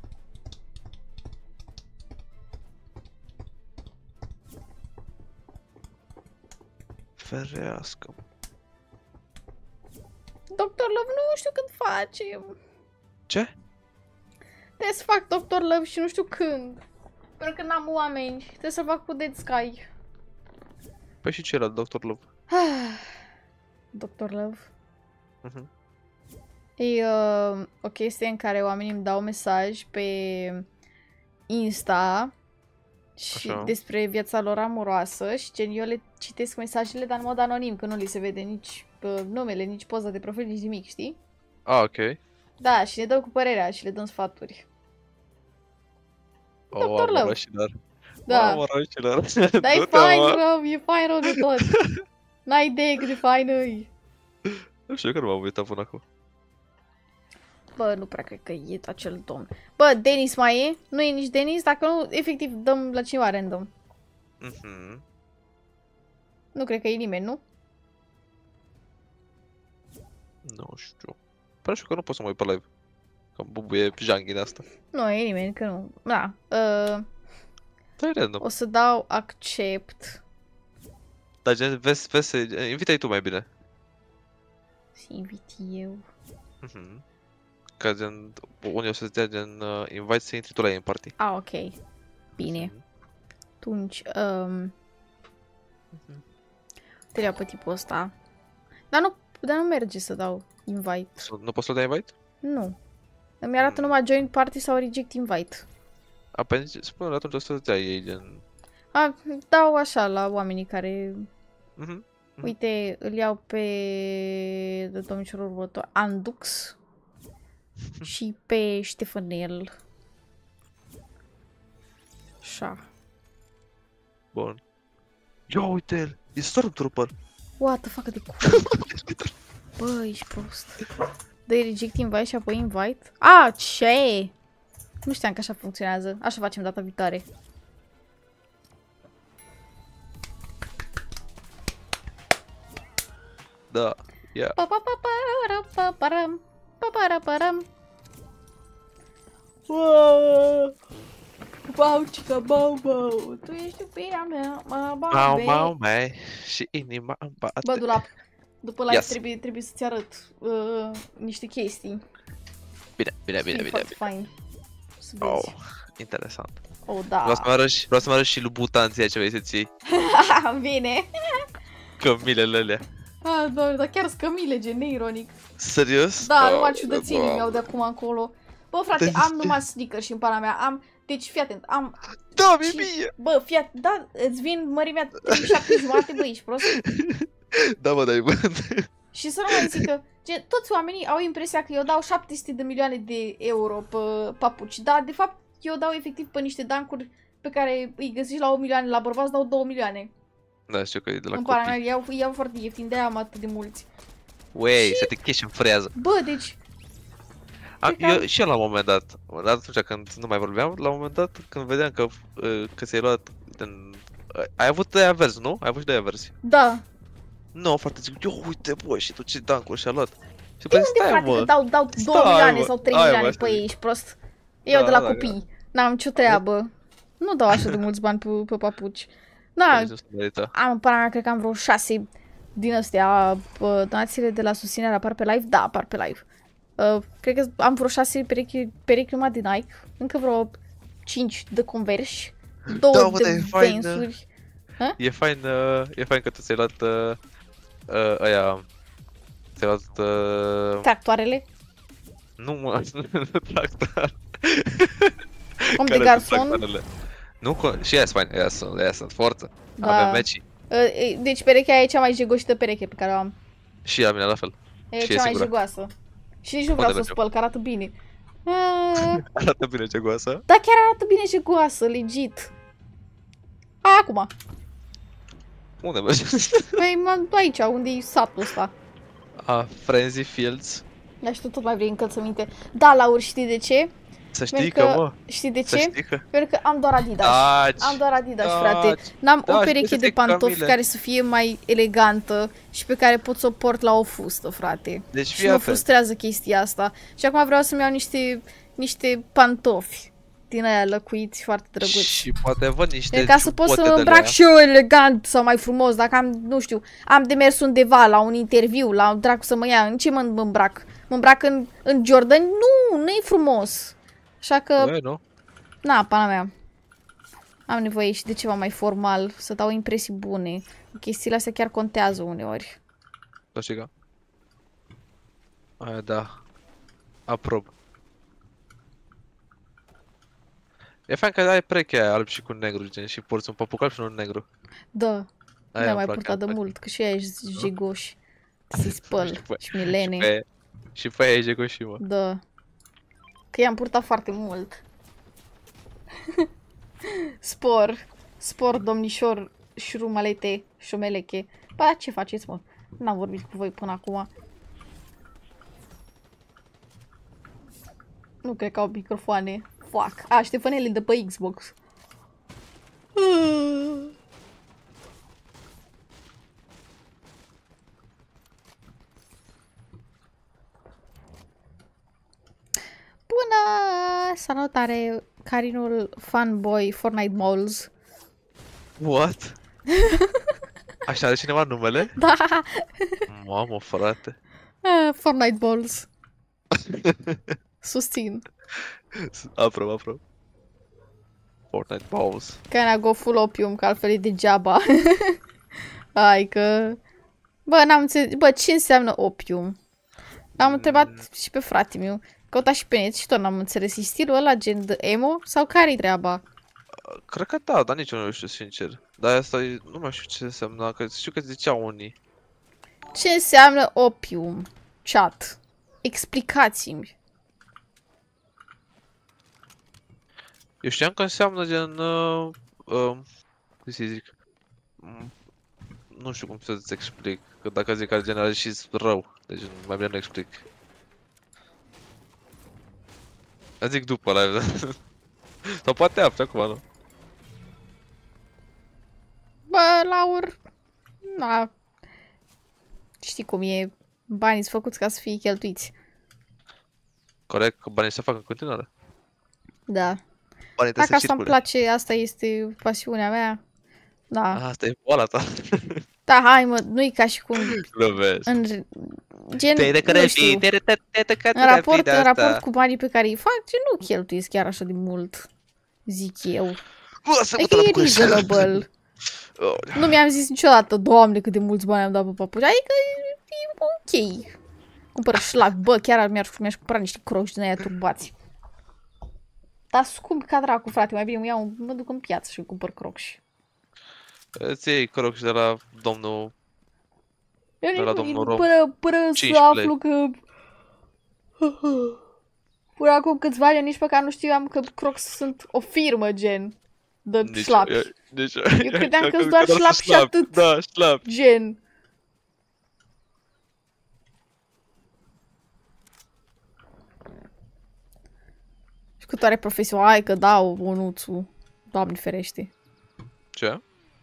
Ferească. doctor Love nu știu când facem. Ce? Trebuie să fac doctor Love și nu știu când. Pentru că n-am oameni. Trebuie să fac cu Dead Sky. Păi și ce era doctor Love? doctor Love. Mhm. E uh, o chestie în care oamenii îmi dau mesaj pe Insta și Așa. despre viața lor amoroasă și gen eu le citesc mesajele, dar în mod anonim, că nu li se vede nici uh, numele, nici poza de profil, nici nimic, știi? Ah, ok. Da, și le dau cu părerea și le dăm sfaturi. O, doctor Love. amoroșilor. Da. O, amoroșilor. Dar e Du-te, fain mă. rău, e fain rău de tot. N-ai idee cât de fain e. Nu știu că nu m-am uitat până acum. Bă, nu prea cred că e acel domn. Bă, Denis mai e? Nu e nici Denis? Dacă nu, efectiv, dăm la cineva random. Mhm. Nu cred că e nimeni, nu? Nu știu. Pare știu că nu pot să mă uit pe live. Că îmi bubuie janghi de asta. Nu e nimeni, că nu. Da. Uh, Dai random. o să dau accept. Dar gen, vezi, vezi, invită-i tu mai bine. Și invit eu. Mhm. Că gen, unii o să-ți dea gen uh, invite să intri tu la ei în party. Ah, ok. Bine. Atunci, um... te iau pe tipul ăsta. Dar nu, dar nu merge să dau invite. Nu poți să-l dai invite? Nu. Îmi arată numai join party sau reject invite. A, păi spune atunci o să-ți dea ei gen... A, dau așa la oamenii care... Mhm. Uite, îl iau pe domnișorul următor, Andux și pe Ștefanel. Așa. Bun. Ia uite-l! E Stormtrooper! What the fuck de cool. Bă, ești prost. Dă-i reject invite și apoi invite? A, ce? Nu știam că așa funcționează. Așa facem data viitoare. Da, ia. Pa pa pa pa pa param. Pa para param. Wow. Bau, cica, bau, bau. Tu ești iubirea mea, mă, bau, Mau, mau, mai. Și inima îmi bate. Bă, Dulap, după live Yes. trebuie, trebuie să-ți arăt uh, niște chestii. Bine, bine, bine, E bine, foarte bine. fain. Să vezi. Oh, interesant. Oh, da. Vreau să mă arăt și, vreau să mă arăt și lui Butanția ce vrei să ții. Bine. Cămilele alea. Ah, doamne, dar chiar scămile, gen neironic. Serios? Da, Oh, numai ciudățenii wow. mi-au de acum încolo. Bă, frate, Deci- am numai sneakers și în pana mea. Am, deci, fii atent, am... Da, mi și- mie! Bă, fii atent, da, îți vin mărimea treizeci și șapte jumate, bă, ești prost? Da, mă, dai, bă. Și să nu mai zic că, gen, toți oamenii au impresia că eu dau șapte sute de milioane de euro pe papuci, dar de fapt eu dau efectiv pe niște dancuri pe care îi găsești la o milioane, la bărbați dau două milioane. Da, știu că e de la În pana mea, copii. iau, iau foarte ieftin, de-aia am atât de mulți. Wey, să te chești în frează. Bă, deci, Am, Cred că eu, am- și eu la un moment dat, atunci când nu mai vorbeam, la un moment dat când vedeam că, uh, că ți-ai luat din... Ai avut de aia verzi, nu? Ai avut și de aia verzi. da. Nu, foarte zic, eu uite, bă, și tu ce dancuri și-a luat. Și De păi, unde, stai, frate, mă. că dau, dau două Stai, milioane mă. sau trei Hai, mă, milioane asta pe zic. ei, ești prost? Eu Da, de la da, copii. N-am nicio treabă. Nu dau așa de mulți bani pe, pe papuci. Da, Nici nu se merită. am în pana mea, cred că am vreo șase din astea. Pă, donațiile de la susținere apar pe live? Da, apar pe live. Uh, cred că am vreo șase perechi, perechi numai de Nike. Încă vreo cinci de Converse. Două Da, mă, dar de e fain, Vans-uri. E fain, uh, e fain că tu ți-ai luat uh, uh, aia... Ți-ai luat... Uh, Tractoarele. nu, mă, tractor. Om de Care sunt garson. tractoarele? Nu, co- și aia sunt fain, aia sunt, aia sunt forță. Da. Avem meci. Uh, deci perechea e cea mai jegoșită pereche pe care o am. Și la mine la fel. E Și e cea mai sigură. jegoasă. Și nici nu vreau Unde să o mergem? spăl, că arată bine. Ah, Arată bine ce goasă. da, chiar arată bine jegoasă, legit. A, acum. Unde mergi? Păi, m-am aici, unde e satul ăsta. A, Frenzy Fields. Dar și tu tot mai vrei încălțăminte. Da, Laur, știi de ce? Să știi Pentru că, mă. Știi de Să ce? știi că... Pentru că am doar Adidas. Taci, Am doar Adidas, taci. frate. N-am Da, o și pereche peste de pantofi Camile. care să fie mai elegantă și pe care pot să o port la o fustă, frate. Deci Și fii mă atent. frustrează chestia asta. Și acum vreau să-mi iau niște, niște pantofi din aia lăcuiți foarte drăguți. Și poate văd niște E ca să pot să ciubote mă de îmbrac alea. și eu elegant sau mai frumos, dacă am, nu știu, am de mers undeva la un interviu, la un dracu să mă ia, în ce mă mă îmbrac? Mă îmbrac în, în Jordan? Nu, nu e frumos. Așa că, Băi, nu? na, pana mea. Am nevoie și de ceva mai formal, să dau impresii bune. Chestiile astea chiar contează uneori. Toxica? Aia da. Aprob. E fain că ai prechea alb și cu negru, gen, și porți un papuc alb și unul negru. Da. Aia Nu îmi mai place, purtat de îmi place. mult, că și aia ești jigoși. Se spăl și milene. Și pe, și pe aia e jegoși, mă. Da. Că i-am purtat foarte mult. Spor. Spor, domnișor, șrumalete, șomeleche. Ba, ce faceți, mă? N-am vorbit cu voi până acum. Nu cred că au microfoane. Fuck. A, Ștefanele de pe Xbox. Bună! Salutare, Carinul Fanboy Fortnite Malls. What? Așa are cineva numele? Da! Mamă, frate. Uh, Fortnite Balls. Susțin. Aprob, aprob. Fortnite Balls. Can I go full opium, că altfel e degeaba. Hai că... Bă, n-am înțeles... Bă, ce înseamnă opium? L-am întrebat Mm. și pe frate meu. Căuta și pe net și tot n-am înțeles. E stilul ăla gen de emo? Sau care-i treaba? Cred că da, dar nici eu nu știu, sincer. Dar asta e... nu mai știu ce înseamnă, că știu că ziceau unii. Ce înseamnă opium? Chat. Explicați-mi. Eu știam că înseamnă gen... Uh, uh, cum să zic? Mm, nu știu cum să-ți explic. Că dacă zic că gen are și rău. Deci mai bine nu explic. Îți zic după live, da? Sau poate apte acum, nu? Bă, Laur... Na... Știi cum e. Banii sunt făcuți ca să fie cheltuiți. Corect, că banii se fac în continuare. Da. Banii Dacă trebuie să asta îmi circule. place, asta este pasiunea mea. Da. Ah, asta e boala ta. Da, hai mă, nu e ca și cum... Nu vezi. În... Gen, Te-ai de nu care știu. te te te te te În raport, în raport cu banii pe care îi fac, gen, nu cheltuiesc chiar așa de mult. Zic eu. Adică e reasonable. Nu mi-am zis niciodată, Doamne, cât de mulți bani am dat pe papuci. Adică e, e ok. Cumpără șlac, bă, chiar mi-aș mi cumpăra niște croci din aia turbați. Dar scump ca dracu, frate, mai bine mă, iau, mă duc în piață și îmi cumpăr croci. Îți iei crocs de la domnul... Eu de la domnul Rom. până, până să cinci aflu că... Până acum câțiva ani nici măcar nu știam că Crocs sunt o firmă, gen. De Nici- șlapi. eu- nici- Eu credeam eu că sunt cred doar că doar șlapi sunt și atât. Da, șlapi. Gen. Și cât are profesional, hai că dau onuțul. Doamne ferește. Ce?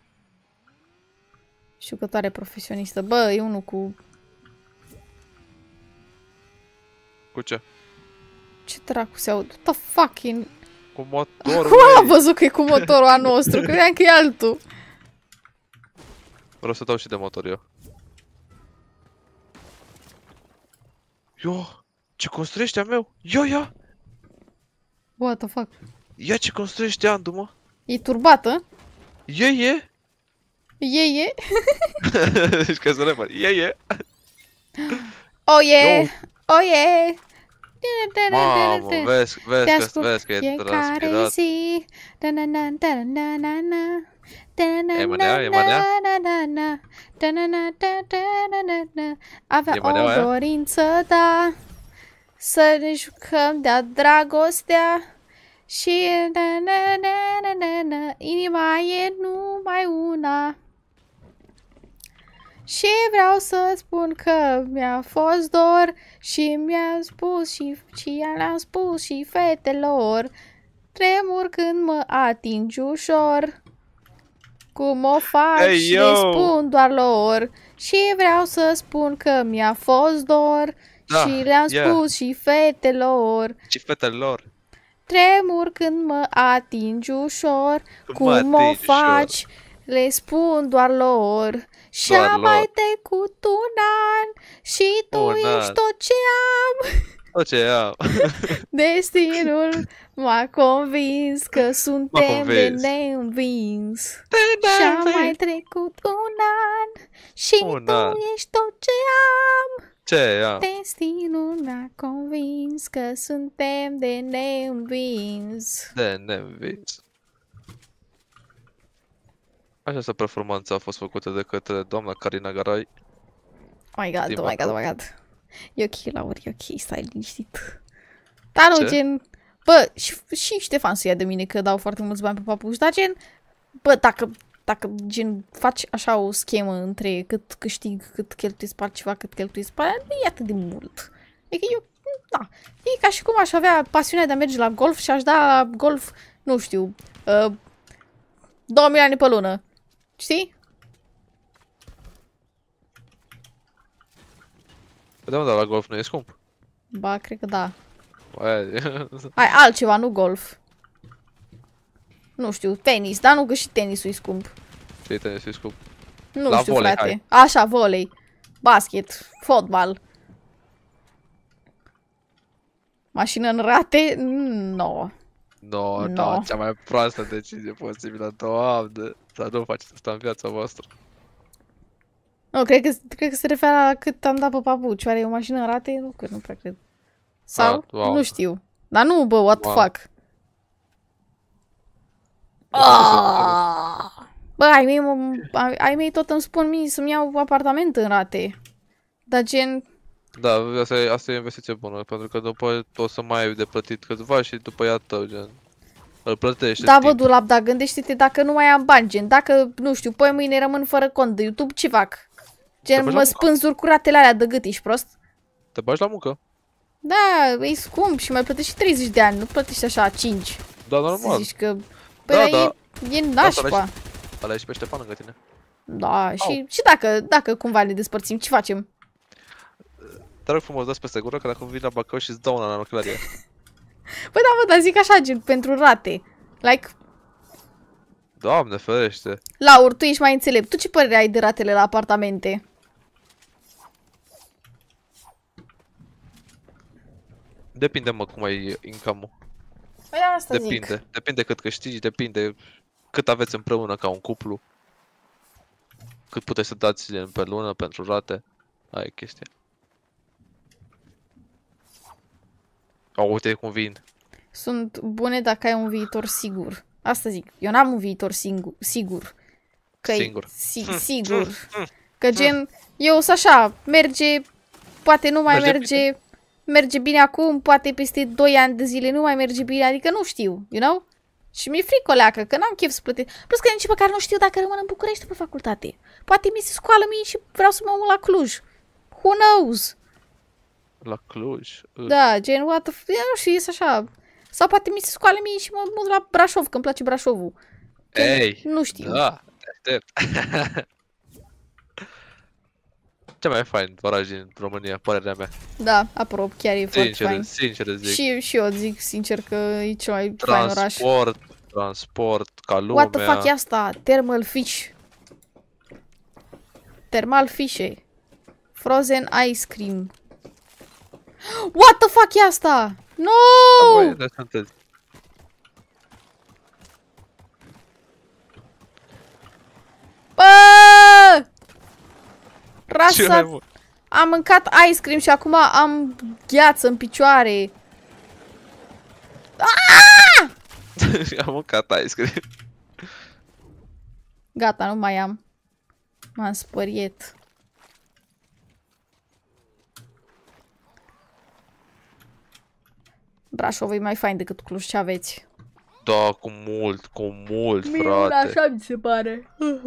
Știu că tare profesionistă. Bă, e unul cu... Cu ce? Ce dracu se aud? What the fuck? E... Cu motorul. Cum am văzut că e cu motorul al nostru? Credeam că e altul. Vreau să dau și de motor eu. Yo, ce construiește a meu? Yo, ia! What the fuck? Ia ce construiește Andu, mă! E turbată? E, e! E, e. Deci ca să repar, e, e! Oh, yeah! Yo. Oh, yeah! Mamă, vezi, vezi, Te că, ascult vezi că e fiecare transpirat. zi. Da-na-na, da-na-na-na-na. E mânea, e mânea? Da-na-na-na-na. Da-na-na-da-da-na-na-na. Avea E mâneaua o aia? dorință, da, să ne jucăm de-a dragostea. Și na-na-na-na-na-na, inima e numai una. Și vreau să spun că mi-a fost dor și mi-a spus și, și le-am spus și fetelor. Tremur când mă atingi ușor, cum o faci, Hey, le yo! spun doar lor. Și vreau să spun că mi-a fost dor Da, și le-am yeah. spus și fetelor. Și fetele lor. Tremur când mă atingi ușor, Când cum mă o atingi faci, le spun doar lor. Și Doar a mai lor. trecut un an și tu Un ești an. tot ce am. Tot ce am. Destinul m-a convins că suntem de convins. neînvins. De Și-a neînvins. mai trecut un an și Un tu an. ești tot ce am. Ce am? Destinul m-a convins că suntem de neînvins. De neînvins. Această performanță a fost făcută de către doamna Carina Garai. Oh my god, Din oh my god, Bacău. oh my god. E ok, Laura, e ok, stai liniștit. Dar nu, Ce? gen... Bă, și, și Ștefan să ia de mine că dau foarte mulți bani pe papuși, dar gen... Bă, dacă, dacă gen faci așa o schemă între cât câștig, cât cheltuiesc pe altceva, cât cheltuiesc pe aia, nu e atât de mult. Adică eu, da, e ca și cum aș avea pasiunea de a merge la golf și aș da la golf, nu știu, uh, două milioane pe lună. Știi? Păi da, dar la golf nu e scump. Ba, cred că da. Aia... Hai, altceva, nu golf. Nu știu, tenis, dar nu că și tenisul e scump. Ce-i tenis e scump? Nu La știu, volei, frate. hai. Așa, volei, basket, fotbal. Mașină în rate? No. No, No. no, cea mai proastă decizie posibilă, doamne. Dar nu faceți asta în viața voastră. Nu, cred că, cred că se referă la cât am dat pe papuci. Oare e o mașină în rate? Nu, cred, nu prea cred. Sau? Ah, wow. Nu știu. Dar nu, bă, what the Wow. fuck. Ah! Bă, ai mei, mă- ai, ai mei tot îmi spun mie să-mi iau apartament în rate. Dar gen... Da, asta e, asta e o investiție bună, pentru că după o să mai ai de plătit câțiva și după ea tău, gen. Îl plătești. Da, bă, Dulap, dar gândește-te dacă nu mai am bani, gen, dacă, nu știu, păi mâine rămân fără cont de YouTube, ce fac? Te Gen, bagi mă la spânzuri cu ratele alea de gât, ești prost? Te bagi la muncă. Da, e scump și mai plătești și treizeci de ani, nu plătești așa cinci. Da, Să normal. zici că... Păi, Da, da, da. e, e Da, să nașpa. Ăla ești pe Ștefan lângă tine. Da, și, și dacă, dacă cumva ne despărțim, ce facem? Te rog frumos, dați peste gură că dacă vin la Bacău și îți dau una în ochlarie. Păi da, mă, dar zic așa, gen, pentru rate. Like, Doamne ferește. Laur, tu ești mai înțelept. Tu ce părere ai de ratele la apartamente? Depinde, mă, cum ai income-ul. Păi asta Depinde. zic. Depinde cât câștigi, depinde cât aveți împreună ca un cuplu. Cât puteți să dați gen, pe lună pentru rate. Aia e chestia. Au, uite cum vin. Sunt bune dacă ai un viitor sigur. Asta zic. Eu n-am un viitor singur, sigur. Că Singur. Si, sigur. Că gen, eu sunt așa, merge, poate nu mai Merge merge, merge bine acum, poate peste doi ani de zile nu mai merge bine, adică nu știu, you know? Și mi-e frică o leacă, că n-am chef să plătesc. Plus că nici măcar nu știu dacă rămân în București pe facultate. Poate mi se scoală mie și vreau să mă mut la Cluj. Who knows? La Cluj. Da, gen, what the f... Eu nu știu, e așa. Sau poate mi se scoală mie și mă mut la Brașov, că îmi place Brașovul. Că Ei, nu știu. Da, te aștept. Ce mai fain oraș din România, părerea mea. Da, aprob, chiar e foarte Sincer, fain. sincer zic. Și, și eu zic sincer că e cel mai fain oraș. Transport, transport, ca lumea. What the fuck e asta? Thermal fish. Thermal fish. Frozen ice cream. What the fuck e asta? No! Băi, de sunteți. Bă! Ce mai Rasa... mult? Am mâncat ice cream și acum am gheață în picioare. Ah! Am mâncat ice cream. Gata, nu mai am. M-am spăriet. Brașov e mai fain decât Cluj, ce aveți? Da, cu mult, cu mult, Mie frate. așa mi se pare.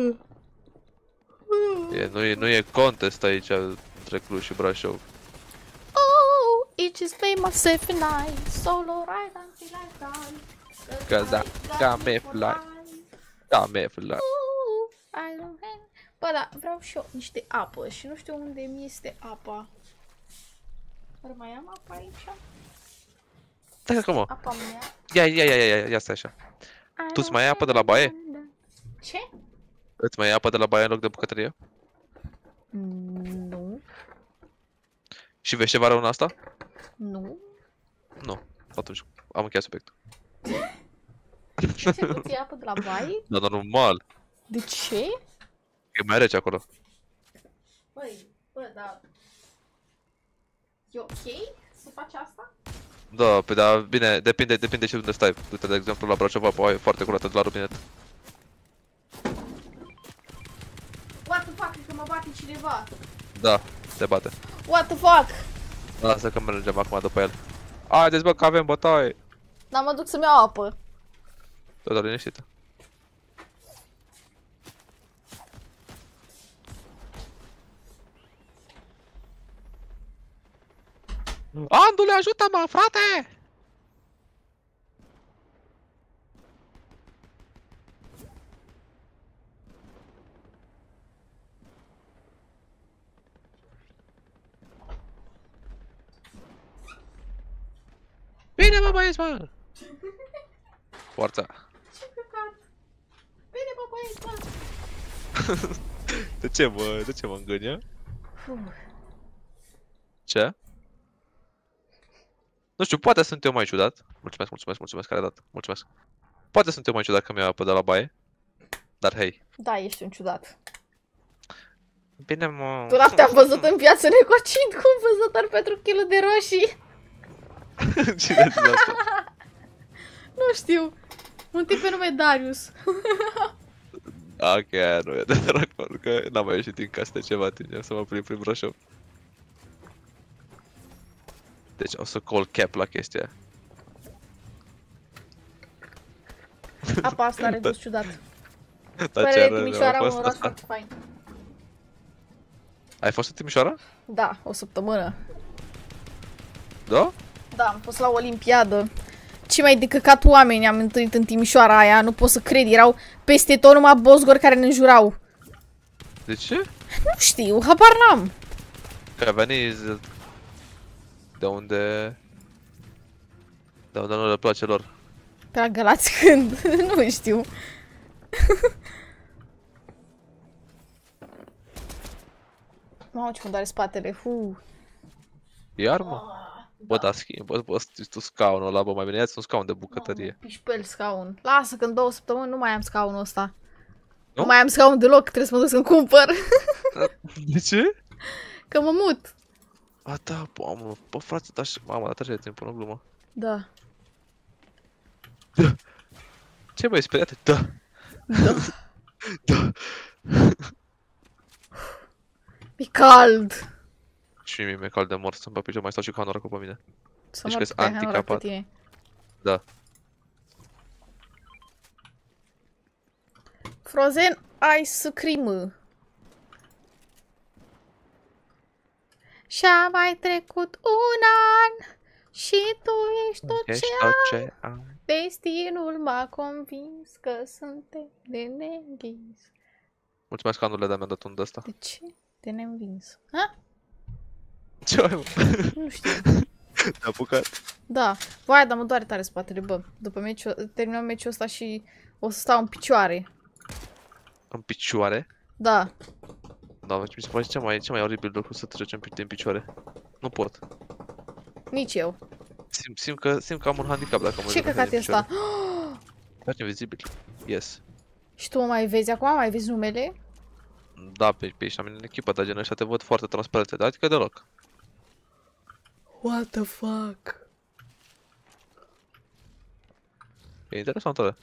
E, nu, e, nu e contest aici între Cluj și Brașov. Oh, each is famous every night. Solo ride until I die. Că da, ca me fly. Ca me fly. Ooh, I don't have... Bă, da, vreau și eu niște apă și nu știu unde mi este apa. Oare mai am apa aici? Da, cum mă? Apa mea. Ia, ia, ia, ia, ia, ia stai așa. Tu îți mai ai apă de la baie? Ce? Îți mai ai apă de la baie în loc de bucătărie? Nu. Și vezi ceva rău în asta? Nu. Nu. Atunci am încheiat subiectul. Ce nu ți apă de la baie? Da, dar normal. De ce? E mai rece acolo. Băi, bă, dar... E ok să faci asta? Da, pe da, bine, depinde, depinde și unde stai. Uite, de exemplu, la Brașov apa e foarte curată de la robinet. What the fuck, cred că mă bate cineva. Da, te bate. What the fuck? Lasă că mergem acum după el. Haideți bă, că avem bătaie. Dar mă duc să-mi iau apă. Tot liniștită. Andule, ajută-mă, frate! Bine, mă, băieți, mă! Forța! Ce căcat! Bine, mă, băieți, mă! De ce, mă? De ce mă îngânie? Ce? Nu știu, poate sunt eu mai ciudat. Mulțumesc, mulțumesc, mulțumesc, care a dat. Mulțumesc. Poate sunt eu mai ciudat că mi-a apă de la baie. Dar hei. Da, ești un ciudat. Bine, mă... Tu te-am văzut în piață negociind cu un vânzător pentru kilul de roșii. Cine ți-a asta? Nu știu. Un tip pe nume Darius. Ok, aia nu e adevărat, pentru că n-am mai ieșit din casă de ceva timp să mă plimb prin Brașov. Deci o să call cap la chestia. Apa asta are gust ciudat. Da, Pare Timișoara un oraș foarte fain. Ai fost în Timișoara? Da, o săptămână. Da? Da, am fost la Olimpiadă. Ce mai de căcat oameni am întâlnit în Timișoara aia, nu pot să cred, erau peste tot numai bozgori care ne înjurau. De ce? Nu știu, habar n-am. Că veni de unde... De unde nu le place lor. Pe la Galați când? Nu știu. Mamă, ce mă doare spatele, hu. Iar, mă? Bă, da, schimb, bă, bă, tu scaunul ăla, bă, mai bine ia-ți un scaun de bucătărie. Pișpel scaun. Lasă că în două săptămâni nu mai am scaunul ăsta. Nu? Nu mai am scaun deloc, trebuie să mă duc să-mi cumpăr. De ce? Că mă mut. A, da, bă, mă, bă, frate, da, și, mamă, dar trece de timp, nu glumă. Da. Da. Ce, băi, speriate? Da. Da. Da. E cald. Și mie mi-e cald de mort, să-mi pe mai stau și cu hanoracul pe mine. Să mă pe hanorac pe tine. Da. Frozen ice cream. Și-a mai trecut un an și tu ești tot Ești ce tot am. ce am. Destinul m-a convins că suntem de neînvins. Mulțumesc, Andule, dar mi-a dat un de-asta. De ce? De neînvins. Ha? Ce ai, mă? Nu știu. Te-a apucat? Da. Vai, dar mă doare tare spatele, bă. După meciul, terminăm meciul ăsta și o să stau în picioare. În picioare? Da. Da, mi se face cea mai, cea mai oribil lucru să trecem în picioare. Nu pot. Nici eu. Simt, simt, că, simt că am un handicap dacă mă Ce căcat e ăsta? Faci invizibil. Yes. Și tu mă mai vezi acum? Mai vezi numele? Da, pe, pe ești la mine în echipă, dar genul ăștia te văd foarte transparente, dar adică deloc. What the fuck? E interesant, ăla.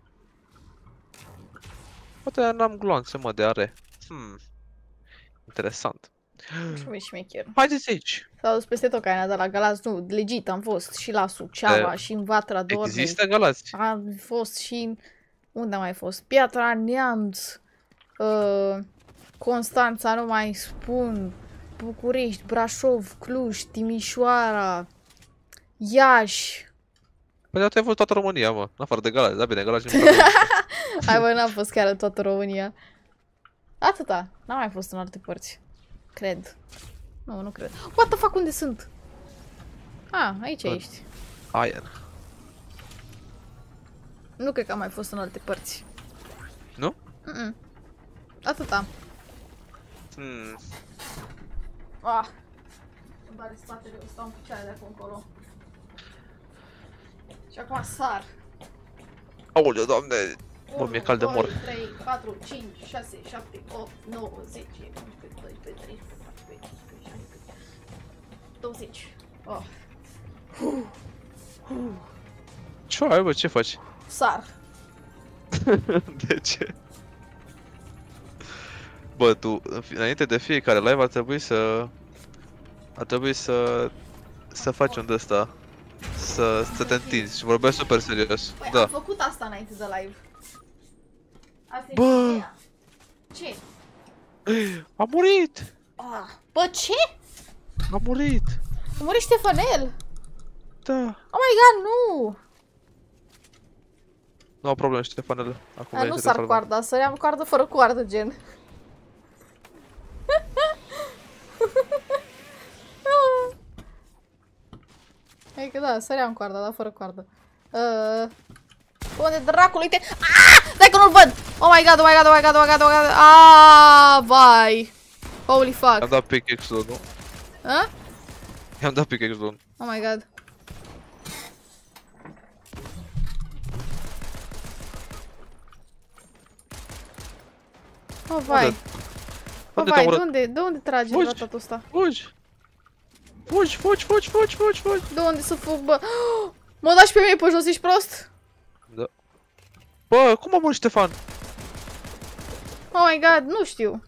Poate n-am gloanțe, mă, de are. Hmm. Interesant. Și mai șmecher. Haideți aici. S-a dus peste tot care ne-a dat la Galați, nu, legit am fost și la Suceava, E, și în Vatra Dornei. Există Galați? Am fost și în... Unde am mai fost? Piatra Neamț, uh, Constanța, nu mai spun, București, Brașov, Cluj, Timișoara, Iași. Păi de-aia tu ai văzut toată România, mă, în afară de Galați, da bine, Galați nu Hai bă, n-am fost chiar în toată România. Atâta, n-am mai fost în alte părți. Cred. Nu, nu cred. What the fuck, unde sunt? Ah, aici Bă. ești. Aien. Nu cred că am mai fost în alte părți. Nu? Mm-mm. Atâta. Hmm. Ah. Îmi doare spatele, eu stau în picioare de acum încolo. Și acum sar. Aoleu, doamne! Bă, mi-e cald de mor. unu, doi, trei, patru, cinci, șase, șapte, opt, nouă, zece, unsprezece, doisprezece, treisprezece, paisprezece, cincisprezece, douăzeci. Oh. Huh. Huh. Ce ai, bă? Ce faci? Sar. De ce? Bă, tu, înainte de fiecare live ar trebui să... Ar trebui să... Să faci un de-ăsta. Să, să te întinzi și vorbești super serios. Păi, Da. am făcut asta înainte de live. Asta e Bă! ideea. Ce? A murit! Ah. Bă, ce? A murit! A murit Ștefanel? Da. Oh my god, nu! Nu au probleme, Ștefanele. Acum A, nu sar coarda, săream coardă fără coardă, gen. Hai că da, săream coarda, dar fără coardă. Uh, unde dracului te... Ah! Dai că nu-l văd! Oh my god, oh my god, oh my god, oh my god, oh my god. Ah, vai! Holy fuck. I-am dat pickaxe-ul, nu? A? I-am dat pickaxe-ul. Oh my god. Oh, vai. Oh, vai, de unde, de unde trage ratatul ăsta? Fugi! Fugi, fugi, fugi, fugi, fugi, fugi! De unde să fug, bă? Mă lași pe mine pe jos, ești prost? Da. Bă, cum a murit Ștefan? Oh my god, nu știu.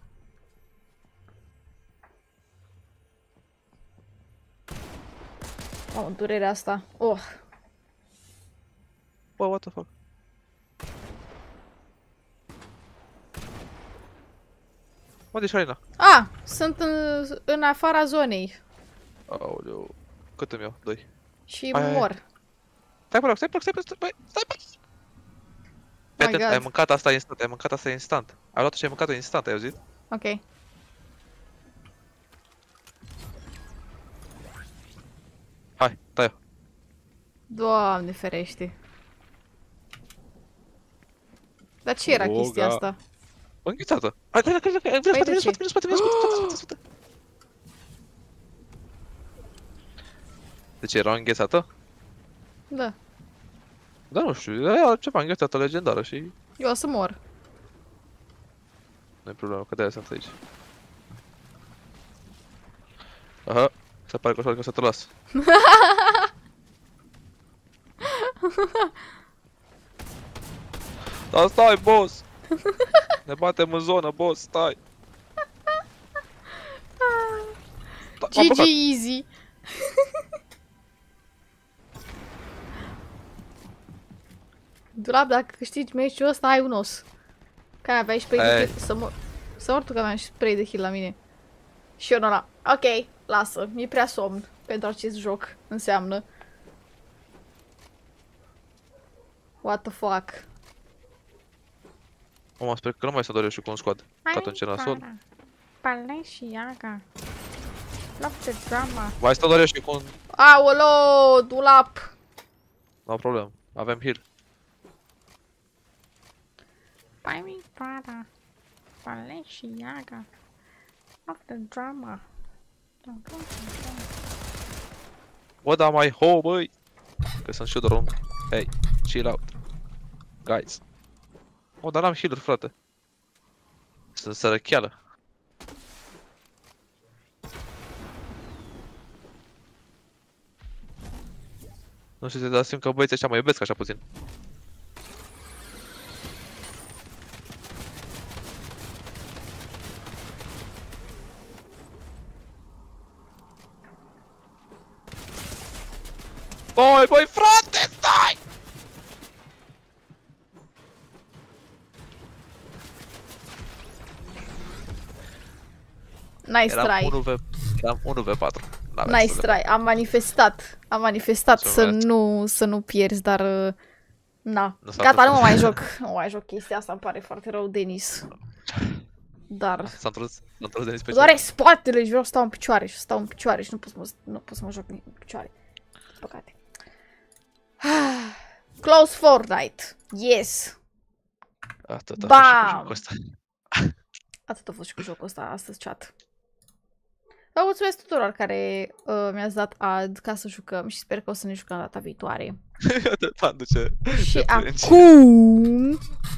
Oh, durerea asta. Oh. Bă, what the fuck? Unde ești, Alina? Ah, sunt în, în afara zonei. Aoleu. Cât îmi iau? Doi. Și Hai, mor. hai. Stai pe loc, stai pe loc, stai pe loc, stai, stai pe loc. My Atent, God. ai mâncat asta instant, ai mâncat asta instant. Ai luat-o și ai mâncat-o instant, ai auzit? Ok. Hai, tai-o. Doamne ferește. Dar ce era Oh, chestia ga. asta? Bă, înghețată. Hai, hai, hai, hai, hai, Păi vine de în spate, ce? vine în spate, vine în spate, vine în spate, vine în spate. De ce, era înghețată? Da. Da, nu știu, era ceva înghețată legendară și... Eu o să mor. Nu-i problemă, că de-aia sunt aici. Aha, se pare că o să că să te las. Dar stai, boss! Ne batem în zonă, boss, stai! G G easy. Dulap, dacă câștigi meciul ăsta, ai un os. Că aveai spray de heal. Să mor. Să mor tu că aveam spray de heal la mine. Și eu nu am. Ok, lasă. Mi-e prea somn pentru acest joc. Înseamnă. What the fuck? Mama, sper că nu mai să doresc și cu un squad. Că atunci era sol. Balenciaga. Love the drama. Mai să doresc și cu un... Aolo, dulap. Nu problemă, avem heal. Buy me Prada. Balenciaga. Love the drama. Bă, da mai ho, băi! Că sunt shooter room. Hey, chill out. Guys. Oh, dar n-am heal-uri, frate. Sunt sărăcheală. Nu știu, dar simt că băieții ăștia mă iubesc așa puțin. Băi, băi, frate, stai! Nice Eram try. unu v Eram unu v patru. Nice try. Am manifestat. Am manifestat să nu, să nu pierzi, dar... uh, Na. Gata, nu mă mai joc. Nu mă mai joc chestia asta, îmi pare foarte rău, Denis. Dar... S-a întors, s-a întors Denis pe doare spatele și vreau să stau în picioare și stau în picioare și nu pot să mă, nu pot să mă joc în picioare. Păcate. Close Fortnite. Yes. Atât a fost și cu jocul ăsta. Atât a fost și cu jocul ăsta astăzi, chat. Vă mulțumesc tuturor care uh, mi-ați dat ad ca să jucăm și sper că o să ne jucăm data viitoare. Și acum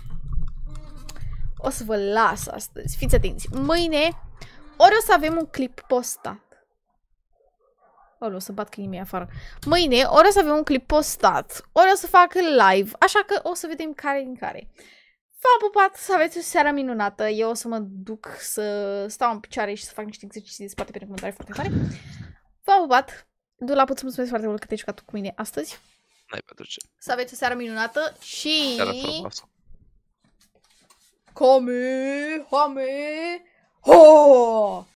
o să vă las astăzi. Fiți atenți. Mâine ori o să avem un clip postat. Ori o să bat câinii mei afară. Mâine ori o să avem un clip postat, ori o să fac live, așa că o să vedem care din care. V-am pupat, să aveți o seară minunată. Eu o să mă duc să stau în picioare și să fac niște exerciții de spate pentru comentarii foarte tare. V-am pupat. Dula, pot să mulțumesc foarte mult că te-ai jucat cu mine astăzi. N-ai pentru ce. Să aveți o seară minunată și... Seara frumoasă. Come, hame, ho!